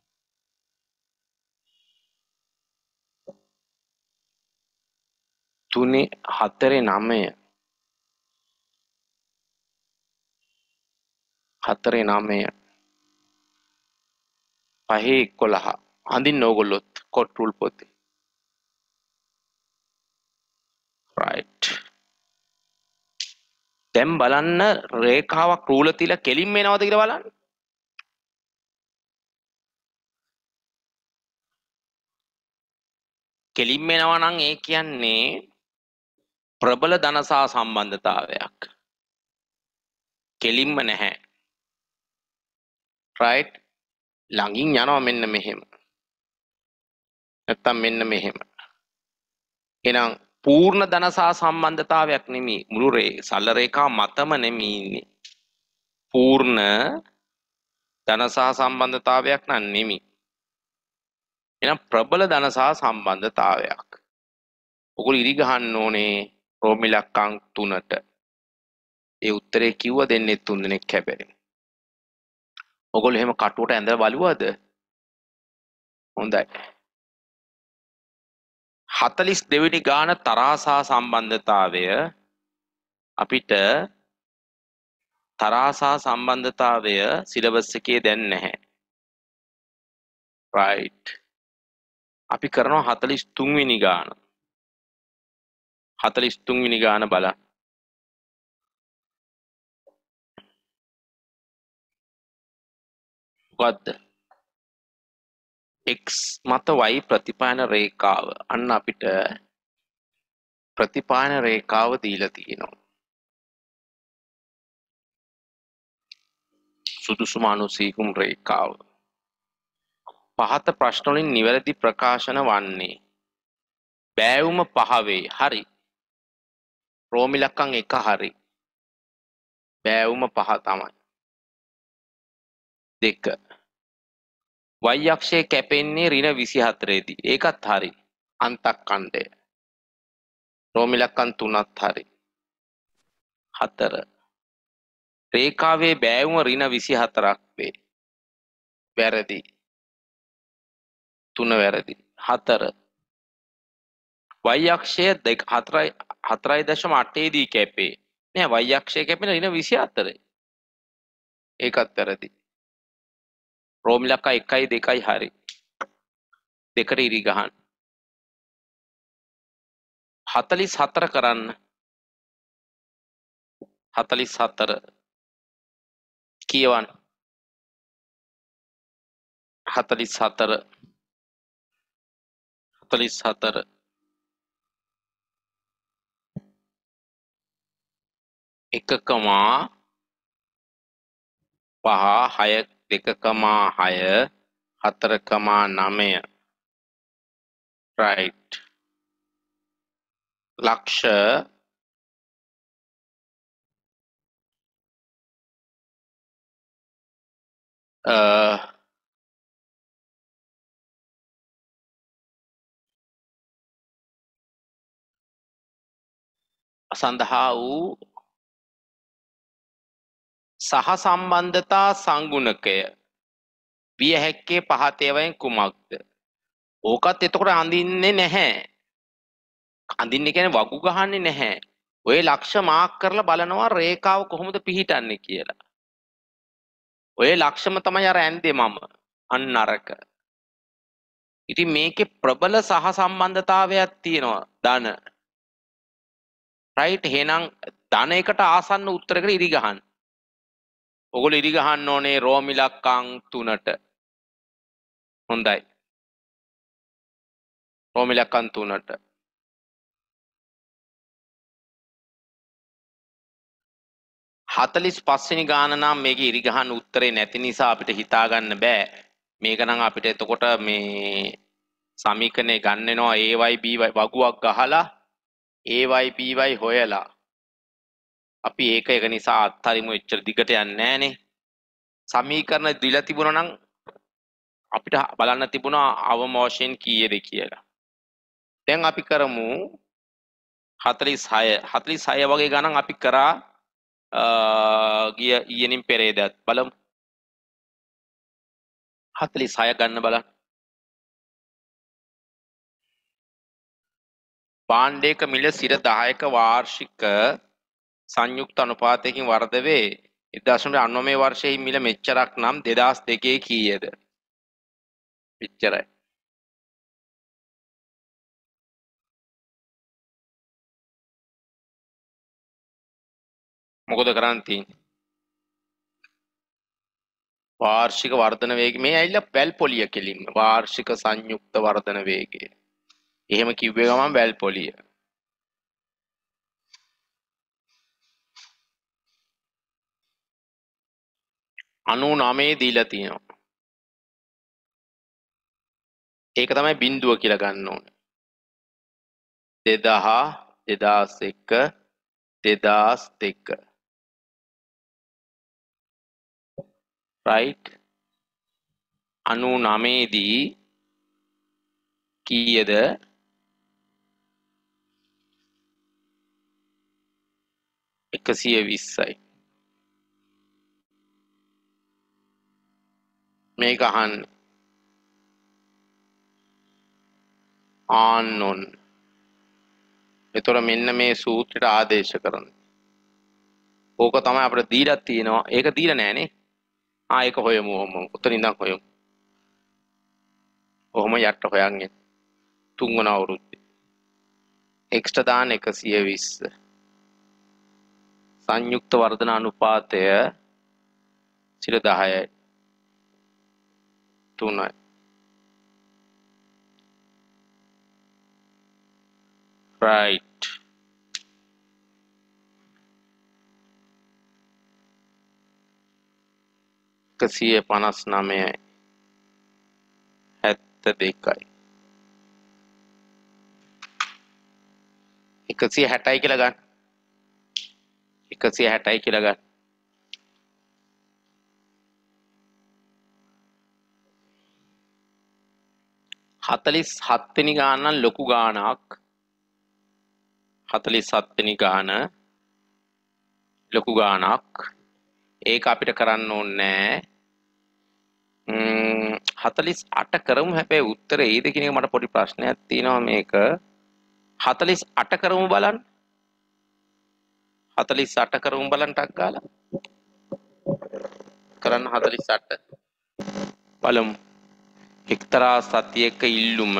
තුනේ හතරේ නවය හතරේ නවය පහේ එකොළහ අඳින්න ඕගොල්ලොත් කොට් රූල් පොතේ right දැන් බලන්න රේඛාවක් රූල තියලා කෙලින්ම එනවද කියලා බලන්න කෙලින්ම එනවා නම් ඒ කියන්නේ ප්‍රබල ධනසා සම්බන්ධතාවයක් කෙලින්ම නැහැ right ළඟින් යනවා මෙන්න මෙහෙම නැත්තම් මෙන්න මෙහෙම එහෙනම් පූර්ණ ධනසා සම්බන්ධතාවයක් නෙමෙයි මුළු රේ සරල රේඛා මතම නෙමෙයි ඉන්නේ පූර්ණ ධනසා සම්බන්ධතාවයක් නන් නෙමෙයි එහෙනම් ප්‍රබල ධනසා සම්බන්ධතාවයක් ඔගොල්ලෝ ඉරි ගහන්න ඕනේ රෝම ඉලක්කම් තුනට ඒ උත්තරේ කිව්ව දෙන්නේ තුන් දෙනෙක් හැබැයි ඔගොල්ලෝ එහෙම කටුවට ඇඳලා බලුවද හොඳයි හතළිස් දෙවෙනි ගාන තරහසා සම්බන්ධතාවය අපිට තරහසා සම්බන්ධතාවය සිලබස් එකේ දැන් නැහැ right අපි කරනවා හතළිස් තුන් වෙනි ගාන හතළිස් තුන් වෙනි ගාන බලන්න මොකද්ද x මත y ප්‍රතිපායන රේඛාව අන්න අපිට ප්‍රතිපායන රේඛාව දීලා තියෙනවා සුදුසුම අනුසීකුම් රේඛාව පහත ප්‍රශ්න වලින් නිවැරදි ප්‍රකාශන වන්නේ බෑවුම පහ වේ හරි රෝම ඉලක්කම් එක හරි බෑවුම පහ තමයි දෙක y අක්ෂය කැපෙන්නේ ඍණ විසිහතරේ දී ඒකත් හරි අන්තක්ඛණ්ඩය රෝම ඉලක්කම් තුනත් හරි හතර රේඛාවේ බෑවුම ඍණ විසිහතරක් වේ වැරදි තුන වැරදි හතර y අක්ෂය දෙක හතරයි හතරයි දශම අටේ දී කැපේ නෑ y අක්ෂය කැපෙන ඍණ විසිහතරේ ඒකත් වැරදි රෝම ඉලක්කම් එකයි දෙකයි හරි දෙකට ඉරි ගහන්න හතළිස් හතර කරන්න හතළිස් හතර කියවන්න හතළිස් හතර හතළිස් හතර එකකමා පහ හය දෙකකමා හය හතරකමා නවය right ලක්ෂ අ සඳහා වූ සහ සම්බන්ධතා සංගුණකය විය හැක්කේ පහත ඒවායින් කුමක්ද? ඕකත් එතකොට අඳින්නේ නැහැ. අඳින්නේ කියන්නේ වගු ගහන්නේ නැහැ. ඔය ලක්ෂ මාක් කරලා බලනවා රේඛාව කොහොමද පිහිටන්නේ කියලා. ඔය ලක්ෂම තමයි අර ඇන්දේ මම. අන්න අරක. ඉතින් මේකේ ප්‍රබල සහ සම්බන්ධතාවයක් තියෙනවා ධන. රයිට් එහෙනම් ධන එකට ආසන්න උත්තරයකට ඉරි ගහන්න. ඔගොල්ලෝ ඉරි ගහන්න ඕනේ රෝම ඉලක්කම් තුනට. හොඳයි. රෝම ඉලක්කම් තුනට. හතළිස් පහ වෙනි ගාන නම් මේකේ ඉරි ගහන්න උත්තරේ නැති නිසා අපිට හිතා ගන්න බෑ. මේක නම් අපිට එතකොට මේ සමීකරණය ගන්න වෙනවා ay by වගුවක් ගහලා ay by හොයලා. අපි ඒක එක නිසා අත්හරිමු එච්චර දිගට යන්නේ නැහනේ. සමීකරණ දීලා තිබුණා නම් අපිට බලන්න තිබුණා අවම වශයෙන් කීයද කියලා. දැන් අපි කරමු හතළිස් හය. හතළිස් හය වගේ ගණන් අපි කරා ගිය ඊයේනින් පෙරේදත් බලමු. හතළිස් හය ගන්න බලන්න. භාණ්ඩයක මිල සිර දහයක වාර්ෂික සංයුක්ත අනුපාතයකින් වර්ධ වේ. එක දශමික අනූනවය වර්ෂයේ මිල මෙච්චරක් නම් දෙදාස් දෙකේ කීයද? මෙච්චරයි. මොකද කරන්න තියෙන්නේ? වාර්ෂික වර්ධන වේගය මේ ඇවිල්ලා වැල් පොලිය කෙලින්ම වාර්ෂික සංයුක්ත වර්ධන වේගය. එහෙම කිව්වේ ගමන් වැල් පොලිය. අනූනවය දීලා තියෙනවා. ඒක තමයි බිඳුව කියලා ගන්න ඕනේ. දෙදහ දෙදාස් එක දෙදාස් දෙක right අනූනවය දී කීයද? එකසිය විස්සයි. මේක අහන්නේ ආන්නොන්. එතකොට මෙන්න මේ සූත්‍රයට ආදේශ කරන. ඕක තමයි අපිට දීලා තියෙනවා. ඒක දීලා නෑනේ. ආ ඒක හොයමු ඔහොම. උතන ඉඳන් හොයමු. ඔහොම යට හොයන් එන්න. තුන්වන අවුරුද්දේ. x දාන එකසිය විස්ස. සංයුක්ත වර්ධන අනුපාතය සිර දහයයි. තුනයි. right එකසිය පනස් නවයයි හැත්ත දෙකයි එකසිය හැටයි කියලා ගන්න. එකසිය හැටයි කියලා ගන්න. හතළිස් හත් වෙනි ගාන නම් ලොකු ගානක්. හතළිස් හත් වෙනි ගාන ලොකු ගානක්. ඒක අපිට කරන්න ඕනේ නෑ. හතළිස් අට කරමු. හැබැයි උත්තරේ ඒද කියන එක මට පොඩි ප්‍රශ්නයක් තියෙනවා මේක. හතළිස් අට කරමු බලන්න. හතළිස් අට කරමු බලන්න ටක් ගාලා. කරන්න හතළිස් අට. බලමු. එක්තරා සතියක ඉල්ලුම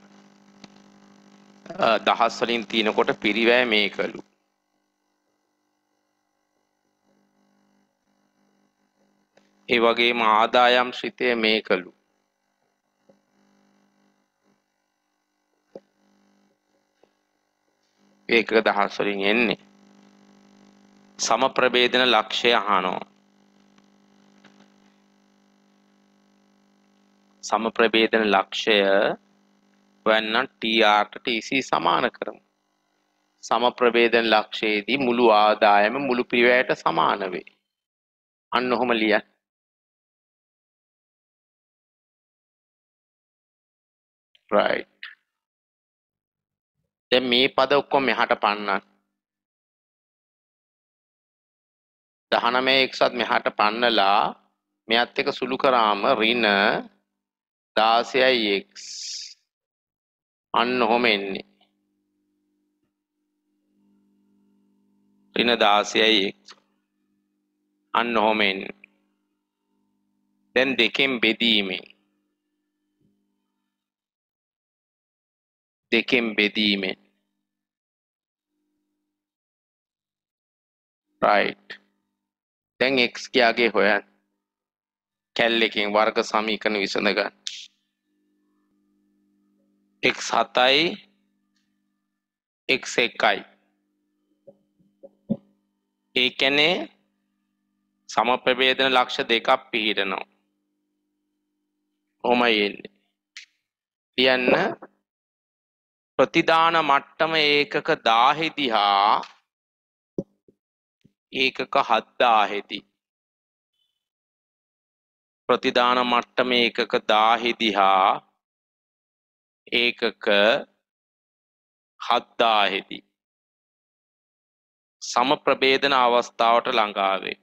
දහස් වලින් තිනකොට පිරිවැය මේකලු. ඒ වගේම ආදායම් ශ්‍රිතය මේකලු. ඒක දහස් වලින් එන්නේ. සම ප්‍රභේදන ලක්ෂය අහනවා. සම ප්‍රභේදන ලක්ෂය වන්න ටීආර් ට ටීසී සමාන කරමු. සම ප්‍රභේදන ලක්ෂයේදී මුළු ආදායම මුළු පිරිවැයට සමාන වේ. අන්න ඔහොම ලියන්න. right. දැන් මේ පද ඔක්කොම මෙහාට පන්නන්න. දහනවය එක්සත් මෙහාට පන්නලා මෙයත් එක සුළු කරාම ඍණ දාසයයි x අන්න ඔහොම එන්නේ. ඍණ දාසයයි x අන්න ඔහොම එන්නේ. දැන් දෙකෙන් බෙදීමෙන් දෙකෙන් බෙදීමෙන් right. දැන් x කියාගේ හොයන්න. කැල්ලකින් වර්ග සමීකරණ විසඳ ගන්න. x හතයි x එකයි. ඒ කියන්නේ සමප්‍රභේදන ලක්ෂ දෙකක් පිහිටනවා. කොහොමයි එන්නේ? කියන්න ප්‍රතිදාන මට්ටම ඒකක දාහේ දිහා ඒකක හත්දාහේ දී ප්‍රතිදාන මට්ටම ඒකක දාහේ දිහා ඒකක හත්දාහේ දී සමප්‍රභේදන අවස්ථාවට ළඟා වේ.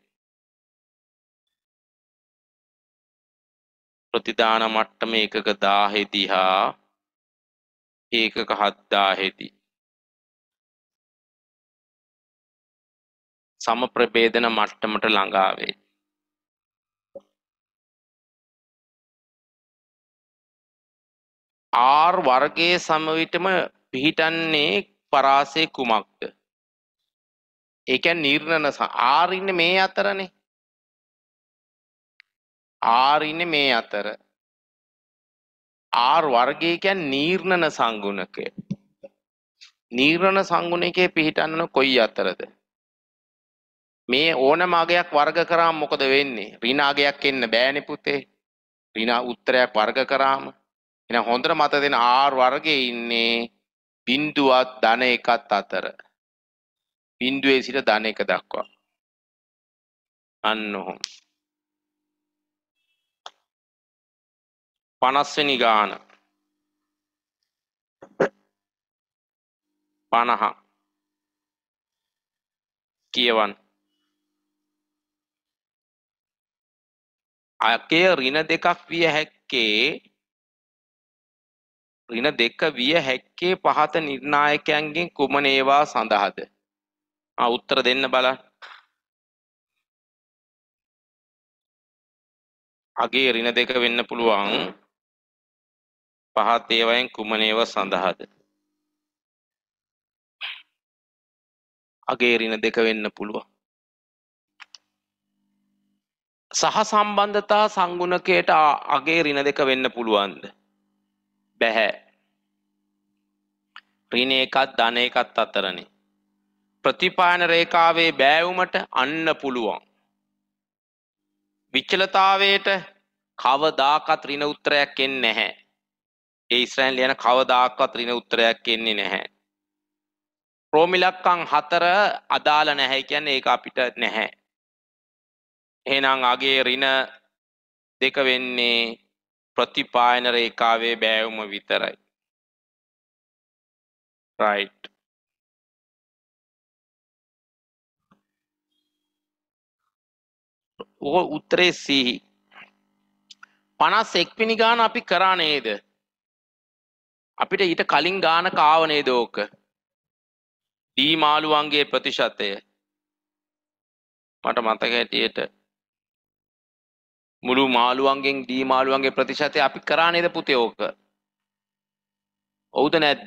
ප්‍රතිදාන මට්ටම ඒකක දාහේ දිහා ඒකක හත්දාහේ දී සමප්‍රභේදන මට්ටමට ළඟා වේ. R වර්ගයේ සමවිතම පිහිටන්නේ පරාසය කුමක්ද? ඒ කියන්නේ නිර්ණන R ඉන්නේ මේ අතරනේ. R ඉන්නේ මේ අතර. R වර්ගය කියන්නේ නිර්ණන සංගුණකය. නිර්ණන සංගුණකයේ පිහිටන්න කොයි අතරද? මේ ඕනම අගයක් වර්ග කරාම මොකද වෙන්නේ? ඍණ අගයක් එන්න බෑනේ පුතේ. ඍණ උත්තරයක් වර්ග කරාම එහෙනම් හොඳට මත දෙන R වර්ගයේ ඉන්නේ බිංදුවත් ධන එකත් අතර. බිංදුවේ සිට ධන එක දක්වා. අන්න ඔහොම. පනස් වෙනි ගාන. පනහ. කියවන්න. අකේ ඍණ දෙකක් විය හැක්කේ ඍණ දෙක විය හැක්කේ පහත නිර්ණායකයන්ගෙන් කුමන ඒවා සඳහාද? ආ උත්තර දෙන්න බලන්න. අගේ ඍණ දෙක වෙන්න පුළුවන් පහත් ඒවායින් කුමන ඒවා සඳහාද? අගේ ඍණ දෙක වෙන්න පුළුවන්. සහ සම්බන්ධතා සංගුණකයට අගේ ඍණ දෙක වෙන්න පුළුවන්ද? බැහැ. ඍණ එකත් ධන එකත් අතරනේ. ප්‍රතිපායන රේඛාවේ බෑවුමට අන්න පුළුවන්. විචලතාවයට කවදාකවත් ඍණ උත්තරයක් එන්නේ නැහැ. ඒ ඉස්සරහින් ලියන කවදාකවත් ඍණ උත්තරයක් එන්නේ නැහැ. ප්‍රෝමිලක්කම් හතර අදාළ නැහැ කියන්නේ ඒක අපිට නැහැ. එහෙනම් අගේ ඍණ දෙක වෙන්නේ ප්‍රතිපායන රේඛාවේ බෑවුම විතරයි. right. ඔය උත්තරේ C. පනස් එක් වෙනි ගාන අපි කරා නේද? අපිට ඊට කලින් ගානක ආව නේද ඕක? දී මාළුවන්ගේ ප්‍රතිශතය. මට මතක හැටියට මුළු මාළුවන්ගෙන් දී මාළුවන්ගේ ප්‍රතිශතය අපි කරා නේද පුතේ ඕක? ඔව්ද නැද්ද?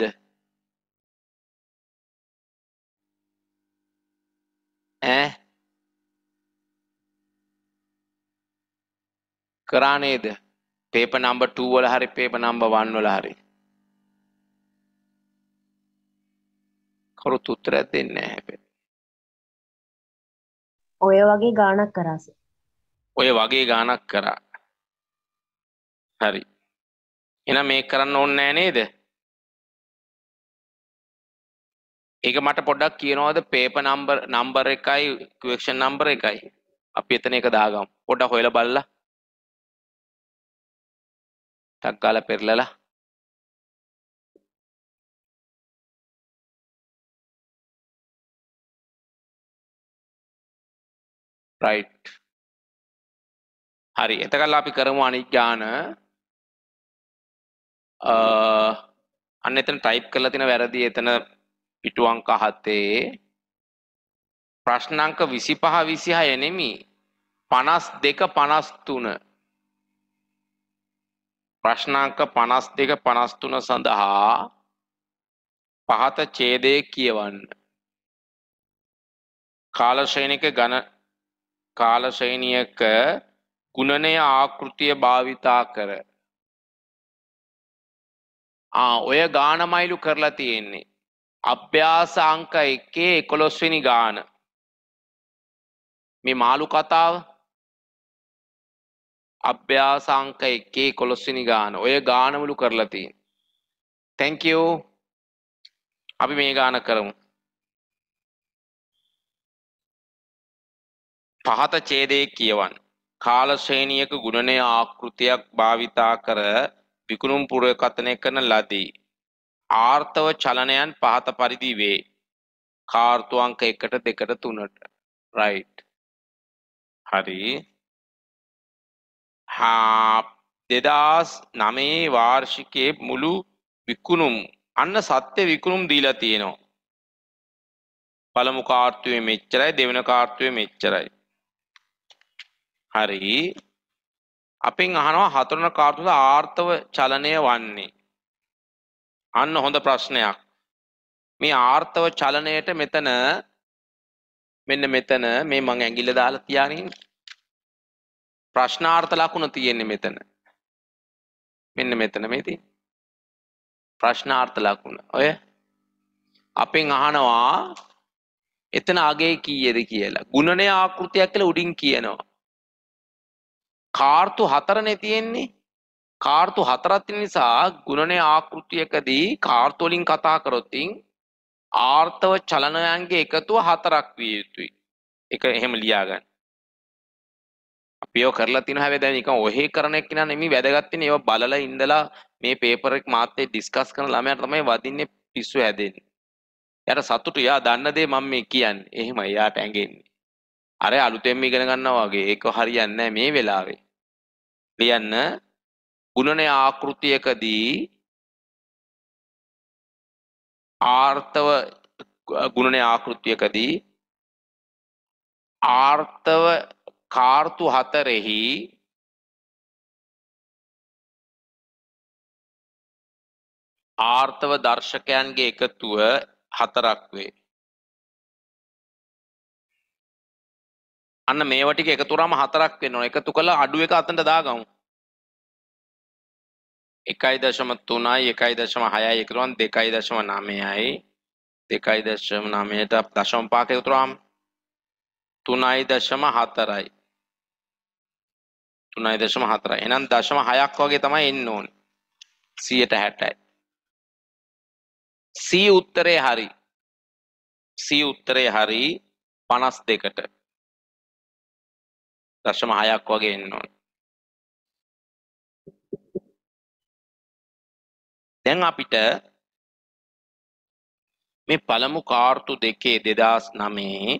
ඈ කරා නේද? paper number two වල හරි paper number one වල හරි. කවුරුත් උත්තරයක් දෙන්නේ නැහැ හැබැයි. ඔය වගේ ගානක් කරාස. ඔය වගේ ගානක් කරා. හරි. එහෙනම් මේක කරන්න ඕනේ නැහැ නේද? ඒක මට පොඩ්ඩක් කියනවාද paper number number එකයි question number එකයි. අපි එතන එක දාගමු. පොඩ්ඩක් හොයලා බලලා. ටක් ගාලා පෙරලලා right හරි එතකල් අපි කරමු අනිත් ගාන අ අන්න එතන ටයිප් කරලා තියෙන වැරදි එතන පිටු අංක හතේ ප්‍රශ්න අංක විසිපහ විසිහය නෙමි පනස් දෙක පනස් තුන ප්‍රශ්න අංක පනස් දෙක පනස් තුන සඳහා පහත ඡේදය කියවන්න කාල ශ්‍රේණික ඝන කාල ශ්‍රේණියක ගුණනය ආකෘතිය භාවිතා කර ආ ඔය ගානමයිලු කරලා තියෙන්නේ අභ්‍යාස අංක එකේ එකොළොස් වෙනි ගාන මේ මාළු කතාව අභ්‍යාස අංක එකේ එකොළොස් වෙනි ගාන ඔය ගානවලු කරලා තියෙන්නේ thank you අපි මේ ගාන කරමු පහත ඡේදයේ කියවන්න කාල ශ්‍රේණියක ගුණනය ආකෘතියක් භාවිතා කර විකුණුම් පුරකථනය කරන ලදී ආර්ථව චලනයන් පහත පරිදි වේ කාර්තු අංක එකට දෙකට තුනට right හරි හා දෙදාස් නවයේ වාර්ෂිකයේ මුළු විකුණුම් අන්න සත්‍ය විකුණුම් දීලා තියෙනවා පළමු කාර්තුවේ මෙච්චරයි දෙවෙනි කාර්තුවේ මෙච්චරයි හරි අපෙන් අහනවා හතරවන කාර්තුව ආර්ථව චලනය වන්නේ අන්න හොඳ ප්‍රශ්නයක් මේ ආර්ථව චලනයට මෙතන මෙන්න මෙතන මේ මං ඇඟිල්ල දාලා තියාගෙන ප්‍රශ්නාර්ථ ලකුණ තියෙන්නේ මෙතන මෙන්න මෙතන මේ තියෙන්නේ ප්‍රශ්නාර්ථ ලකුණ ඔය අපෙන් අහනවා එතන අගේ කීයද කියලා ගුණනය ආකෘතියක් කියලා උඩින් කියනවා කාර්තු හතරනේ තියෙන්නේ කාර්තු හතරක් තියෙන නිසා ගුණනය ආකෘතියකදී කාර්තු වලින් කතා කරොත් ආර්ථව චලනයන්ගේ එකතුව හතරක් විය යුතුයි ඒක එහෙම ලියා ගන්න අපි ඒව කරලා තිනවා හැබැයි දැන් නිකන් ඔහෙ කරන එක නා නෙමෙයි වැදගත් වෙන්නේ ඒව බලලා ඉඳලා මේ පේපර් එක මාත් එක්ක ඩිස්කස් කරන ළමයාට තමයි වදින්නේ පිස්සු හැදෙන්නේ එයාට සතුටු යා දන්න දේ මම මේ කියන්නේ එහෙමයි යාට ඇඟෙන්නේ අර අලුතෙන්ම ඉගෙන ගන්නවා වගේ ඒක හරියන්නේ නැහැ මේ වෙලාවේ ලියන්න ගුණනය ආකෘතියකදී ආර්ථව ගුණනය ආකෘතියකදී ආර්ථව කාර්තු හතරෙහි ආර්ථව දර්ශකයන්ගේ එකතුව හතරක් වේ අන්න මේවා ටික එකතු කරාම හතරක් වෙනවා එකතු කළා අඩු එක අතට දාගමු එකයි දශම තුනයි එකයි දශම හයයි එකතු කරාම දෙකයි දශම නවයයි දෙකයි දශම නවයට දශම පහක එකතු කරාම තුනයි දශම හතරයි තුනයි දශම හතරයි එහෙනම් දශම හයක් වගේ තමයි එන්න ඕනේ සියයට හැටයි C උත්තරේ හරි C උත්තරේ හරි පනස් දෙකට දශම හයක් වගේ එන්න ඕනේ දැන් අපිට මේ පළමු කාර්තු දෙකේ දෙදාස් නවයේ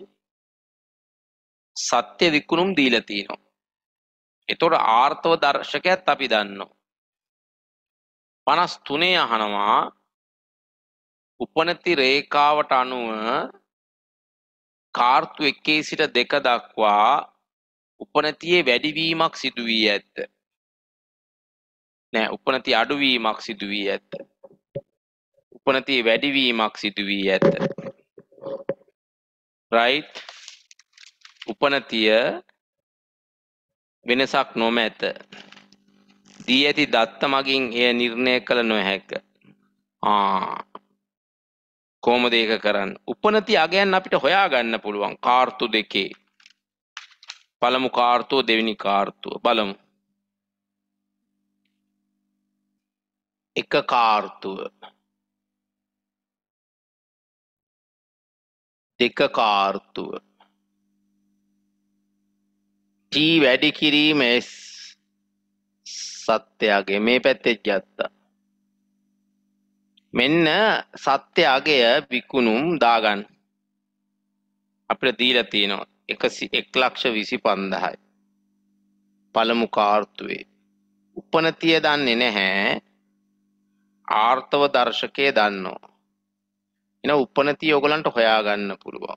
සත්‍ය විකුණුම් දීලා තිනවා එතකොට ආර්ථව දර්ශකයත් අපි දන්නවා පනස් තුනේ අහනවා උපනති රේඛාවට අනුව කාර්තු එකේ සිට දෙක දක්වා උපනතියේ වැඩිවීමක් සිදු වී ඇත නෑ උපනති අඩුවීමක් සිදු වී ඇත උපනතියේ වැඩිවීමක් සිදු වී ඇත right උපනතිය වෙනසක් නොමැත දී ඇති දත්ත මගින් එය නිර්ණය කළ නොහැක ආ කොහොමද ඒක කරන්නේ උපනති අගයන් අපිට හොයා ගන්න පුළුවන් කාර්තු දෙකේ පළමු කාර්තුව දෙවෙනි කාර්තුව බලමු එක කාර්තුව දෙක කාර්තුව T වැඩි කිරීම S සත්‍යයගේ මේ පැත්තේ ගත්තා මෙන්න සත්‍යයගය විකුණුම් දාගන්න අපිට දීලා තියෙනවා එක ලක්ෂ විසි පන්දාහයි. පළමු කාර්තුවේ උපනතිය දන්නේ නැහැ. ආර්තව දර්ශකය දන්නවා. එන උපනතිය ඔයගලන්ට හොයාගන්න පුළුවන්.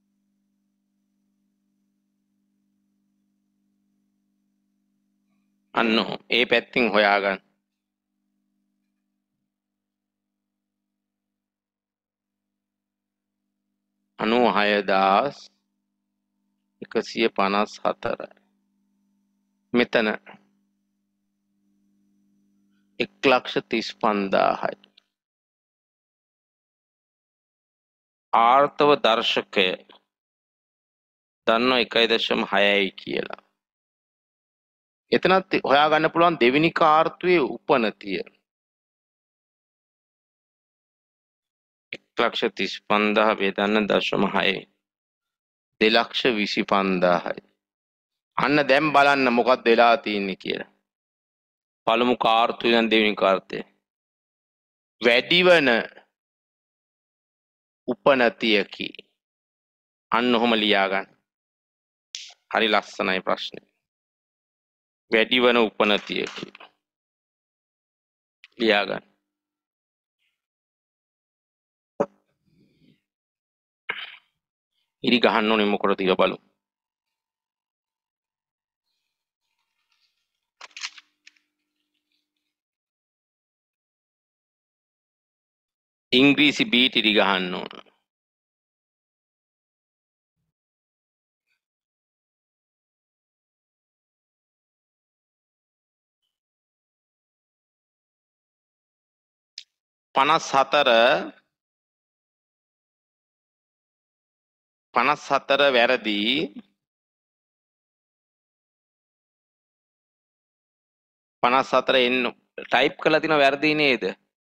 අන්න ඒ පැත්තින් හොයාගන්න. අනූහයදාස් එකසිය පනස් හතර. මෙතන එක් ලක්ෂ තිස් පන්දාහයි. ආර්තව දර්ශකය දන්නවා එකයි දශම හයයි කියලා. එතනත් හොයාගන්න පුළුවන් දෙවෙනි කාර්තුවේ උපනතිය. එක් ලක්ෂ තිස් පන්දාහ වේදන්න දශම හයයි. දෙලක්ෂ විසි පන්දාහයි. අන්න දැන් බලන්න මොකක්ද වෙලා තියෙන්නේ කියලා. පළමු කාර්තුවේ ඉඳන් දෙවෙනි කාර්තය. වැඩිවන උපනතියකි. අන්න ඔහොම ලියාගන්න. හරි ලස්සනයි ප්‍රශ්නේ. වැඩිවන උපනතියකි. ලියාගන්න. ඉරි ගහන්න ඕනේ මොකටද කියලා බලමු. ඉංග්‍රීසි බීට් ඉරි ගහන්න ඕන. පනස් හතර පනස් හතර වැරදි. පනස් හතර එන්න ටයිප් කරලා තියෙන වැරදි නේද?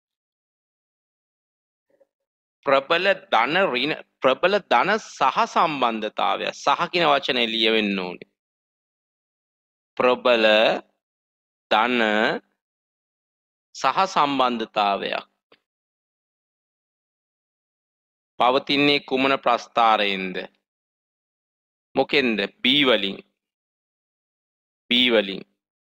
ප්‍රබල ධන ඍණ ප්‍රබල ධන සහ සම්බන්ධතාවය සහ කියන වචනේ ලියවෙන්න ඕනේ. ප්‍රබල ධන සහ සම්බන්ධතාවයක් පවතින්නේ කුමන ප්‍රස්ථාරයෙන්ද? මොකෙන්ද? B වලින්. B වලින්.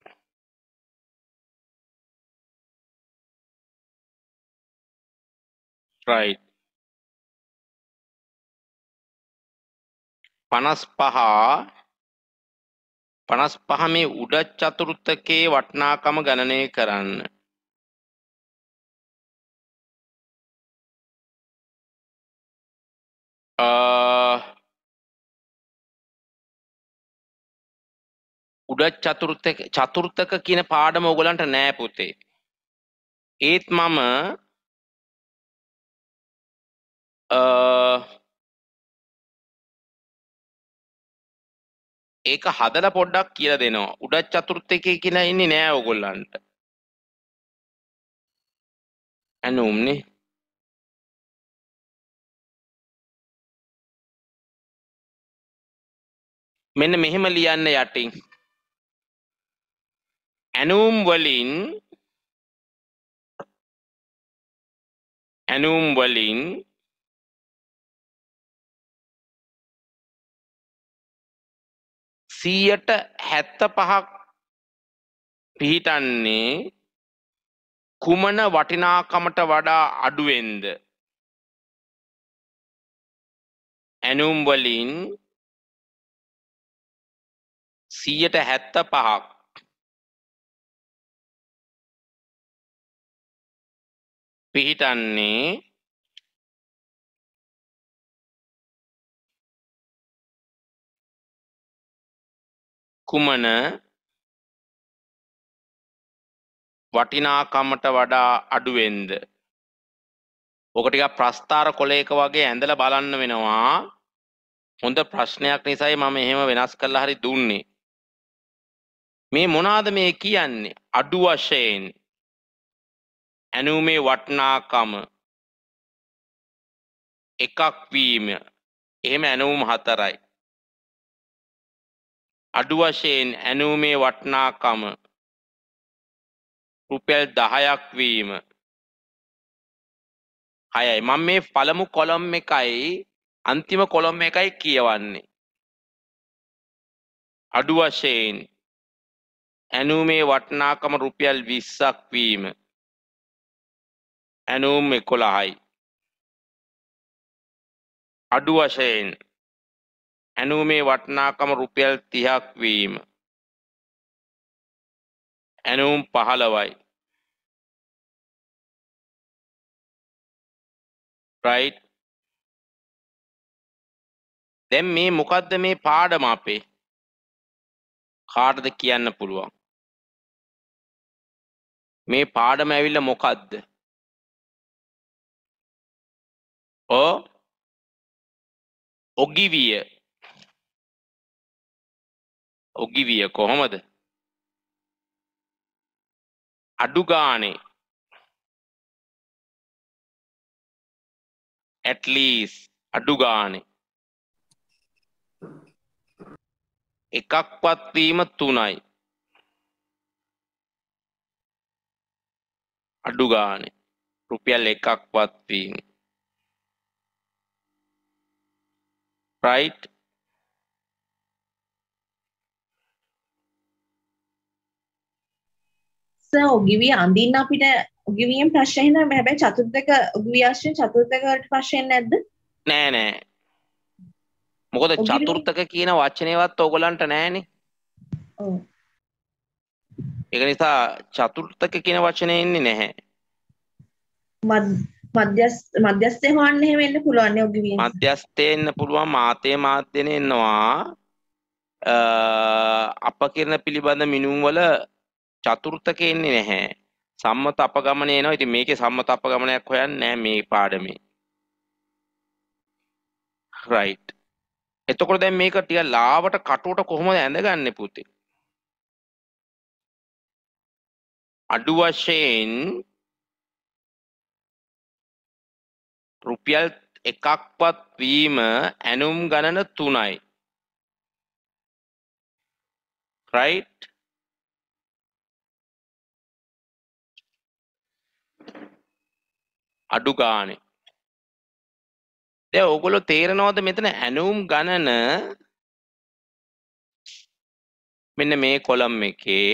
right. පනස් පහ පනස් පහ මේ උඩ චතුර්ථකයේ වටිනාකම ගණනය කරන්න. උඩ චතුර්ථක චතුර්ථක කියන පාඩම ඔයගලන්ට නෑ පුතේ. ඒත් මම ඒක හදලා පොඩ්ඩක් කියලා දෙනවා. උඩ චතුර්ථකයේ කියලා ඉන්නේ නෑ ඔයගොල්ලන්ට. අනුම්නේ මෙන්න මෙහෙම ලියන්න යටින්. ඇනුම් වලින් ඇනුම් වලින් සියයට හැත්තපහක් පිහිටන්නේ කුමන වටිනාකමට වඩා අඩුවෙන්ද? ඇනුම් වලින් සියයට හැත්තපහක් පිහිටන්නේ කුමන වටිනාකමට වඩා අඩුවෙන්ද? ඔක ටිකක් ප්‍රස්ථාර කොලයක වගේ ඇඳලා බලන්න වෙනවා. හොඳ ප්‍රශ්නයක් නිසායි මම එහෙම වෙනස් කරලා හරි දුන්නේ. මේ මොනවාද මේ කියන්නේ? අඩු වශයෙන් ඇනුමේ වටිනාකම එකක් වීම. එහෙම ඇනුම් හතරයි. අඩු වශයෙන් ඇනුමේ වටිනාකම රුපියල් දහයක් වීම. හයයි. මම මේ පළමු කොලම් එකයි අන්තිම කොලම් එකයි කියවන්නේ. අඩු වශයෙන් ඇනුමේ වටිනාකම රුපියල් විස්සක් වීම ඇනුම් එකොළහයි. අඩු වශයෙන් ඇනුමේ වටිනාකම රුපියල් තිහක් වීම ඇනුම් පහළොවයි. right. දැන් මේ මොකද්ද මේ පාඩම අපේ? කාටද කියන්න පුළුවන්? මේ පාඩම ඇවිල්ලා මොකද්ද? ඔව් ඔගිවිය. ඔගිවිය කොහොමද? අඩු ගානේ at least අඩු ගානේ එකක්වත් වීම තුනයි. අඩු ගානේ රුපියල් එකක්වත් වීම. right. සර් ඔගිවිය අඳින්න අපිට ඔගිවියෙන් ප්‍රශ්න නැහැ. හැබැයි චතුර්ථක ඔගිවිය ආශ්‍රයෙන් චතුර්ථක වලට ප්‍රශ්න නැද්ද? නෑ නෑ. මොකද චතුර්ථක කියන වචනේවත් ඕගලන්ට නෑනේ. ඔව්. ඒක නිසා චතුර්ථක කියන වචනේ එන්නේ නැහැ. මධ්‍යස්ථ මධ්‍යස්ථේ හොයන්න එහෙම වෙන්න පුළුවන් නේ ඔගිවියෙන්. මධ්‍යස්ථේ එන්න පුළුවන්, මාතේ මාධ්‍යනේ එන්නවා. අ අපකිරණ පිළිබඳ මිනුම් වල චතුර්ථක එන්නේ නැහැ. සම්මත අපගමනේ එනවා. ඉතින් මේකේ සම්මත අපගමනයක් හොයන්නේ නැහැ මේ පාඩමේ. right. එතකොට දැන් මේක ටික ලාවට කටුවට කොහොමද ඇඳගන්නේ පුතේ? අඩු වශයෙන් රුපියල් එකක්වත් වීම ඇනුම් ගණන තුනයි. right. අඩු ගානේ. දැන් ඕගොල්ලෝ තේරෙනවද මෙතන ඇනුම් ගණන මෙන්න මේ කොලම් එකේ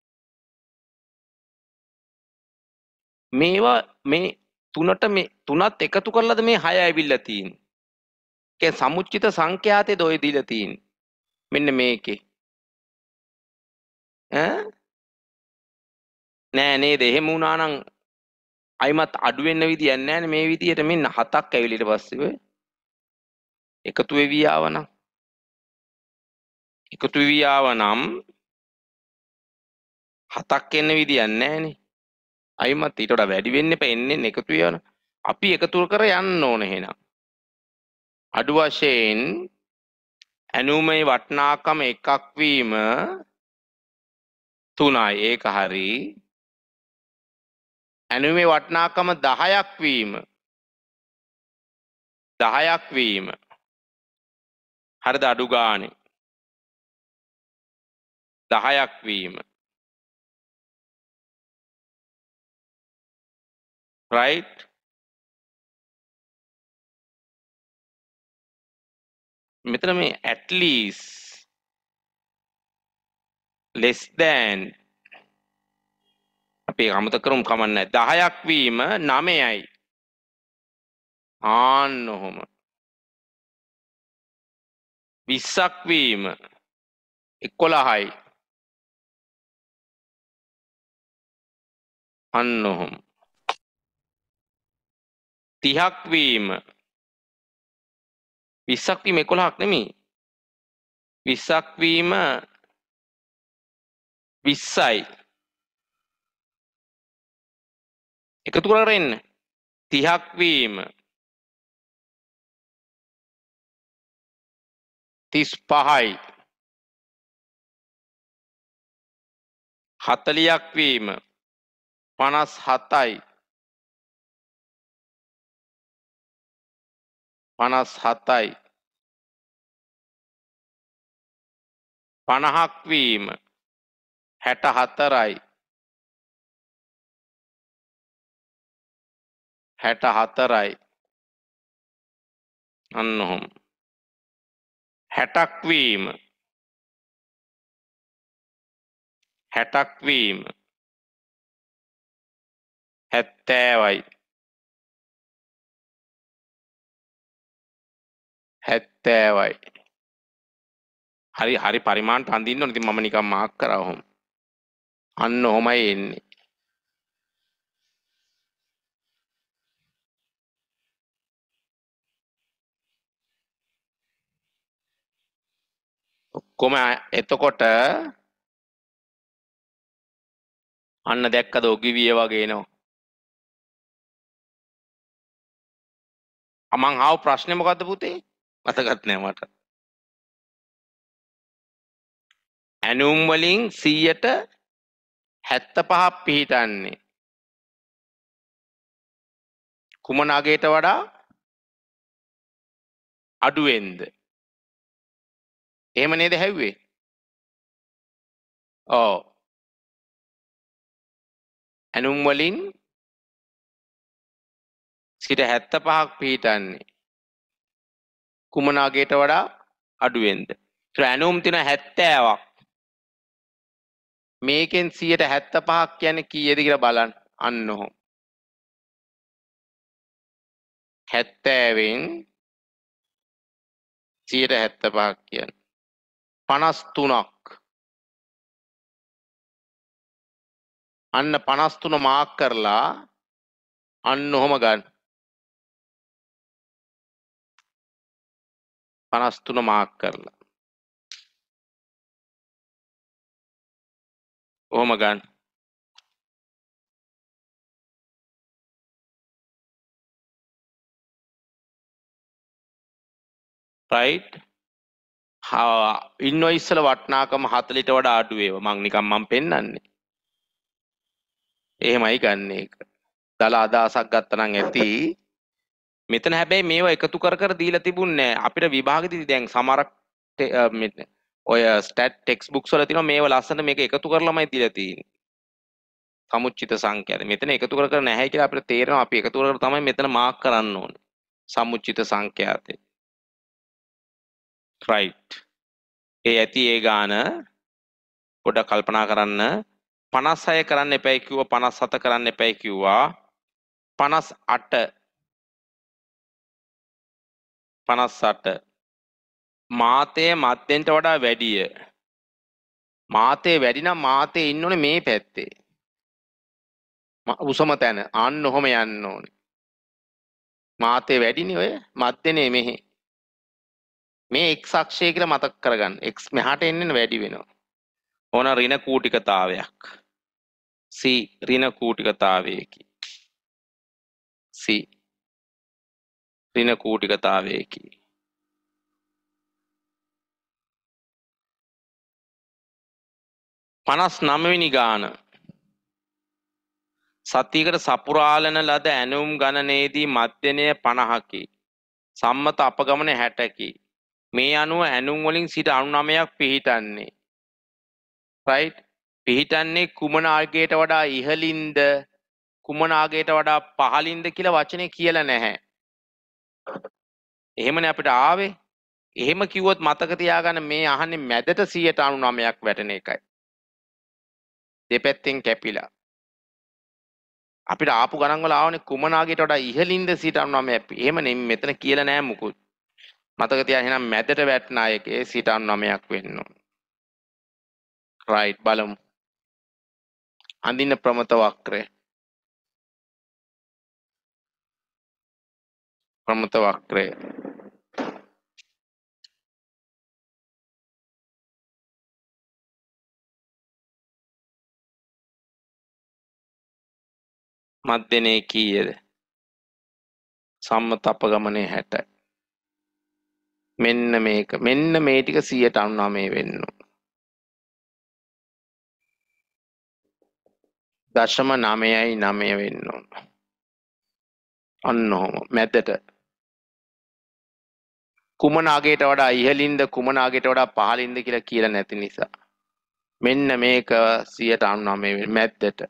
මේවා මේ තුනට මේ තුනත් එකතු කරලාද මේ හය ඇවිල්ලා තියෙන්නේ. ඒ සමුච්චිත සංඛ්‍යාතේද ඔය දීලා තියෙන්නේ. මෙන්න මේකේ. ඈ නෑ නේද? එහෙම වුණා නම් අයිමත් අඩු වෙන්න විදියක් නෑනේ. මේ විදියට මෙන්න හතක් ඇවිල්ලා ඊට පස්සේ ඔය එකතු වෙවි ආවනම් එකතු වෙවි ආවනම් හතක් එන්න විදියක් නෑනේ. අයිමත් ඊට වඩා වැඩි වෙන්න එපා. එන්නේ එකතු වෙවන. අපි එකතු කර යන්න ඕන එහෙනම්. අඩු වශයෙන් ඇනුමේ වටිනාකම එකක් වීම තුනයි. ඒක හරි. ඇනුමේ වටිනාකම දහයක් වීම දහයක් වීම හරිද? අඩු ගානේ දහයක් වීම right. මෙතන මේ at least less than අපි අමතක කරමු කමන්නේ. දහයක් වීම නවයයි. ආන්න ඔහොම. විස්සක් වීම එකොළහයි. අන්න ඔහොම. තිහක් වීම විස්සක් වීම එකොළහක් නෙමෙයි. විස්සක් වීම විස්සයි. එකතු කරගෙන තිහක් වීම තිස් පහයි. හතලියක් වීම පනස් හතයි. පනස් හතයි. පනහක් වීම හැට හතරයි. හැට හතරයි. අන්න ඔහොම. හැටක් වීම හැටක් වීම හැත්තෑවයි හැත්තෑවයි හරි හරි පරිමාණට අඳින්න ඕනේ. ඉතින් මම නිකන් මාක් කරා ඔහොම. අන්න ඔහොමයි එන්නේ. ඔක්කොම එතකොට අන්න දැක්කද ඔගිවිය වගේ එනවා. මං ආව ප්‍රශ්නේ මොකද්ද පුතේ? මතකත් නෑ මට. ඇනුම් වලින් සීයට හැත්තෑපහක් පිහිටන්නේ කුමන අගයට වඩා අඩුවෙන්ද? එහෙම නේද හැව්වේ? ඔව්. ඇනුම් වලින් සිට හැත්තෑපහක් පිහිටන්නේ කුමන අගයට වඩා අඩුවෙන්ද? ඒතර ඇනුම් තියෙන හැත්තෑවක්. මේකෙන් සීයට හැත්තෑපහක් කියන්නේ කීයද කියලා බලන්න. අන්න ඔහොම. හැත්තෑවෙන් සීයට හැත්තෑපහක් කියන්නේ පනස් තුනක්. අන්න පනස් තුන මාක් කරලා අන්න ඔහොම ගන්න. පනස් තුන මාක් කරලා ඔහොම ගන්න. රයිට්. ඉන්වොයිස් වල වටිනාකම හතළිහට වඩා අඩු ඒවා. මං නිකන් මං පෙන්නන්නේ. එහෙමයි ගන්න එක. දාලා අදහසක් ගත්තා නම් ඇති. මෙතන හැබැයි මේවා එකතු කර කර දීලා තිබුණේ නැහැ. අපිට විභාගෙදී දැන් සමහරක් ඔය ස්ටැට් ටෙක්ස්ට් බුක්ස් වල තියෙනවා මේවා ලස්සන මේක එකතු කරලාමයි දීලා තියෙන්නේ. සමුච්චිත සංඛ්‍යාද. මෙතන එකතු කර කර නැහැ කියලා අපිට තේරෙනවා. අපි එකතු කර කර තමයි මෙතන මාක් කරන්න ඕනේ. සමුච්චිත සංඛ්‍යාතේ. රයිට්. ඒ ඇති ඒ ගාන පොඩ්ඩක් කල්පනා කරන්න. පනස් හය කරන්න එපයි කිව්වා, පනස් හත කරන්න එපයි කිව්වා, පනස් අට පනස් අට මාතේ මධ්‍යෙන්ට වඩා වැඩිය. මාතේ වැඩි නම් මාතේ ඉන්න ඕනේ මේ පැත්තේ. උසම තැන. අන්න ඔහොම යන්න ඕනේ. මාතේ වැඩිනේ ඔය මධ්‍යනේ මෙහි. මේ x අක්ෂය කියලා මතක් කරගන්න. x මෙහාට එන්නේ වැඩි වෙනවා. ඕන ඍණ කූටිකතාවයක්. c ඍණ කූටිකතාවයකි. c ඍණ කූටිකතාවයකි. පනස් නවය වෙනි ගාන. සතියකට සපුරාලන ලද ඇනුම් ගණනේදී මධ්‍යනය පනහකි. සම්මත අපගමන හැටකි. මේ අනුව ඇනුම් වලින් සිට අනූනවයක් පිහිටන්නේ. රයිට්. පිහිටන්නේ කුමන ආගයට වඩා ඉහළින්ද කුමන ආගයට වඩා පහළින්ද කියලා වචනේ කියලා නැහැ. එහෙමනේ අපිට ආවේ. එහෙම කිව්වොත් මතක තියාගන්න මේ අහන්නේ මැදට සියයට අනූනවයක් වැටෙන එකයි. දෙපැත්තෙන් කැපිලා. අපිට ආපු ගණන් වල ආවනේ කුමන ආගයට වඩා ඉහළින්ද සියයට අනූනවයක්. එහෙම නෙමෙයි මෙතන කියලා නැහැ මුකුත්. මතක තියාගන්න එහෙනම් මැදට වැටෙන අයකේ සියයට අනූනවයක් වෙන්න ඕන. රයිට් බලමු. අඳින්න ප්‍රමත වක්‍රය. ප්‍රමත වක්‍රය. මධ්‍යනේ කීයද? සම්මත අපගමනේ හැටයි. මෙන්න මේක. මෙන්න මේ ටික සියයට අනූනවය වෙන්න ඕන. දශම නවයයි නවය වෙන්න ඕන. අන්න ඔහොම මැදට. කුමන අගයට වඩා ඉහළින්ද කුමන අගයට වඩා පහළින්ද කියලා කියලා නැති නිසා. මෙන්න මේක සියයට අනූනවය වෙන්න මැදට.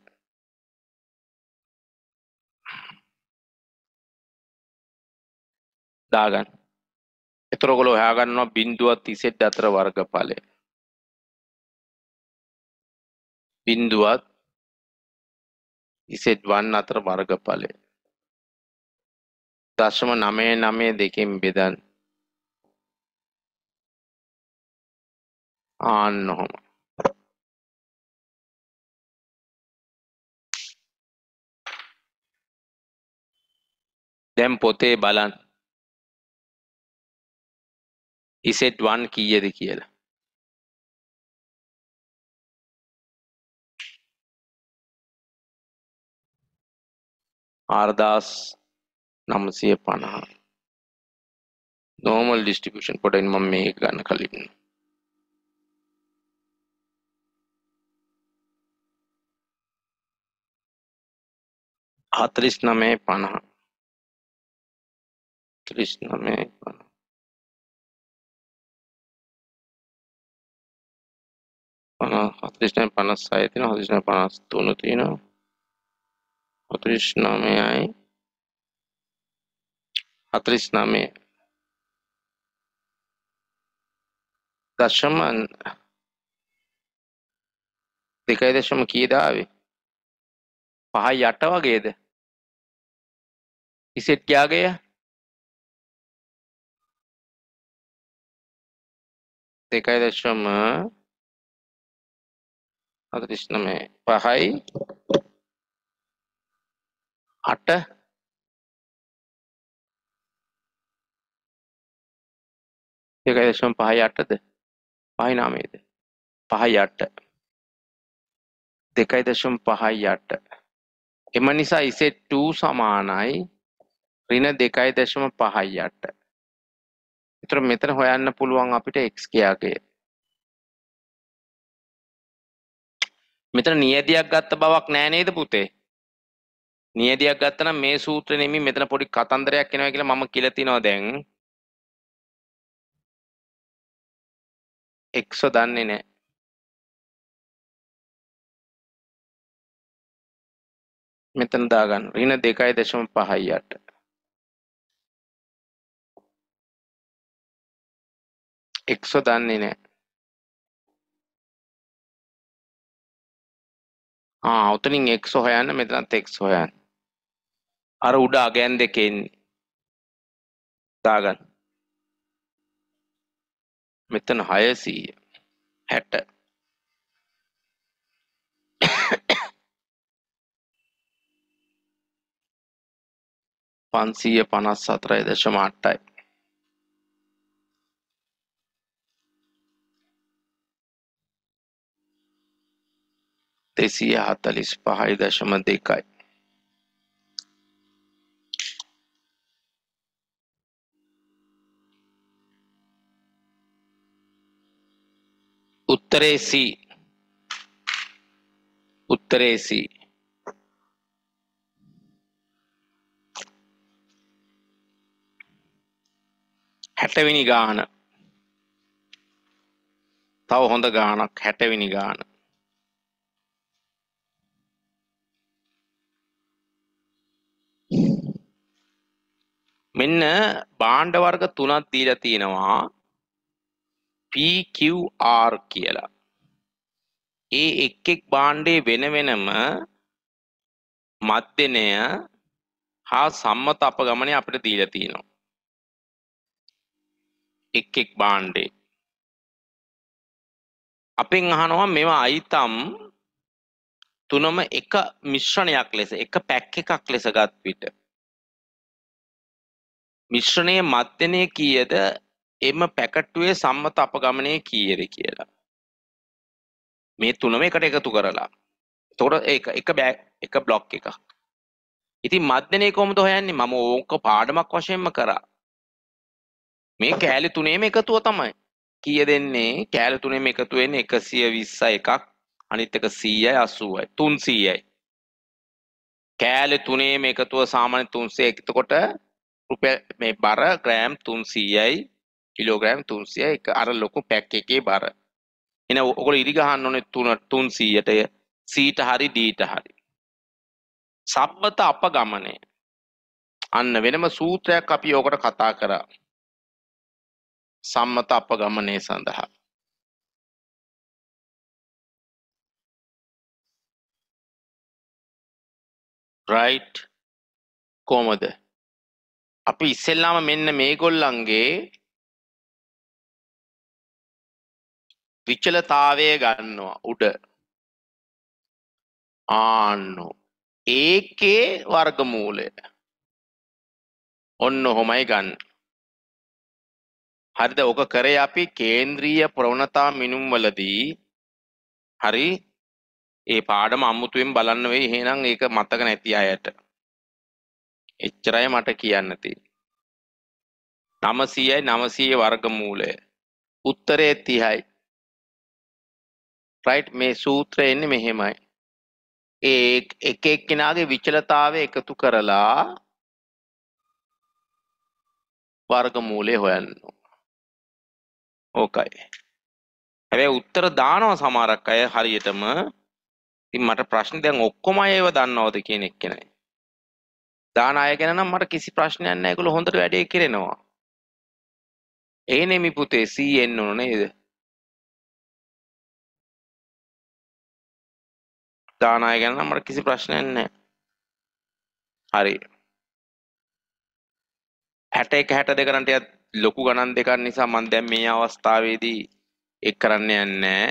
දාගන්න. ඒතර ඔයගොල්ලෝ හොයාගන්නවා බිංදුවත් තිස් අතර වර්ගඵලය. බිඳුවත් Z one අතර වර්ගඵලය දශම නවය නවය දෙකෙන් බෙදන්න. ආන්න ඔහොම. දැන් පොතේ බලන්න Z one කීයද කියලා. හාරදාස් නවසිය පනහ. normal distribution පොඩ්ඩක් මම මේක ගන්න කලින්. හතළිස් නවය පනහ. හතළිස් නවය පනහ. හතළිස් නවය පනස් හය තියෙනවා. හතළිස් නවය පනස් තුන තියෙනවා. හතළිස් නවයයි හතළිස් නවය දශම දෙකයි දශම කීයද ආවේ? පහයි අට වගේද? ඉසෙට් කියාගය දෙකයි දශම හතළිස් නවය පහයි අට දෙකයි දශම පහයි අටද පහයි නවයද පහයි අට දෙකයි දශම පහයි අට. එම නිසා ඉසෙට් two සමානයි ඍණ දෙකයි දශම පහයි අට. ඒතර මෙතන හොයන්න පුළුවන් අපිට x කියාගේ. මෙතන නියදියක් ගත්ත බවක් නෑ නේද පුතේ? නියදියක් ගත්ත නම් මේ සූත්‍රෙ නෙමෙයි මෙතන පොඩි කතන්දරයක් එනවා කියලා මම කියලා තිනවා දැන්. x දන්නේ නෑ. මෙතන දාගන්න ඍණ දෙකයි දශම පහයි අට. x දන්නේ නෑ. ආ උතනින් x හොයන්න මෙතනත් x හොයන්න. අර උඩ අගයන් දෙකේ ඉන්නේ. දාගන්න. මෙතන හයසිය හැට. පන්සිය පනස් හතරයි දශම අටයි. දෙසිය හතළිස් පහයි දශම දෙකයි. උත්තරේ C. උත්තරේ C. හැටවෙනි ගාන. තව හොඳ ගානක් හැටවෙනි ගාන. මෙන්න භාණ්ඩ වර්ග තුනක් දීලා තියෙනවා P Q R කියලා. ඒ එක් එක් භාණ්ඩේ වෙන වෙනම මධ්‍යනය හා සම්මත අපගමනය අපිට දීලා තියෙනවා. එක් එක් භාණ්ඩේ අපෙන් අහනවා මේවා අයිතම් තුනම එක මිශ්‍රණයක් ලෙස එක පැක් එකක් ලෙස ගත් විට මිශ්‍රණයේ මධ්‍යනය කීයද එම පැකට්ටුවේ සම්මත අපගමනය කීයද කියලා. මේ තුනම එකට එකතු කරලා. එතකොට ඒක එක එක බ්ලොක් එකක්. ඉතින් මධ්‍යනය කොහොමද හොයන්නේ? මම ඕක පාඩමක් වශයෙන්ම කරා. මේ කෑලි තුනේම එකතුව තමයි. කීය දෙන්නේ? කෑලි තුනේම එකතු වෙන්නේ එකසිය විස්සයි එකක්, අනිත් එක සීයයි අසූවයි. තුන්සීයයි. කෑලි තුනේම එකතුව සාමාන්‍ය තුන්සියයි. එතකොට රුපියල් මේ බර ග්‍රෑම් තුන්සීයයි, කිලෝග්‍රෑම් තුන්සීයයි එක අර ලොකු පැක් එකේ බර. එන ඔයගොල්ලෝ ඉරි ගහන්න ඕනේ තුන තුන්සීයට සීට හරි ඩීට හරි. සම්මත අපගමනය. අන්න වෙනම සූත්‍රයක් අපි ඔකට කතා කරා. සම්මත අපගමනය සඳහා. right කොහමද අපි ඉස්සෙල්ලාම මෙන්න මේගොල්ලන්ගේ විචලතාවය ගන්නවා උඩ ආන්නු ඒකේ වර්ගමූලය ඔන්න ඔහොමයි ගන්න හරිද ඔක කරේ අපි කේන්ද්‍රීය ප්‍රවණතා මිනුම් වලදී හරි ඒ පාඩම අමුතුවෙන් බලන්න වෙයි එහෙනම් ඒක මතක නැති අයට එච්චරයි මට කියන්න තියෙන්නේ නවසීයයි නවසීය වර්ගමූලය උත්තරේ තිහයි right මේ සූත්‍රය එන්නේ මෙහෙමයි ඒ එක එක්කෙනාගේ විචලතාවය එකතු කරලා වර්ගමූලය හොයන්න ඕකයි හැබැයි උත්තර දානවා සමහරක් අය හරියටම ඉතින් මට ප්‍රශ්නේ දැන් ඔක්කොම අයව දන්නවද කියන එක නෑ දාන අය ගැන නම් මට කිසි ප්‍රශ්නයක් නැහැ ඒගොල්ලෝ හොඳට වැඩේ කරනවා ඒ නෙමි පුතේ C එන්න ඕන නේද දාන අය ගැන නම් මට කිසි ප්‍රශ්නයක් නැහැ හරි හැටඑක හැටදෙක නම් ටිකක් ලොකු ගණන් දෙකක් නිසා මම දැන් මේ අවස්ථාවේදී ඒක කරන්න යන්නේ නැහැ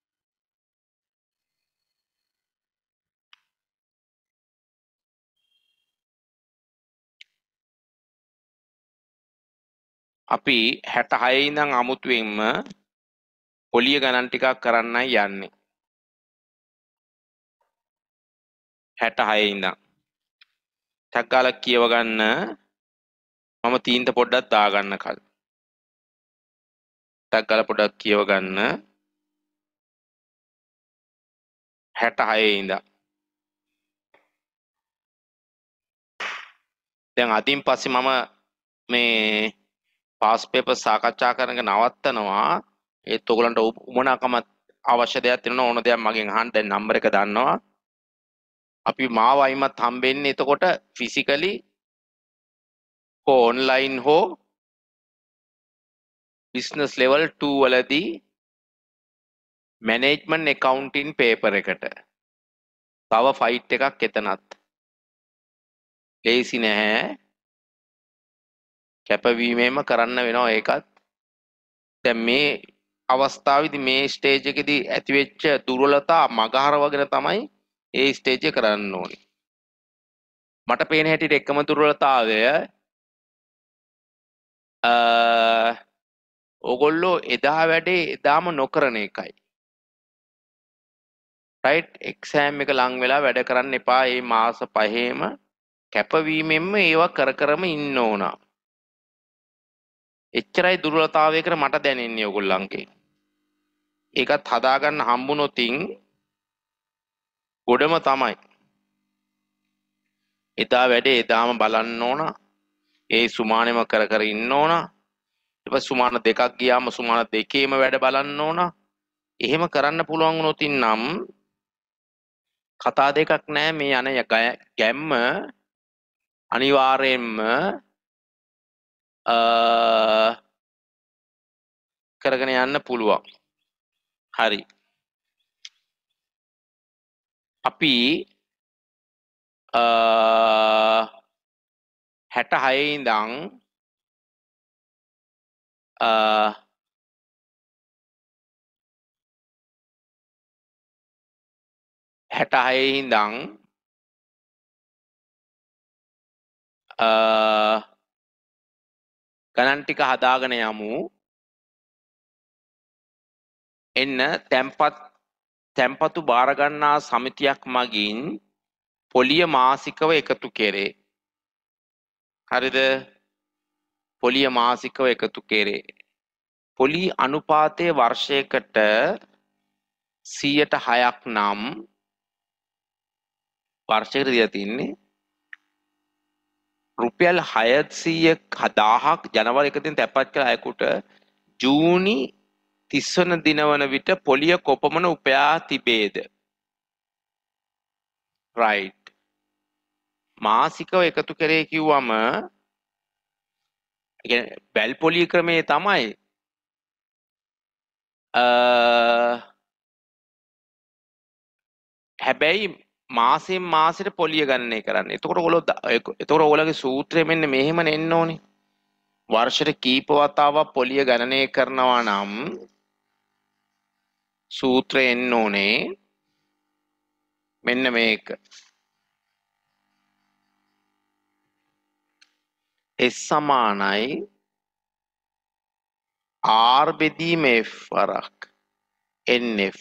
අපි හැටහය ඉඳන් අමුතුවෙන්ම පොලිය ගණන් ටිකක් කරන්නයි යන්නේ හැටහය ඉඳන් ටක් ගාලා කියව ගන්න මම තීන්ත පොඩ්ඩක් දාගන්න කල් ටක් ගාලා පොඩ්ඩක් කියව ගන්න හැටහය ඉඳන් දැන් අදින් පස්සේ මම මේ පාස් පේපර් සාකච්ඡා කරන එක නවත්තනවා ඒත් ඔයගලන්ට උමනාකම අවශ්‍ය දෙයක් තියෙනවා ඕන දෙයක් මගෙන් අහන්න දැන් නම්බර එක දන්නවා අපි මාව අයිමත් හම්බෙන්නේ එතකොට ෆිසිකලි හෝ ඔන්ලයින් හෝ බිස්නස් ලෙවල් two වලදී මැනේජ්මන්ට් ඇකවුන්ටින් පේපර් එකට තව ෆයිට් එකක් එතනත් ලේසි නැහැ කැපවීමෙන්ම කරන්න වෙනවා ඒකත් දැන් මේ අවස්ථාවේදී මේ ස්ටේජ් එකේදී ඇතිවෙච්ච දුර්වලතා මගහරවගෙන තමයි ඒ ස්ටේජ් එක කරන්න ඕනේ මට පේන හැටියට එකම දුර්වලතාවය අ ඕගොල්ලෝ එදා වැඩේ එදාම නොකරන එකයි රයිට් එක්සෑම් එක ලං වෙලා වැඩ කරන්න එපා මේ මාස පහේම කැපවීමෙන්ම ඒවා කර කරම ඉන්න ඕන එච්චරයි දුර්වලතාවයකට මට දැනෙන්නේ ඔයගොල්ලන්ගේ ඒකත් හදාගන්න හම්බුනොතින් ගොඩම තමයි එදා වැඩේ එදාම බලන්න ඕන ඒ සුමානෙම කර කර ඉන්න ඕන ඊට පස්සේ සුමාන දෙකක් ගියාම සුමාන දෙකේම වැඩ බලන්න ඕන එහෙම කරන්න පුළුවන් වුණොත් නම් කතා දෙකක් නෑ මේ යන ගැම්ම අනිවාර්යයෙන්ම අ කරගෙන යන්න පුළුවන් හරි අපි අ හැටහය ඉඳන් අ හැටහය ඉඳන් අ ගණන් ටික හදාගෙන යමු එන්න තැම්පත් තැම්පතු බාර ගන්නා සමිතියක් මගින් පොලිය මාසිකව එකතු කෙරේ හරිද පොලිය මාසිකව එකතු කෙරේ පොලි අනුපාතයේ වර්ෂයකට සියයට හයක් නම් වර්ෂයකට දීලා තින්නේ රුපියල් හයසිය දහයක් ජනවාරි එක දින තැපත් කළ අයෙකුට ජූනි තිස් වන දින වන විට පොලිය කොපමණ උපයා තිබේද right මාසිකව එකතු කරේ කිව්වම කියන්නේ බැල් පොලිය ක්‍රමේ තමයි අ හැබැයි මාසෙන් මාසෙට පොලිය ගණනය කරන්න. එතකොට ඔයගොල්ලෝ එතකොට ඔයගොල්ලෝගේ සූත්‍රය මෙන්න මෙහෙමනේ එන්න ඕනේ. වර්ෂයට කීප වතාවක් පොලිය ගණනය කරනවා නම් සූත්‍රය එන්න ඕනේ මෙන්න මේක. S සමානයි R බෙදීම F වරක් N F.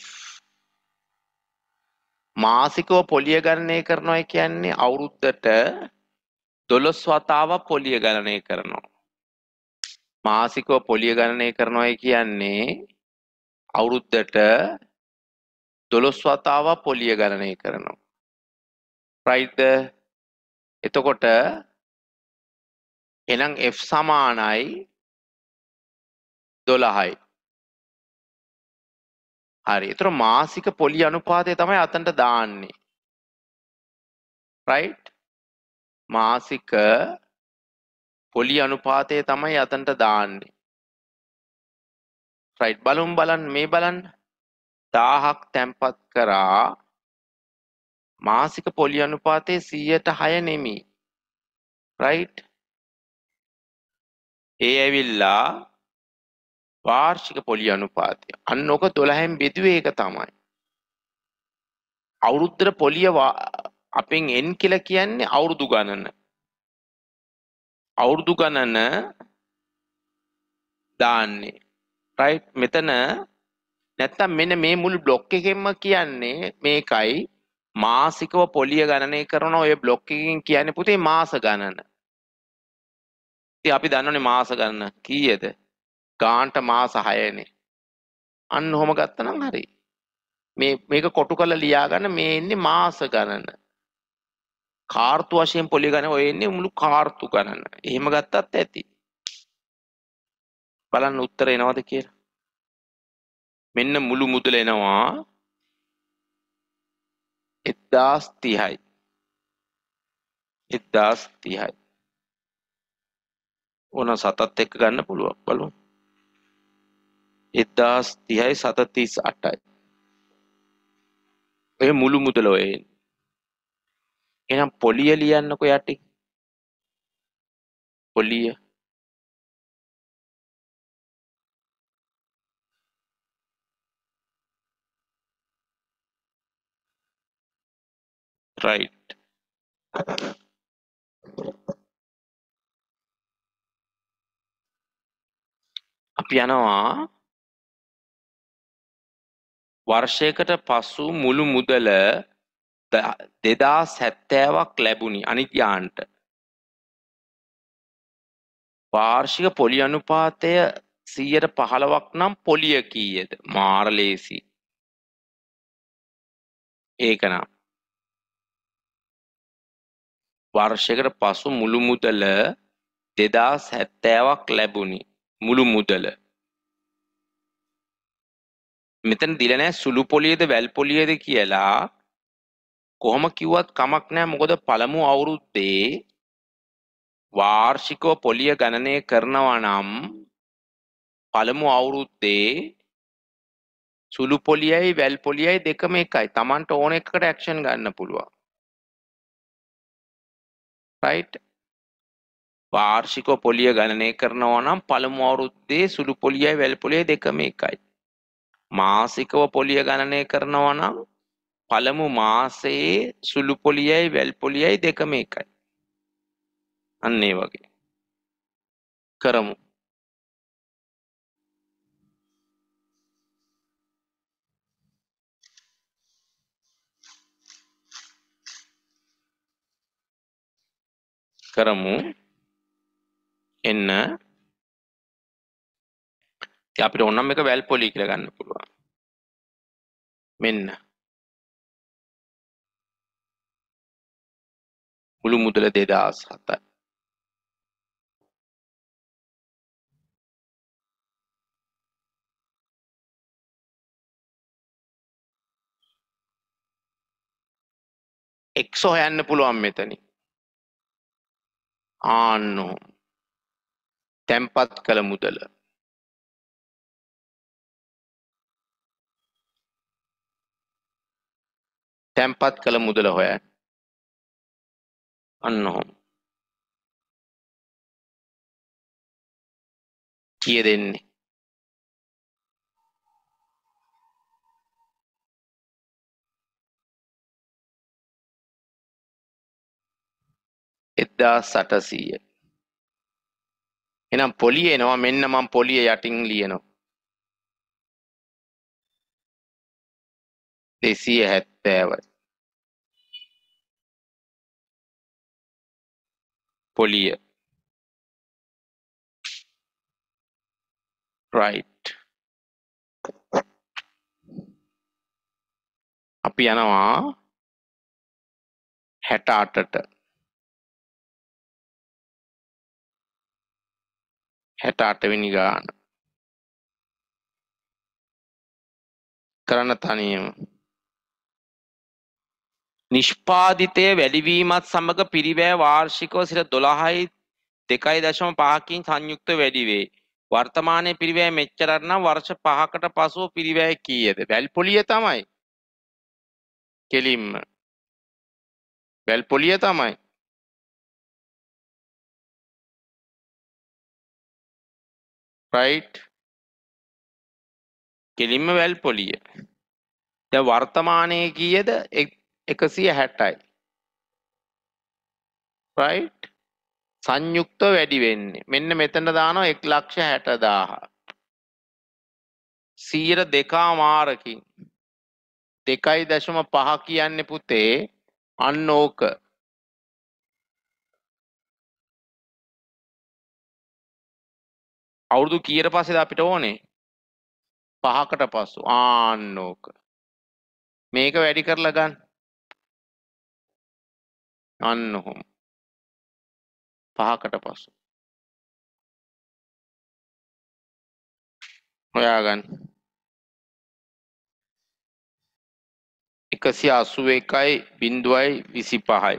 මාසිකව පොලිය ගණනය කරනවා කියන්නේ අවුරුද්දට දොළොස් වතාවක් පොලිය ගණනය කරනවා. මාසිකව පොලිය ගණනය කරනවා කියන්නේ අවුරුද්දට දොළොස් වතාවක් පොලිය ගණනය කරනවා. රයිට්ද? එතකොට එහෙනම් F සමානයි දොළහයි. හරි. ඒතර මාසික පොලිය අනුපාතය තමයි අතනට දාන්නේ. රයිට්? මාසික පොලිය අනුපාතය තමයි අතනට දාන්නේ. රයිට්. බලමු බලන්න මේ බලන්න. දහයක් තැන්පත් කරා මාසික පොලිය අනුපාතය සියයට හය නෙමෙයි. රයිට්? ඒ ඇවිල්ලා වාර්ෂික පොලිය අනුපාතය. අන්න ඔක දොළහෙන් බෙදුවේ ඒක තමයි. අවුරුද්දට පොලිය අපෙන් n කියලා කියන්නේ අවුරුදු ගණන. අවුරුදු ගණන දාන්නේ. රයිට්? මෙතන නැත්තම් මෙන්න මේ මුළු බ්ලොක් එකෙන්ම කියන්නේ මේකයි මාසිකව පොලිය ගණනය කරන ඔය බ්ලොක් එකකින් කියන්නේ පුතේ මාස ගණන. ඉතින් අපි දන්නවනේ මාස ගණන කීයද? ගාන්ට මාස හයනේ. අන්න ඔහොම ගත්තනම් හරි. මේ මේක කොටු කරලා ලියා ගන්න මේ ඉන්නේ මාස ගණන. කාර්තු වශයෙන් පොලිය ගණන ඔය ඉන්නේ මුළු කාර්තු ගණන. එහෙම ගත්තත් ඇති. බලන්න උත්තර එනවද කියලා. මෙන්න මුළු මුදල එනවා එක්දාස් තිහයි. එක්දාස් තිහයි. ඕන සතත් එක්ක ගන්න පුළුවන් බලමු. එක්දාස් තිහයි සත තිස් අටයි. ඔය මුළු මුදල ඔය එන්නේ. එහෙනම් පොලිය ලියන්නකෝ යටි. පොලිය right. අපි යනවා වර්ෂයකට පසු මුළු මුදල දෙදාස් හැත්තෑවක් ලැබුණි අනිත්‍යාන්ට. වාර්ෂික පොලිය අනුපාතය සියයට පහළොවක් නම් පොලිය කීයද? මාර ලේසි. ඒක නම් වර්ෂයකට පසු මුළු මුදල දෙදාස් හැත්තෑවක් ලැබුණි මුළු මුදල. මෙතන දීලා නැහැ සුළු පොලියද වැල් පොලියද කියලා. කොහොම කිව්වත් කමක් නැහැ. මොකද පළමු අවුරුද්දේ වාර්ෂිකව පොලිය ගණනය කරනවා නම් පළමු අවුරුද්දේ සුළු පොලියයි වැල් පොලියයි දෙකම එකයි. Tamanට ඕන එකකට ඇක්ෂන් ගන්න පුළුවන්. right? වාර්ෂිකව පොලිය ගණනය කරනවා නම් පළමු අවුරුද්දේ සුළු පොලියයි වැල් පොලියයි දෙකම එකයි. මාසිකව පොලිය ගණනය කරනවා නම් පළමු මාසයේ සුළු පොලියයි වැල් පොලියයි දෙකම එකයි. අන්න ඒ වගේ කරමු. කරමු එන්න අපිට ඕනම් එක වැල් පොලිය කියලා ගන්න පුළුවන්. මෙන්න මුළු මුදල දෙදාස් හතයි. එක්ස් හොයන්න පුළුවන් මෙතනින්. ආන්නෝ තැන්පත් කළ මුදල තැන්පත් කළ මුදල හොයන්න. අන්න ඔහොම. කීය දෙන්නේ? එක්දාස් අටසීය. එහෙනම් පොලිය එනවා. මෙන්න මම පොලිය යටින් ලියනවා. දෙසිය හැත්තෑවයි. පොලිය. right. අපි යනවා හැට අටට. හැට අටවෙනි ගාන. කරන්න තනියම. නිෂ්පාදිතය වැඩිවීමත් සමග පිරිවැය වාර්ෂිකව සිට දොළහයි දෙකයි දශම පහකින් සංයුක්ත වැඩි වේ. වර්තමානයේ පිරිවැය මෙච්චර නම් වර්ෂ පහකට පසුව පිරිවැය කීයද? වැල් පොලිය තමයි. කෙලින්ම වැල් පොලිය තමයි. right. කෙලින්ම වැල් පොලිය. දැන් වර්තමානයේ කීයද? එකසිය හැටයි. right. සංයුක්ත වැඩි වෙන්නේ. මෙන්න මෙතන දානවා එක ලක්ෂ හැට දාහ. සියයට දෙකමාරකින් දෙකයි දශම පහ කියන්නේ පුතේ අන්න ඕක. අවුරුදු කීයට පස්සේද අපිට ඕනේ? පහකට පස්සු. ආන්න ඕක. මේක වැඩි කරලා ගන්න. අන්න ඔහොම. පහකට පස්සු. හොයාගන්න. එකසිය අසූ එකයි බිංදුවයි විසිපහයි.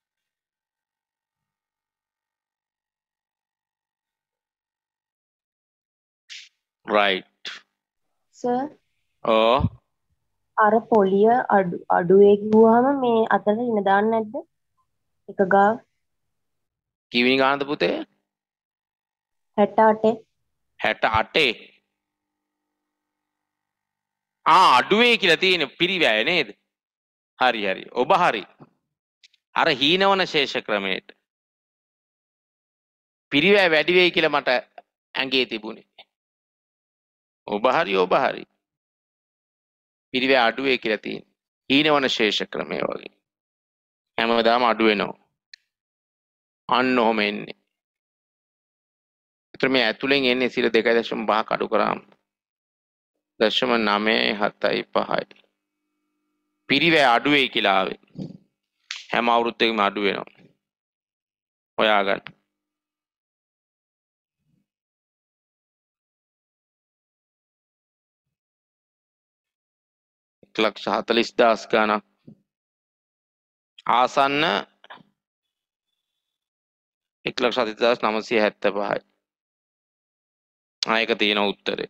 right. සර් ඕ අර පොලිය අඩු අඩුවේ කිව්වහම මේ අතට ඉන දාන්න නැද්ද? එක ගාව කීවෙනි ගානද පුතේ? හැට අටේ. හැට අටේ. ආ අඩුවේ කියලා තියෙන පිරිවැය නේද? හරි හරි. ඔබ හරි. අර හීනවන ශේෂ ක්‍රමයට. පිරිවැය වැඩි වෙයි කියලා මට ඇඟේ තිබුණේ. ඔබ හරි ඔබ හරි. පිරිවැය අඩු වෙයි කියලා තියෙන. හීනවන ශේෂ ක්‍රමය වගේ. හැමදාම අඩු වෙනවා. අන්න ඔහොම එන්නේ. ඒතර මේ ඇතුලෙන් එන්නේ සිර දෙකයි දශම පහක් අඩු කරාම දශම නවය හතයි පහයි. පිරිවැය අඩු වෙයි කියලා ආවේ. හැම අවුරුද්දකම අඩු වෙනවා. හොයාගන්න. එක ලක්ෂ හතළිස් දහස් ගණක් ආසන්න එක ලක්ෂ හතළිස් දහස් නවසිය හැත්තෑ පහයි. ආ ඒක තියෙන උත්තරේ.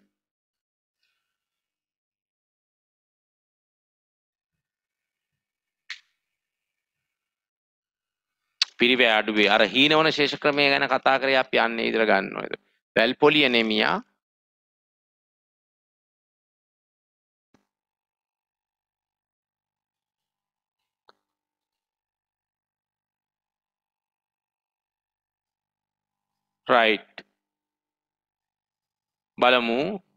පිරිවැය අඩුවේ අර හීනවන ශේෂ ක්‍රමය ගැන කතා කරේ අපි යන්නේ ඉදලා ගන්නවා. වැල් පොලිය නෙමියා. right. බලමු.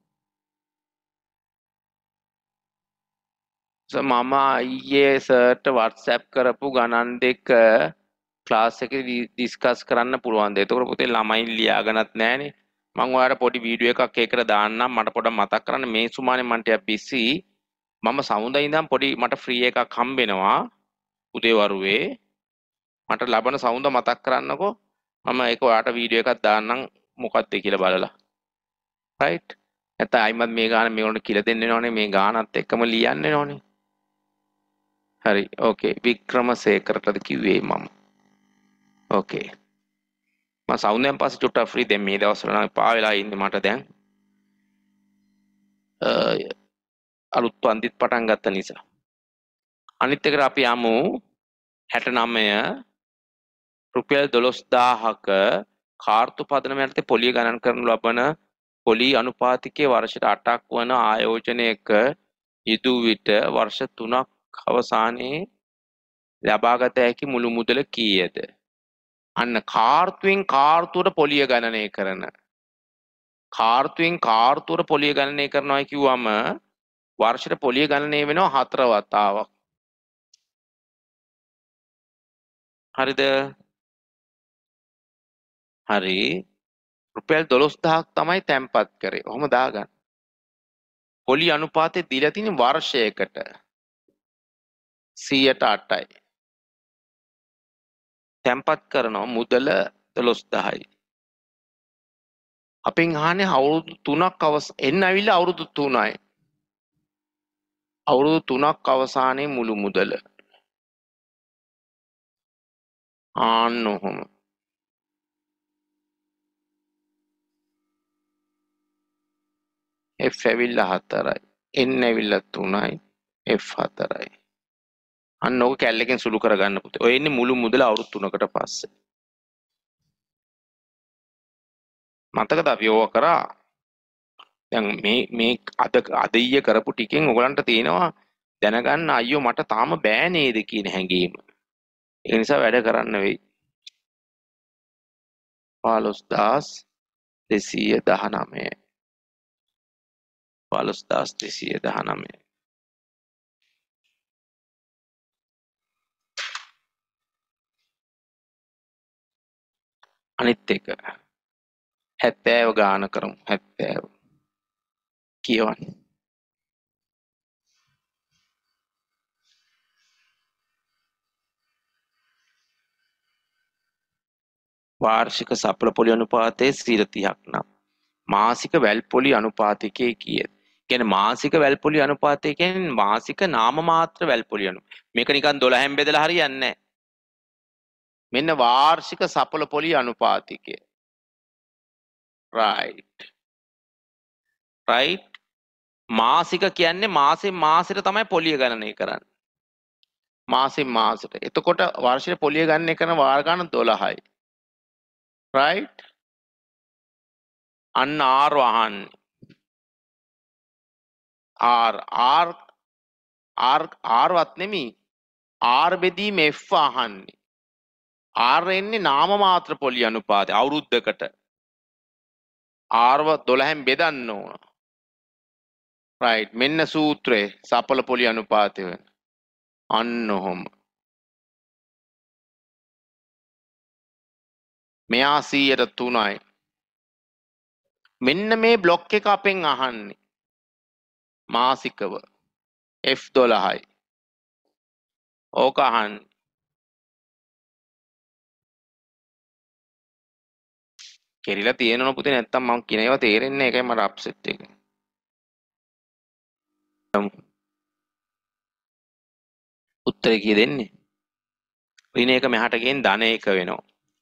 මම ඊයේ සර්ට WhatsApp කරපු ගණන් දෙක ක්ලාස් එකේ ඩිස්කස් කරන්න පුළුවන්ද? එතකොට පුතේ ළමයි ලියාගන්නත් නැහනේ. මම ඔයාලට පොඩි වීඩියෝ එකක් ඒකට දාන්නම්. මට පොඩක් මතක් කරන්න මේ සුමානේ මම ටිකක් බිසි. මම සමුදා ඉඳන් පොඩි මට ෆ්‍රී එකක් හම්බෙනවා උදේ වරුවේ. මට ලබන සමුදා මතක් කරන්නකෝ. මම ඒක ඔයාලට වීඩියෝ එකක් දාන්නම් මොකක්ද කියලා බලලා. right. නැත්නම් අයිමත් මේ ගාන මේගොල්ලන්ට කියලා දෙන්න වෙනවනේ. මේ ගානත් එක්කම ලියන්න වෙනවනේ. හරි. ඕකේ. වික්‍රමසේකරටද කිව්වේ මම. ඕකේ. මම සවුන්ඩෙන් පස්සේ චුට්ටක් ෆ්‍රී. දැන් මේ දවස්වල නම් පා වෙලා ඉන්නේ මට දැන්. අලුත් පන්තිත් පටන් ගත්ත නිසා. අනිත් එකට අපි යමු හැට නවය රුපියල් දොළොස් දාහක කාර්තු පදනම යටතේ පොලිය ගණන් කරනු ලබන පොලි අනුපාතිකයේ වර්ෂයට අටක් වන ආයෝජනයක යෙදූ විට වර්ෂ තුනක් අවසානයේ ලබාගත හැකි මුළු මුදල කීයද? අන්න කාර්තුවෙන් කාර්තුවට පොලිය ගණනය කරන කාර්තුවෙන් කාර්තුවට පොලිය ගණනය කරනවා කිව්වම වර්ෂයට පොලිය ගණනය වෙනවා හතර වතාවක්. හරිද? හරි. රුපියල් දොළොස් දහසක් තමයි තැන්පත් කරේ. ඔහොම දාගන්න. පොලි අනුපාතය දීලා තියෙන වර්ෂයකට සියයට අටයි. තැන්පත් කරනවා මුදල දොළොස් දහසයි. අපෙන් අහන්නේ අවුරුදු තුනක් අවස එන්න ඇවිල්ලා අවුරුදු තුනයි. අවුරුදු තුනක් අවසානයේ මුළු මුදල. ආන්න ඔහොම. F ඇවිල්ලා හතරයි. N ඇවිල්ලා තුනයි. F හතරයි. අන්න ඕක කැල්ලකින් සුළු කරගන්න පුතේ. ඔය ඉන්නේ මුළු මුදල අවුරුදු තුනකට පස්සේ. මතකද අපි ඕක කරා? දැන් මේ මේ අද අද ඊයේ කරපු ටිකෙන් ඔයගලන්ට තියෙනවා දැනගන්න අයියෝ මට තාම බෑ නේද කියන හැඟීම. ඒ නිසා වැඩ කරන්න වෙයි. පහළොස් දහස් දෙසිය දහනවය. පහළොස් දහස් දෙසිය දහනවය. අනිත් එක හැත්තෑව ගාන කරමු. හැත්තෑව කියවන්න. වාර්ෂික සපල පොලි අනුපාතයේ සියයට තිහක් නම් මාසික වැල් පොලි අනුපාතිකයේ කීයද? කියන්නේ මාසික වැල් පොලි අනුපාතය කියන්නේ මාසික නාම මාත්‍ර වැල් පොලි අනු. මේක නිකන් දොළහෙන් බෙදලා හරියන්නේ නැහැ. මෙන්න වාර්ෂික සපල පොලි අනුපාතිකය. right right මාසික කියන්නේ මාසෙන් මාසෙට තමයි පොලිය ගණනය කරන්නේ. මාසෙන් මාසෙට. එතකොට වර්ෂයේ පොලිය ගණනය කරන වාර ගණන දොළහයි. right අන්න R වහන්නේ. R R R R වත් නෙමෙයි. R බෙදීම F අහන්නේ. R එන්නේ නාම මාත්‍ර පොලි අනුපාතය අවුරුද්දකට. R ව දොළහෙන් බෙදන්න ඕන. right මෙන්න සූත්‍රය සපල පොලි අනුපාතය වෙන. අන්න ඔහොම. මෙයා සියයට තුනයි. මෙන්න මේ බ්ලොක් එක අපෙන් අහන්නේ. මාසිකව F දොළහයි. ඕක අහන්නේ. කෙරිලා තියෙනවනේ පුතේ නැත්තම් මම කියන ඒවා තේරෙන්නේ නැහැ. ඒකයි මට අප්සෙට් එක. උත්තරේ කී දෙන්නේ? ඍණ එක මෙහාට ගෙන් ධන එක වෙනවා.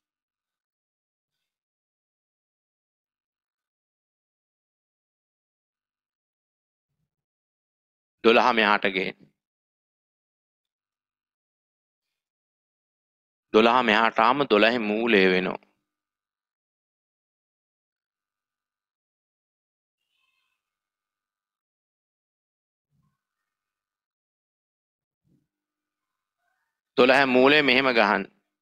දොළහ මෙහාට ගෙන්. දොළහ මෙහාට ආම දොළහේ මූලය වෙනවා. දොළහ මූලය මෙහෙම ගහන්න.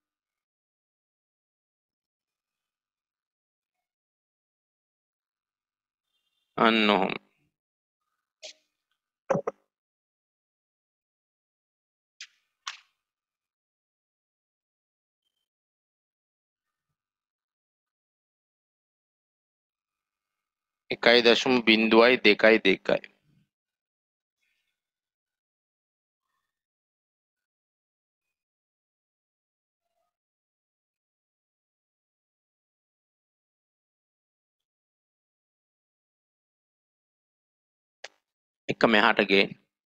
අන්න ඔහොම. එකයි දශම බිංදුවයි දෙකයි දෙකයි. එක මෙහාට ගෙන්.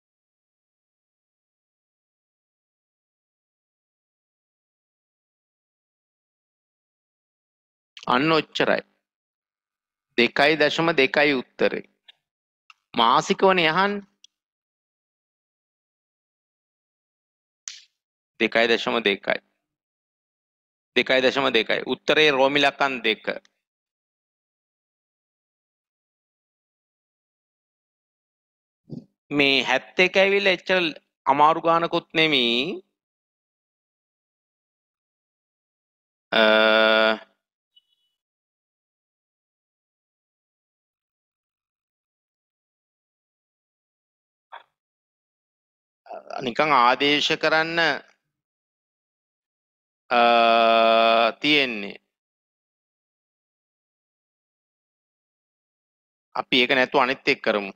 අන්න ඔච්චරයි. දෙකයි දශම දෙකයි උත්තරේ. මාසිකවනේ අහන්නේ. දෙකයි දශම දෙකයි. දෙකයි දශම දෙකයි. උත්තරේ රෝමි ලකන් දෙක. මේ හැත්තෑ එක ඇවිල්ලා එච්චර අමාරු ගානකුත් නෙමෙයි. අ නිකන් ආදේශ කරන්න අ තියෙන්නේ. අපි ඒක නැතුව අනිත් එක්ක කරමු.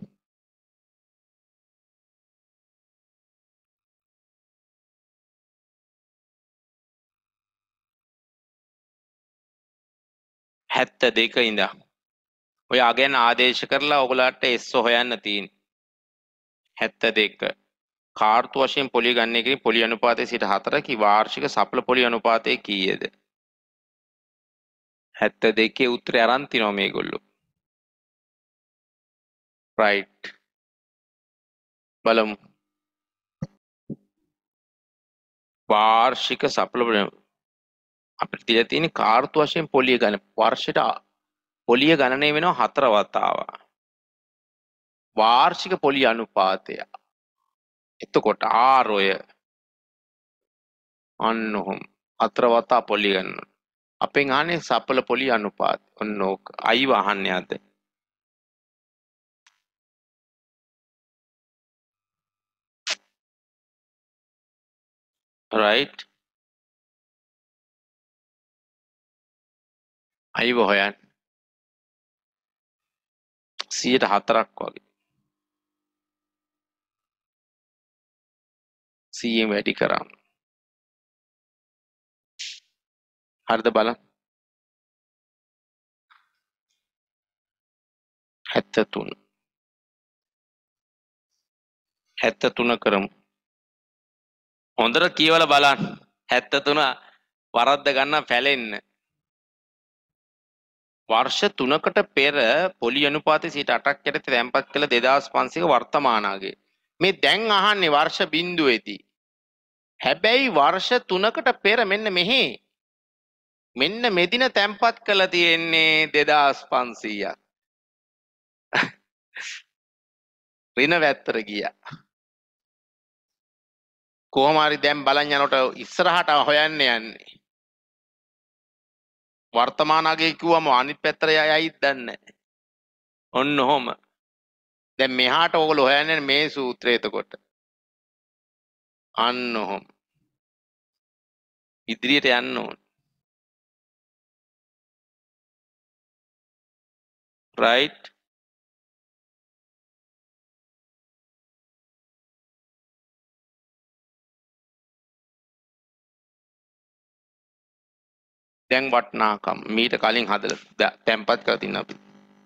හැත්තෑ දෙක ඉඳන් ඔය අගයන් ආදේශ කරලා ඔයගොල්ලන්ට S හොයන්න තියෙන්නේ. හැත්තෑ දෙක කාර්තු වශයෙන් පොලිය ගන්න එකේ පොලි අනුපාතය සිට හතර කි වාර්ෂික සඵල පොලි අනුපාතය කීයද? හැත්තෑ දෙකේ උත්තරය අරන් තිනවා මේගොල්ලෝ. රයිට්. බලමු. වාර්ෂික සඵල අපිට තියලා තියෙන කාර්තු වශයෙන් පොලිය ගන්න වර්ෂයට පොලිය ගණනය වෙනවා හතර වතාවක්. වාර්ෂික පොලි අනුපාතය. එතකොට R ඔය අන්න ඔහොම හතර වතා පොලි ගන්න. අපෙන් අහන්නේ සඵල පොලි අනුපාතය. ඔන්න ඕක. අයිව අහන්නේ අද. right. අයිව හොයන්න. සියයට හතරක් වගේ. සියයෙන් වැඩි කරාම. හරිද බලන්න. හැත්තෑ තුන. හැත්තෑ තුන කරමු. හොඳට කියවලා බලන්න. හැත්තෑ තුන වරද්ද ගන්න පැලෙන්න. වර්ෂ තුනකට පෙර පොලි අනුපාතය සිට අටක් යටතේ තැන්පත් කළ දෙදාස් පන්සියයක වර්තමානාගේ. මේ දැන් අහන්නේ වර්ෂ බිංදුවේදී. හැබැයි වර්ෂ තුනකට පෙර මෙන්න මෙහි මෙන්න මෙදින තැන්පත් කළ තියෙන්නේ දෙදාස් පන්සීයක්. ඍණ වැත්තට ගියා. කොහොම හරි දැන් බලන් යනකොට ඉස්සරහට හොයන්න යන්නේ. වර්තමානගේ කිව්වම අනිත් පැත්තට යයිද දන්නේ නැහැ. ඔන්න ඔහොම. දැන් මෙහාට ඕගොල්ලෝ හොයන්නේ මේ සූත්‍රය එතකොට. අන්න ඔහොම. ඉදිරියට යන්න ඕන. right. දැන් වටනාකම් මීට කලින් හදලා තැම්පත් කරලා තින්න අපි.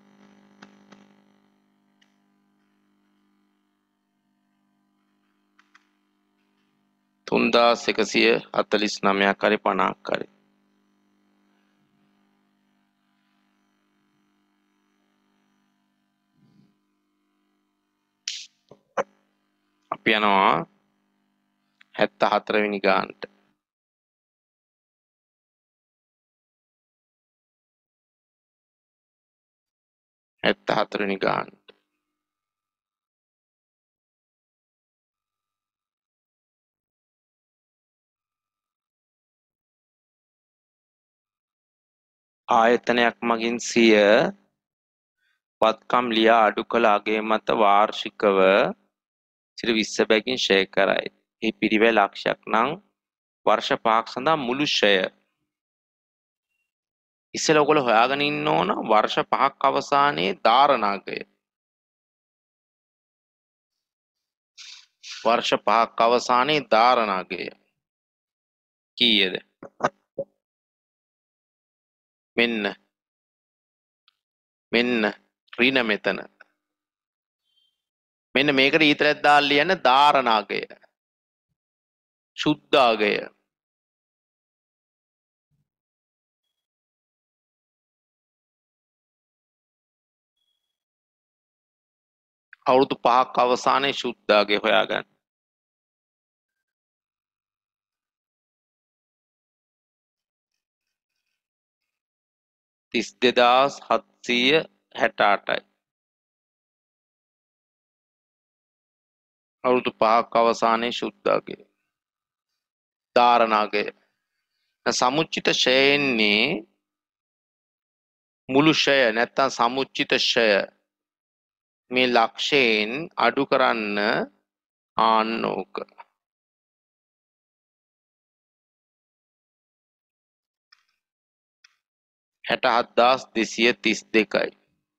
තුන්දාස් එකසිය හතළිස් නවයක් හරි පනහක් හරි. අපි යනවා හැත්තෑ හතර වෙනි ගානට. හැත්තෑ හතර වෙනි ගානට. ආයතනයක් මගින් සිය පත්කම් ලියා අඩු කළ අගය මත වාර්ෂිකව සිට විස්ස බැගින් ෂය කරයි. ඒ පිරිවැය ලක්ෂයක් නම් වර්ෂ පහක් සඳහා මුළු ෂය. ඉස්සෙල්ලා ඔයගොල්ලෝ හොයාගෙන ඉන්න ඕන වර්ෂ පහක් අවසානයේ ධාරණාගය. වර්ෂ පහක් අවසානයේ ධාරණාගය කීයද? මෙන්න මෙන්න ඍණ මෙතන. මෙන්න මේකට ඊතරයක් දාලා ලියන්න ධාරණාගය. ශුද්ධාගය. අවුරුදු පහක් අවසානයේ ශුද්ධාගය හොයාගන්න. තිස් දෙදාස් හත්සිය හැට අටයි. අවුරුදු පහක් අවසානයේ ශුද්ධාගේ ධාරණාගය සමුච්චිත ෂයෙන්නේ මුළු ෂය නැත්තම් සමුච්චිත ෂය මේ ලක්ෂයෙන් අඩු කරන්න ආන්න ඕක. හැට හත්දාස් දෙසිය තිස් දෙකයි.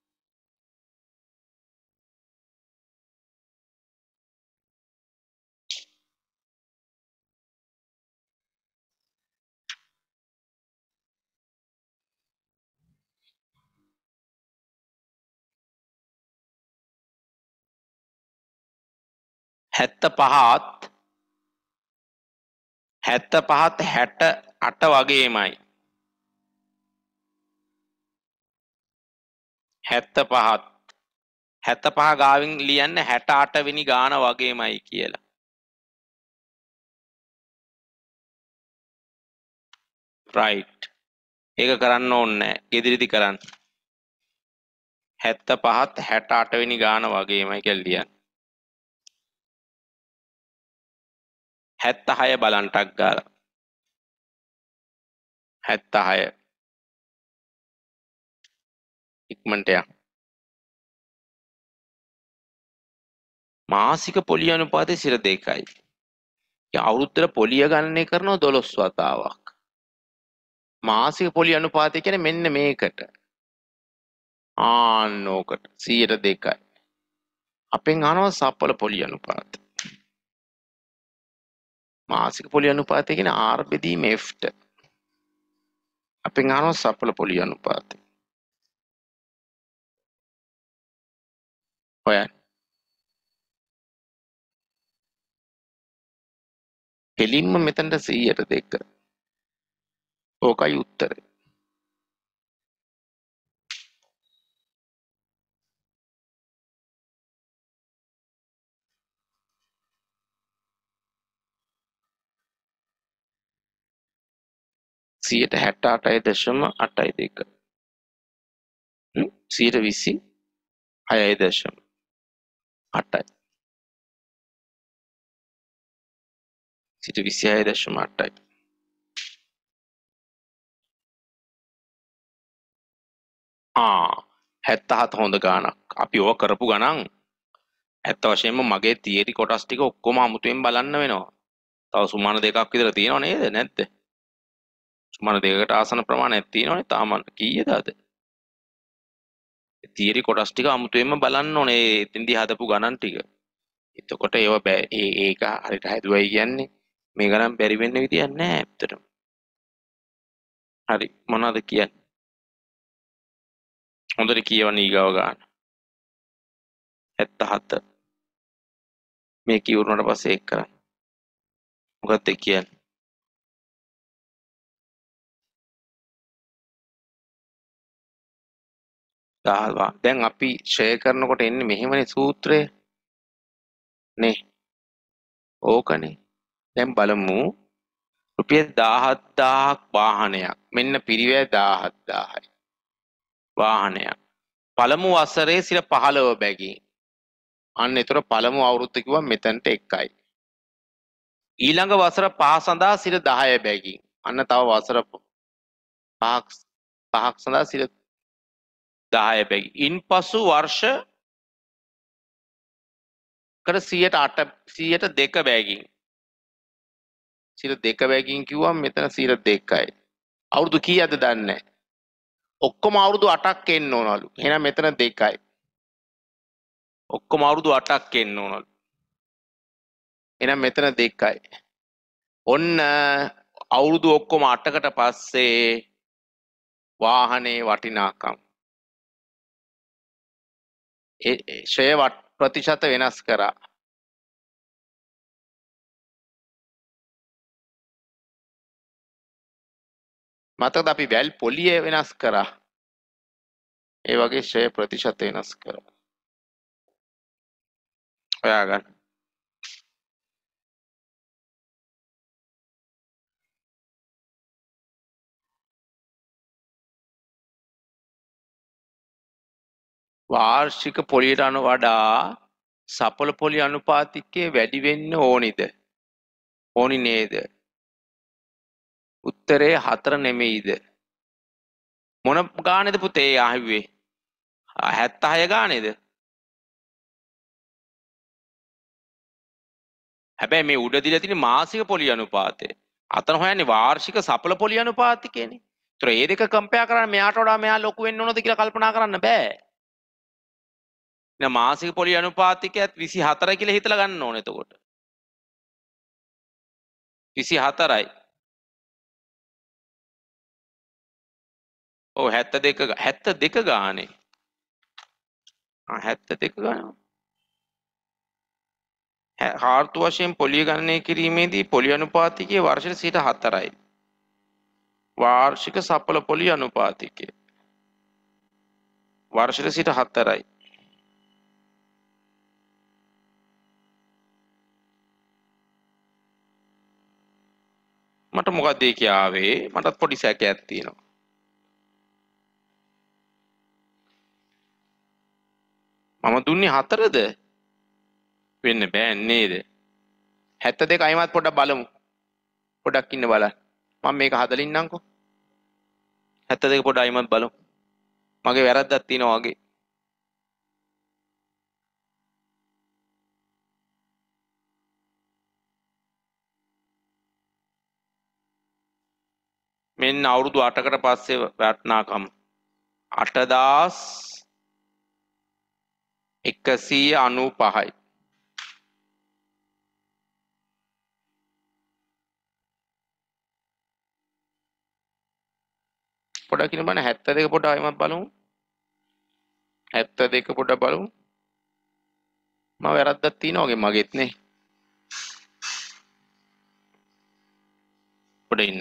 හැත්ත පහත් හැත්ත පහත් හැට අට වගේමයි. හැත්ත පහත් හැත්ත පහ ගාවින් ලියන්න හැට අට වෙනි ගාන වගේමයි කියලා. රයිට්. ඒක කරන්න ඕනේ නැහැ. ගෙදරදි කරන්න. හැත්ත පහත් හැට අට වෙනි ගාන වගේමයි කියලා ලියන්න. හැත්ත හය බලන්න ටක් ගාලා. හැත්ත හය ඉක්මනට යන්න. මාසික පොලිය අනුපාතය සිර දෙකයි. ඒ අවුරුද්දට පොලිය ගණනය කරනවා දොළොස් වතාවක්. මාසික පොලිය අනුපාතය කියන්නේ මෙන්න මේකට. ආන්න ඕකට සියයට දෙකයි. අපෙන් අහනවා සප්පල පොලිය අනුපාතය. මාසික පොලිය අනුපාතය කියන්නේ R බෙදීම F ට. අපෙන් අහනවා සප්පල පොලිය අනුපාතය. හොයන්න. කෙලින්ම මෙතනට සියයට දෙක. ඕකයි උත්තරේ. සියයට හැට අටයි දශම අටයි දෙක. සියයට විසි හයයි දශම අටයි. සියයට විසි හය දශම අටයි. ආ හැත්ත හත හොඳ ගානක්. අපි ඕක කරපු ගණන් ඇත්ත වශයෙන්ම මගේ තියරි කොටස් ටික ඔක්කොම අමුතුවෙන් බලන්න වෙනවා. තව සුමාන දෙකක් විතර තියෙනව නේද? නැද්ද? සුමාන දෙකකට ආසන ප්‍රමාණයක් තියෙනවනේ තාම. කීයද අද? තියරි කොටස් ටික අමුතුවෙන්ම බලන්න ඕනේ. එතෙන්දී හදපු ගණන් ටික. එතකොට ඒව බෑ ඒ ඒක හරියට හැදුවයි කියන්නේ මේ ගණන් බැරි වෙන්න විදියක් නැහැ ඇත්තටම. හරි මොනවද කියන්නේ? හොඳට කියවන්න ඊගාව ගන්න. හැත්ත හත මේ කිව්වුනට පස්සේ ඒක කරන්න. මොකක්ද කියන්නේ? දාලා දැන් අපි ෂෙයා කරනකොට එන්නේ මෙහෙමනේ සූත්‍රය නේ. ඕකනේ. දැන් බලමු රුපියල් දහහක් වාහනයක්. මෙන්න පිරිවැය දහහක්. වාහනයක්. පළමු වසරේ සිට පහළව බැගින්. අන්න ඒතර පළමු අවුරුද්ද කිව්වම මෙතනට එකයි. ඊළඟ වසර පහ සඳහා සිට දහය බැගින්. අන්න තව වසර පහක් පහක් සඳහා සිට දහය බැගින්. ඉන්පසු වර්ෂ කට සියයට අට සියයට දෙක බැගින්. සියයට දෙක බැගින් කිව්වම මෙතන සියයට දෙකයි. අවුරුදු කීයද දන්නේ නැහැ. ඔක්කොම අවුරුදු අටක් එන්න ඕනලු. එහෙනම් මෙතන දෙකයි. ඔක්කොම අවුරුදු අටක් එන්න ඕනලු. එහෙනම් මෙතන දෙකයි. ඔන්න අවුරුදු ඔක්කොම අටකට පස්සේ වාහනේ වටිනාකම් ඒ ෂෙය ප්‍රතිශත වෙනස් කරා. මතකද අපි වැල් පොලිය වෙනස් කරා. ඒ වගේ ෂෙය ප්‍රතිශත වෙනස් කරා. හොයාගන්න. වාර්ෂික පොලියට අනු වඩා සපල පොලි අනුපාතිකය වැඩි වෙන්න ඕනිද? ඕනි නේද? උත්තරේ හතර නෙමෙයිද? මොන ගානේද පුතේ ආහුවේ? හැත්තෑ හය ගානේද? හැබැයි මේ උඩ දීලා තියෙන මාසික පොලි අනුපාතය. අතන හොයන්නේ වාර්ෂික සපල පොලි අනුපාතිකයනේ. ඒතර මේ දෙක කම්පෙයාර් කරන්න මෙයාට වඩා මෙයා ලොකු වෙන්න ඕනද කියලා කල්පනා කරන්න බෑ. නේ මාසික පොලි අනුපාතිකයත් විසි හතර කියලා හිතලා ගන්න ඕනේ එතකොට. විසි හතරයි. ඔව් හැත්තෑ දෙක හැත්තෑ දෙක ගානේ. ආ හැත්තෑ දෙක ගානේ. හාර්තු වශයෙන් පොලිය ගණනය කිරීමේදී පොලි අනුපාතිකයේ වර්ෂයට සිට හතරයි. වාර්ෂික සපල පොලි අනුපාතිකය වර්ෂයට සිට හතරයි. මට මොකක්ද ඒ කියාවේ? මටත් පොඩි සැකයක් තියෙනවා. මම දුන්නේ හතරද? වෙන්න බෑ නේද? හැත්තෑ දෙක අයිමත් පොඩ්ඩක් බලමු. පොඩ්ඩක් ඉන්න බලන්න. මම මේක හදලා ඉන්නම්කෝ. හැත්තෑ දෙක පොඩ්ඩක් අයිමත් බලමු. මගේ වැරද්දක් තියෙනවා වගේ. මෙන්න අවුරුදු අටකට පස්සේ වටිනාකම අටදාස් එකසිය අනූපහයි. පොඩක් ඉන්න බලන්න හැත්තෑ දෙක පොඩ්ඩක් ආයෙමත් බලමු. හැත්තෑ දෙක පොඩ්ඩක් බලමු. මම වැරද්දක් තියෙනවා වගේ මගෙත් නේ. පොඩ ඉන්න.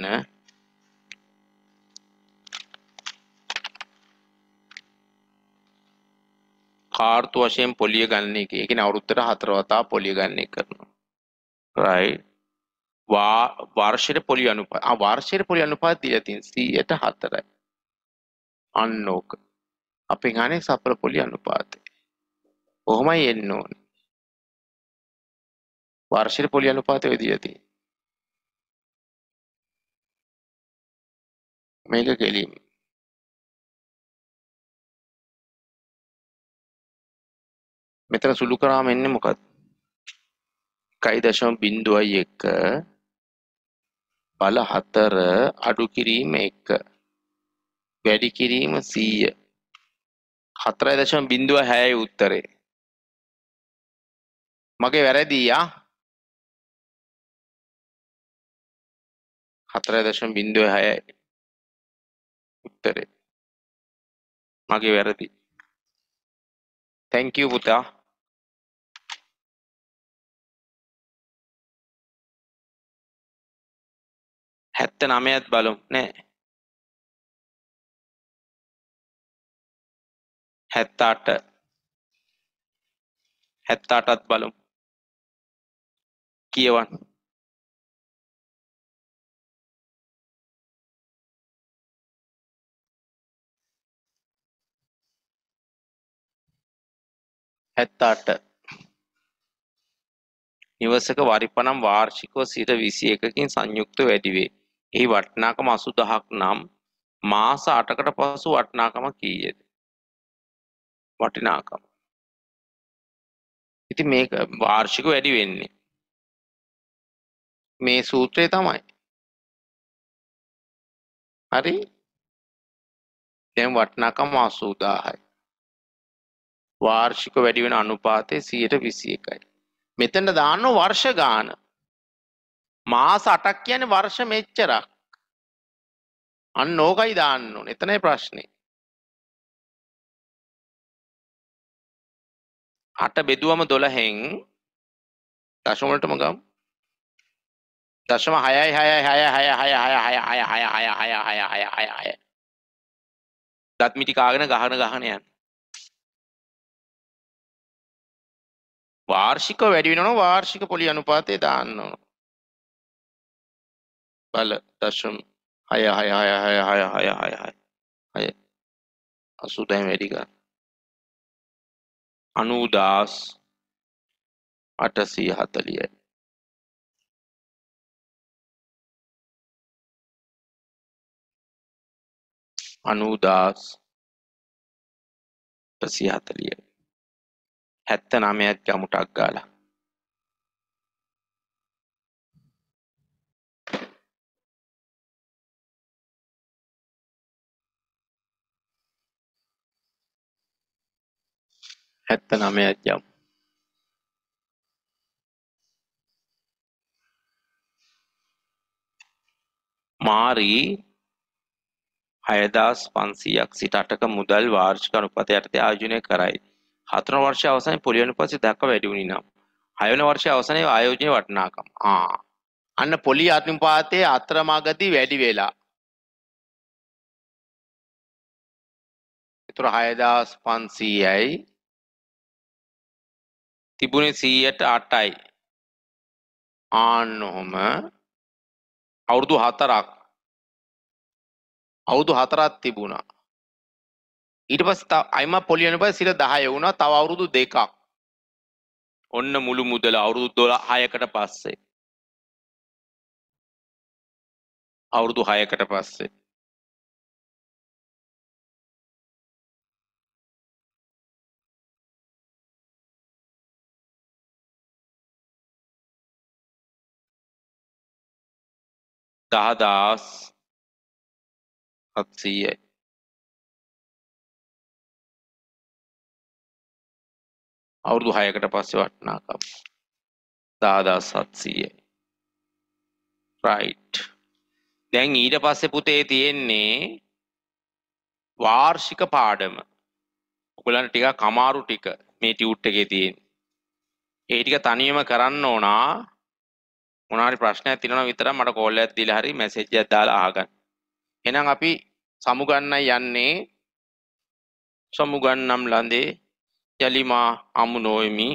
කාර්තු වශයෙන් පොලිය ගණනය කිය. ඒ කියන්නේ අවුරුද්දට හතර වතාව පොලිය ගණනය කරනවා. right. වා වර්ෂයට පොලි අනුපාත. ආ වර්ෂයට පොලි අනුපාත දීලා තියෙන සීයට හතරයි. අන්න ඕක. අපි ගන්නේ සපල පොලි අනුපාතය. කොහොමයි එන්න ඕනේ. වර්ෂයට පොලි අනුපාතය ඔය දීලා තියෙන්නේ. මේක කෙලින්. මෙතන සුළු කරාම එන්නේ මොකක්ද? එකයි දශම බිංදුවයි එක බල හතර අඩු කිරීම එක වැඩි කිරීම සීය. හතරයි දශම බිංදුව හයයි උත්තරේ. මගේ වැරදි ආ. හතරයි දශම බිංදුව හයයි උත්තරේ. මගේ වැරදි. thank you පුතා. හැත්තෑ නවයත් බලමු නෑ. හැත්තෑ අට හැත්තෑ අටත් බලමු. කියවන්න. හැත්තෑ අට නිවසක වරිපනම් වාර්ෂිකව සිට විසි එකකින් සංයුක්ත වැඩි වේ. එහි වටිනාකම අසූදහක් නම් මාස අටකට පසු වටිනාකම කීයද? වටිනාකම. ඉතින් මේක වාර්ෂික වැඩි වෙන්නේ මේ සූත්‍රය තමයි. හරි? දැන් වටිනාකම අසූදාහයි. වාර්ෂික වැඩි වෙන අනුපාතය සීයට විසි එකයි. මෙතන දාන්න වර්ෂ ගාන. මාස අටක් කියන්නේ වර්ෂ මෙච්චරක්. අන්න ඕකයි දාන්න ඕනේ. එතනයි ප්‍රශ්නේ. අට බෙදුවම දොළහෙන් දශම වලටම ගමු. දශම හයයි හයයි හයයි හයයි හයයි හයයි හයයි හයයි හයයි හයයි හයයි හයයි හයයි හයයි. දත් මිටි කාගෙන ගහන ගහන යන. වාර්ෂික වැඩි වෙනවා වාර්ෂික පොලි අනුපාතය දාන්න ඕන. බල දශම හය හය හය හය හය හය හය හය හය අසූ දැන් වැඩි ගන්න. අනූදාස් අටසිය හතලිහයි. අනූදාස් අටසිය හතලිහයි. හැත්තනමයක් යමුටක් ගාලා. හැත්තනමයක් යමු. මාරී හයදාස් පන්සීයක් සිට අටක මුදල් වාර්ෂික අනුපාතය යටතේ ආයෝජනය කරයි. හතරවන වර්ෂයේ අවසානයේ පොලි අනුපාතය දක්වා වැඩි වුණේ නම් හයවන වර්ෂයේ අවසානයේ ආයෝජනයේ වටිනාකම. ආ අන්න පොලි අනුපාතයේ අතරමඟදී වැඩි වෙලා. ඒතර හයදාස් පන්සීයයි තිබුණේ සීයට අටයි. ආන්න ඔහම අවුරුදු හතරක් අවුරුදු හතරක් තිබුණා. ඊට පස්සේ අයිම පොලි අනුපාතය සිට දහය වුණා. තව අවුරුදු දෙකක්. ඔන්න මුළු මුදල අවුරුදු දොළහයකට පස්සේ. අවුරුදු හයකට පස්සේ. දහදාස් හත්සීයයි. අවුරුදු හයකට පස්සේ වටිනාකම දහදාස් හත්සීයයි. රයිට්. දැන් ඊට පස්සේ පුතේ තියෙන්නේ වාර්ෂික පාඩම. ඔයගලන්ට ටිකක් අමාරු ටික මේ ටියුට් එකේ තියෙන. ඒ ටික තනියම කරන්න ඕනා. මොනාරි ප්‍රශ්නයක් තියෙනවා විතරක් මට කෝල් එකක් දීලා හරි මැසේජ් එකක් දාලා අහගන්න. එහෙනම් අපි සමුගන්නයි යන්නේ. සමුගන්නම් ලඳේ යලිමා අමු නොෙමි.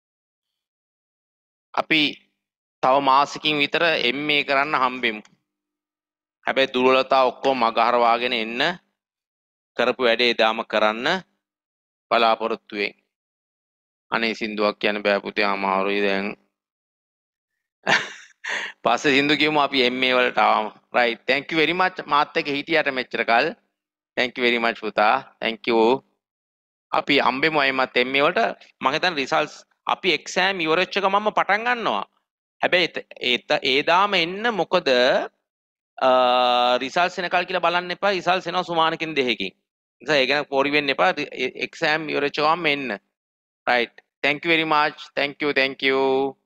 අපි තව මාසෙකින් විතර එම් ඒ කරන්න හම්බෙමු. හැබැයි දුර්වලතා ඔක්කොම මගහරවාගෙන එන්න කරපු වැඩේ දාම කරන්න බලාපොරොත්තු වෙන්. අනේ සින්දුවක් කියන්න බෑ පුතේ අමාරුයි දැන්. පස්සේ සින්දු කියමු අපි එම් ඒ වලට ආවම. right thank you very much මාත් එක්ක හිටියට මෙච්චර කල්. thank you very much පුතා. thank you. අපි හම්බෙමු අයමත් එම් ඒ වලට. මම හිතන්නේ රිසල්ට්ස් අපි එක්සෑම් ඉවර වෙච්ච ගමන්ම පටන් ගන්නවා. හැබැයි ඒ ඒ දාම එන්න මොකද රිසල්ට්ස් එනකල් කියලා බලන්න එපා. රිසල්ට්ස් එනවා සුමානකින් දෙකකින්. නිසා ඒ ගැන පොරි වෙන්න එපා. එක්සෑම් ඉවර වෙච්ච ගමන් එන්න. right thank you very much. thank you thank you.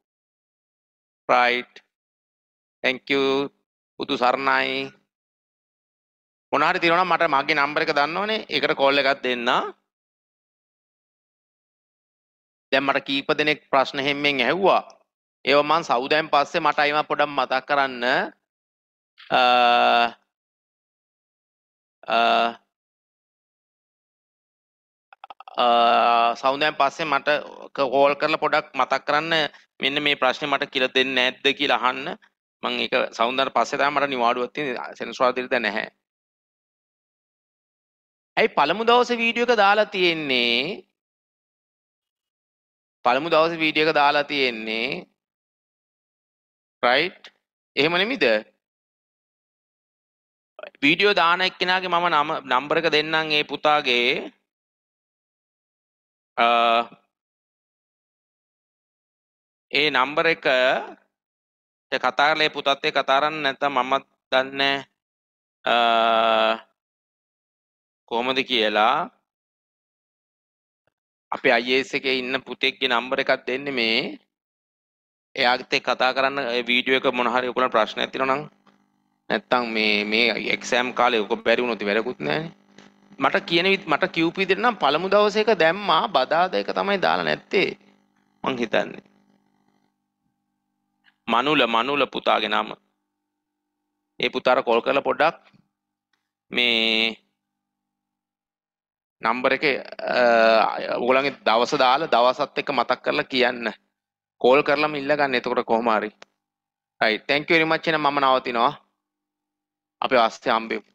right thank you. පුතු සරණයි. මොනවා හරි තියෙනවා නම් මට මගේ නම්බර් එක දන්නවනේ. ඒකට කෝල් එකක් දෙන්න. දැන් මට කීප දෙනෙක් ප්‍රශ්න හැම්මෙන් ඇහුවා. ඒව මම සවුදෙන් පස්සේ මට අයිම පොඩක් මතක් කරන්න. අ අ සවුදෙන් පස්සේ මට කෝල් කරලා පොඩක් මතක් කරන්න මෙන්න මේ ප්‍රශ්නේ මට කියලා දෙන්නේ නැද්ද කියලා අහන්න. මම ඒක සවුන්දට පස්සේ තමයි මට නිවාඩුවක් තියෙන්නේ. සෙනසුරාදාට නැහැ. ඇයි පළමු දවසේ වීඩියෝ එක දාලා තියෙන්නේ? පළමු දවසේ වීඩියෝ එක දාලා තියෙන්නේ right එහෙම නෙමෙයිද? වීඩියෝ දාන එක්කෙනාගේ මම නම නම්බර එක දෙන්නම් ඒ පුතාගේ. අ ඒ නම්බර එක කතා කරලා ඒ පුතත් එක්ක කතා කරන්න නැත්නම් මම දන්නේ අ කොහොමද කියලා. අපේ I A S එකේ ඉන්න පුතෙක්ගේ නම්බර එකක් දෙන්නේ මේ. එයාත් එක්ක කතා කරන්න ඒ වීඩියෝ එක මොන හරි ඔයගොල්ලන්ට ප්‍රශ්නයක් තියෙනවා නම් නැත්තම් මේ මේ එක්සෑම් කාලේ ඔක බැරි වුණොත් වැඩකුත් නැහැ. මට කියන මට කියූප විදිහට නම් පළමු දවසේ එක දැම්මා බදාදා එක තමයි දාලා නැත්තේ මං හිතන්නේ. මනුල මනුල පුතාගේ නම. ඒ පුතාට කෝල් කරලා පොඩ්ඩක් මේ නම්බර එකේ ඔයගොල්ලන්ගේ දවස දාලා දවසත් එක්ක මතක් කරලා කියන්න. කෝල් කරලාම ඉල්ල ගන්න. එතකොට කොහොම හරි. right thank you very much. එහෙනම් මම නවතිනවා. අපි ආස්තේ හම්බෙමු.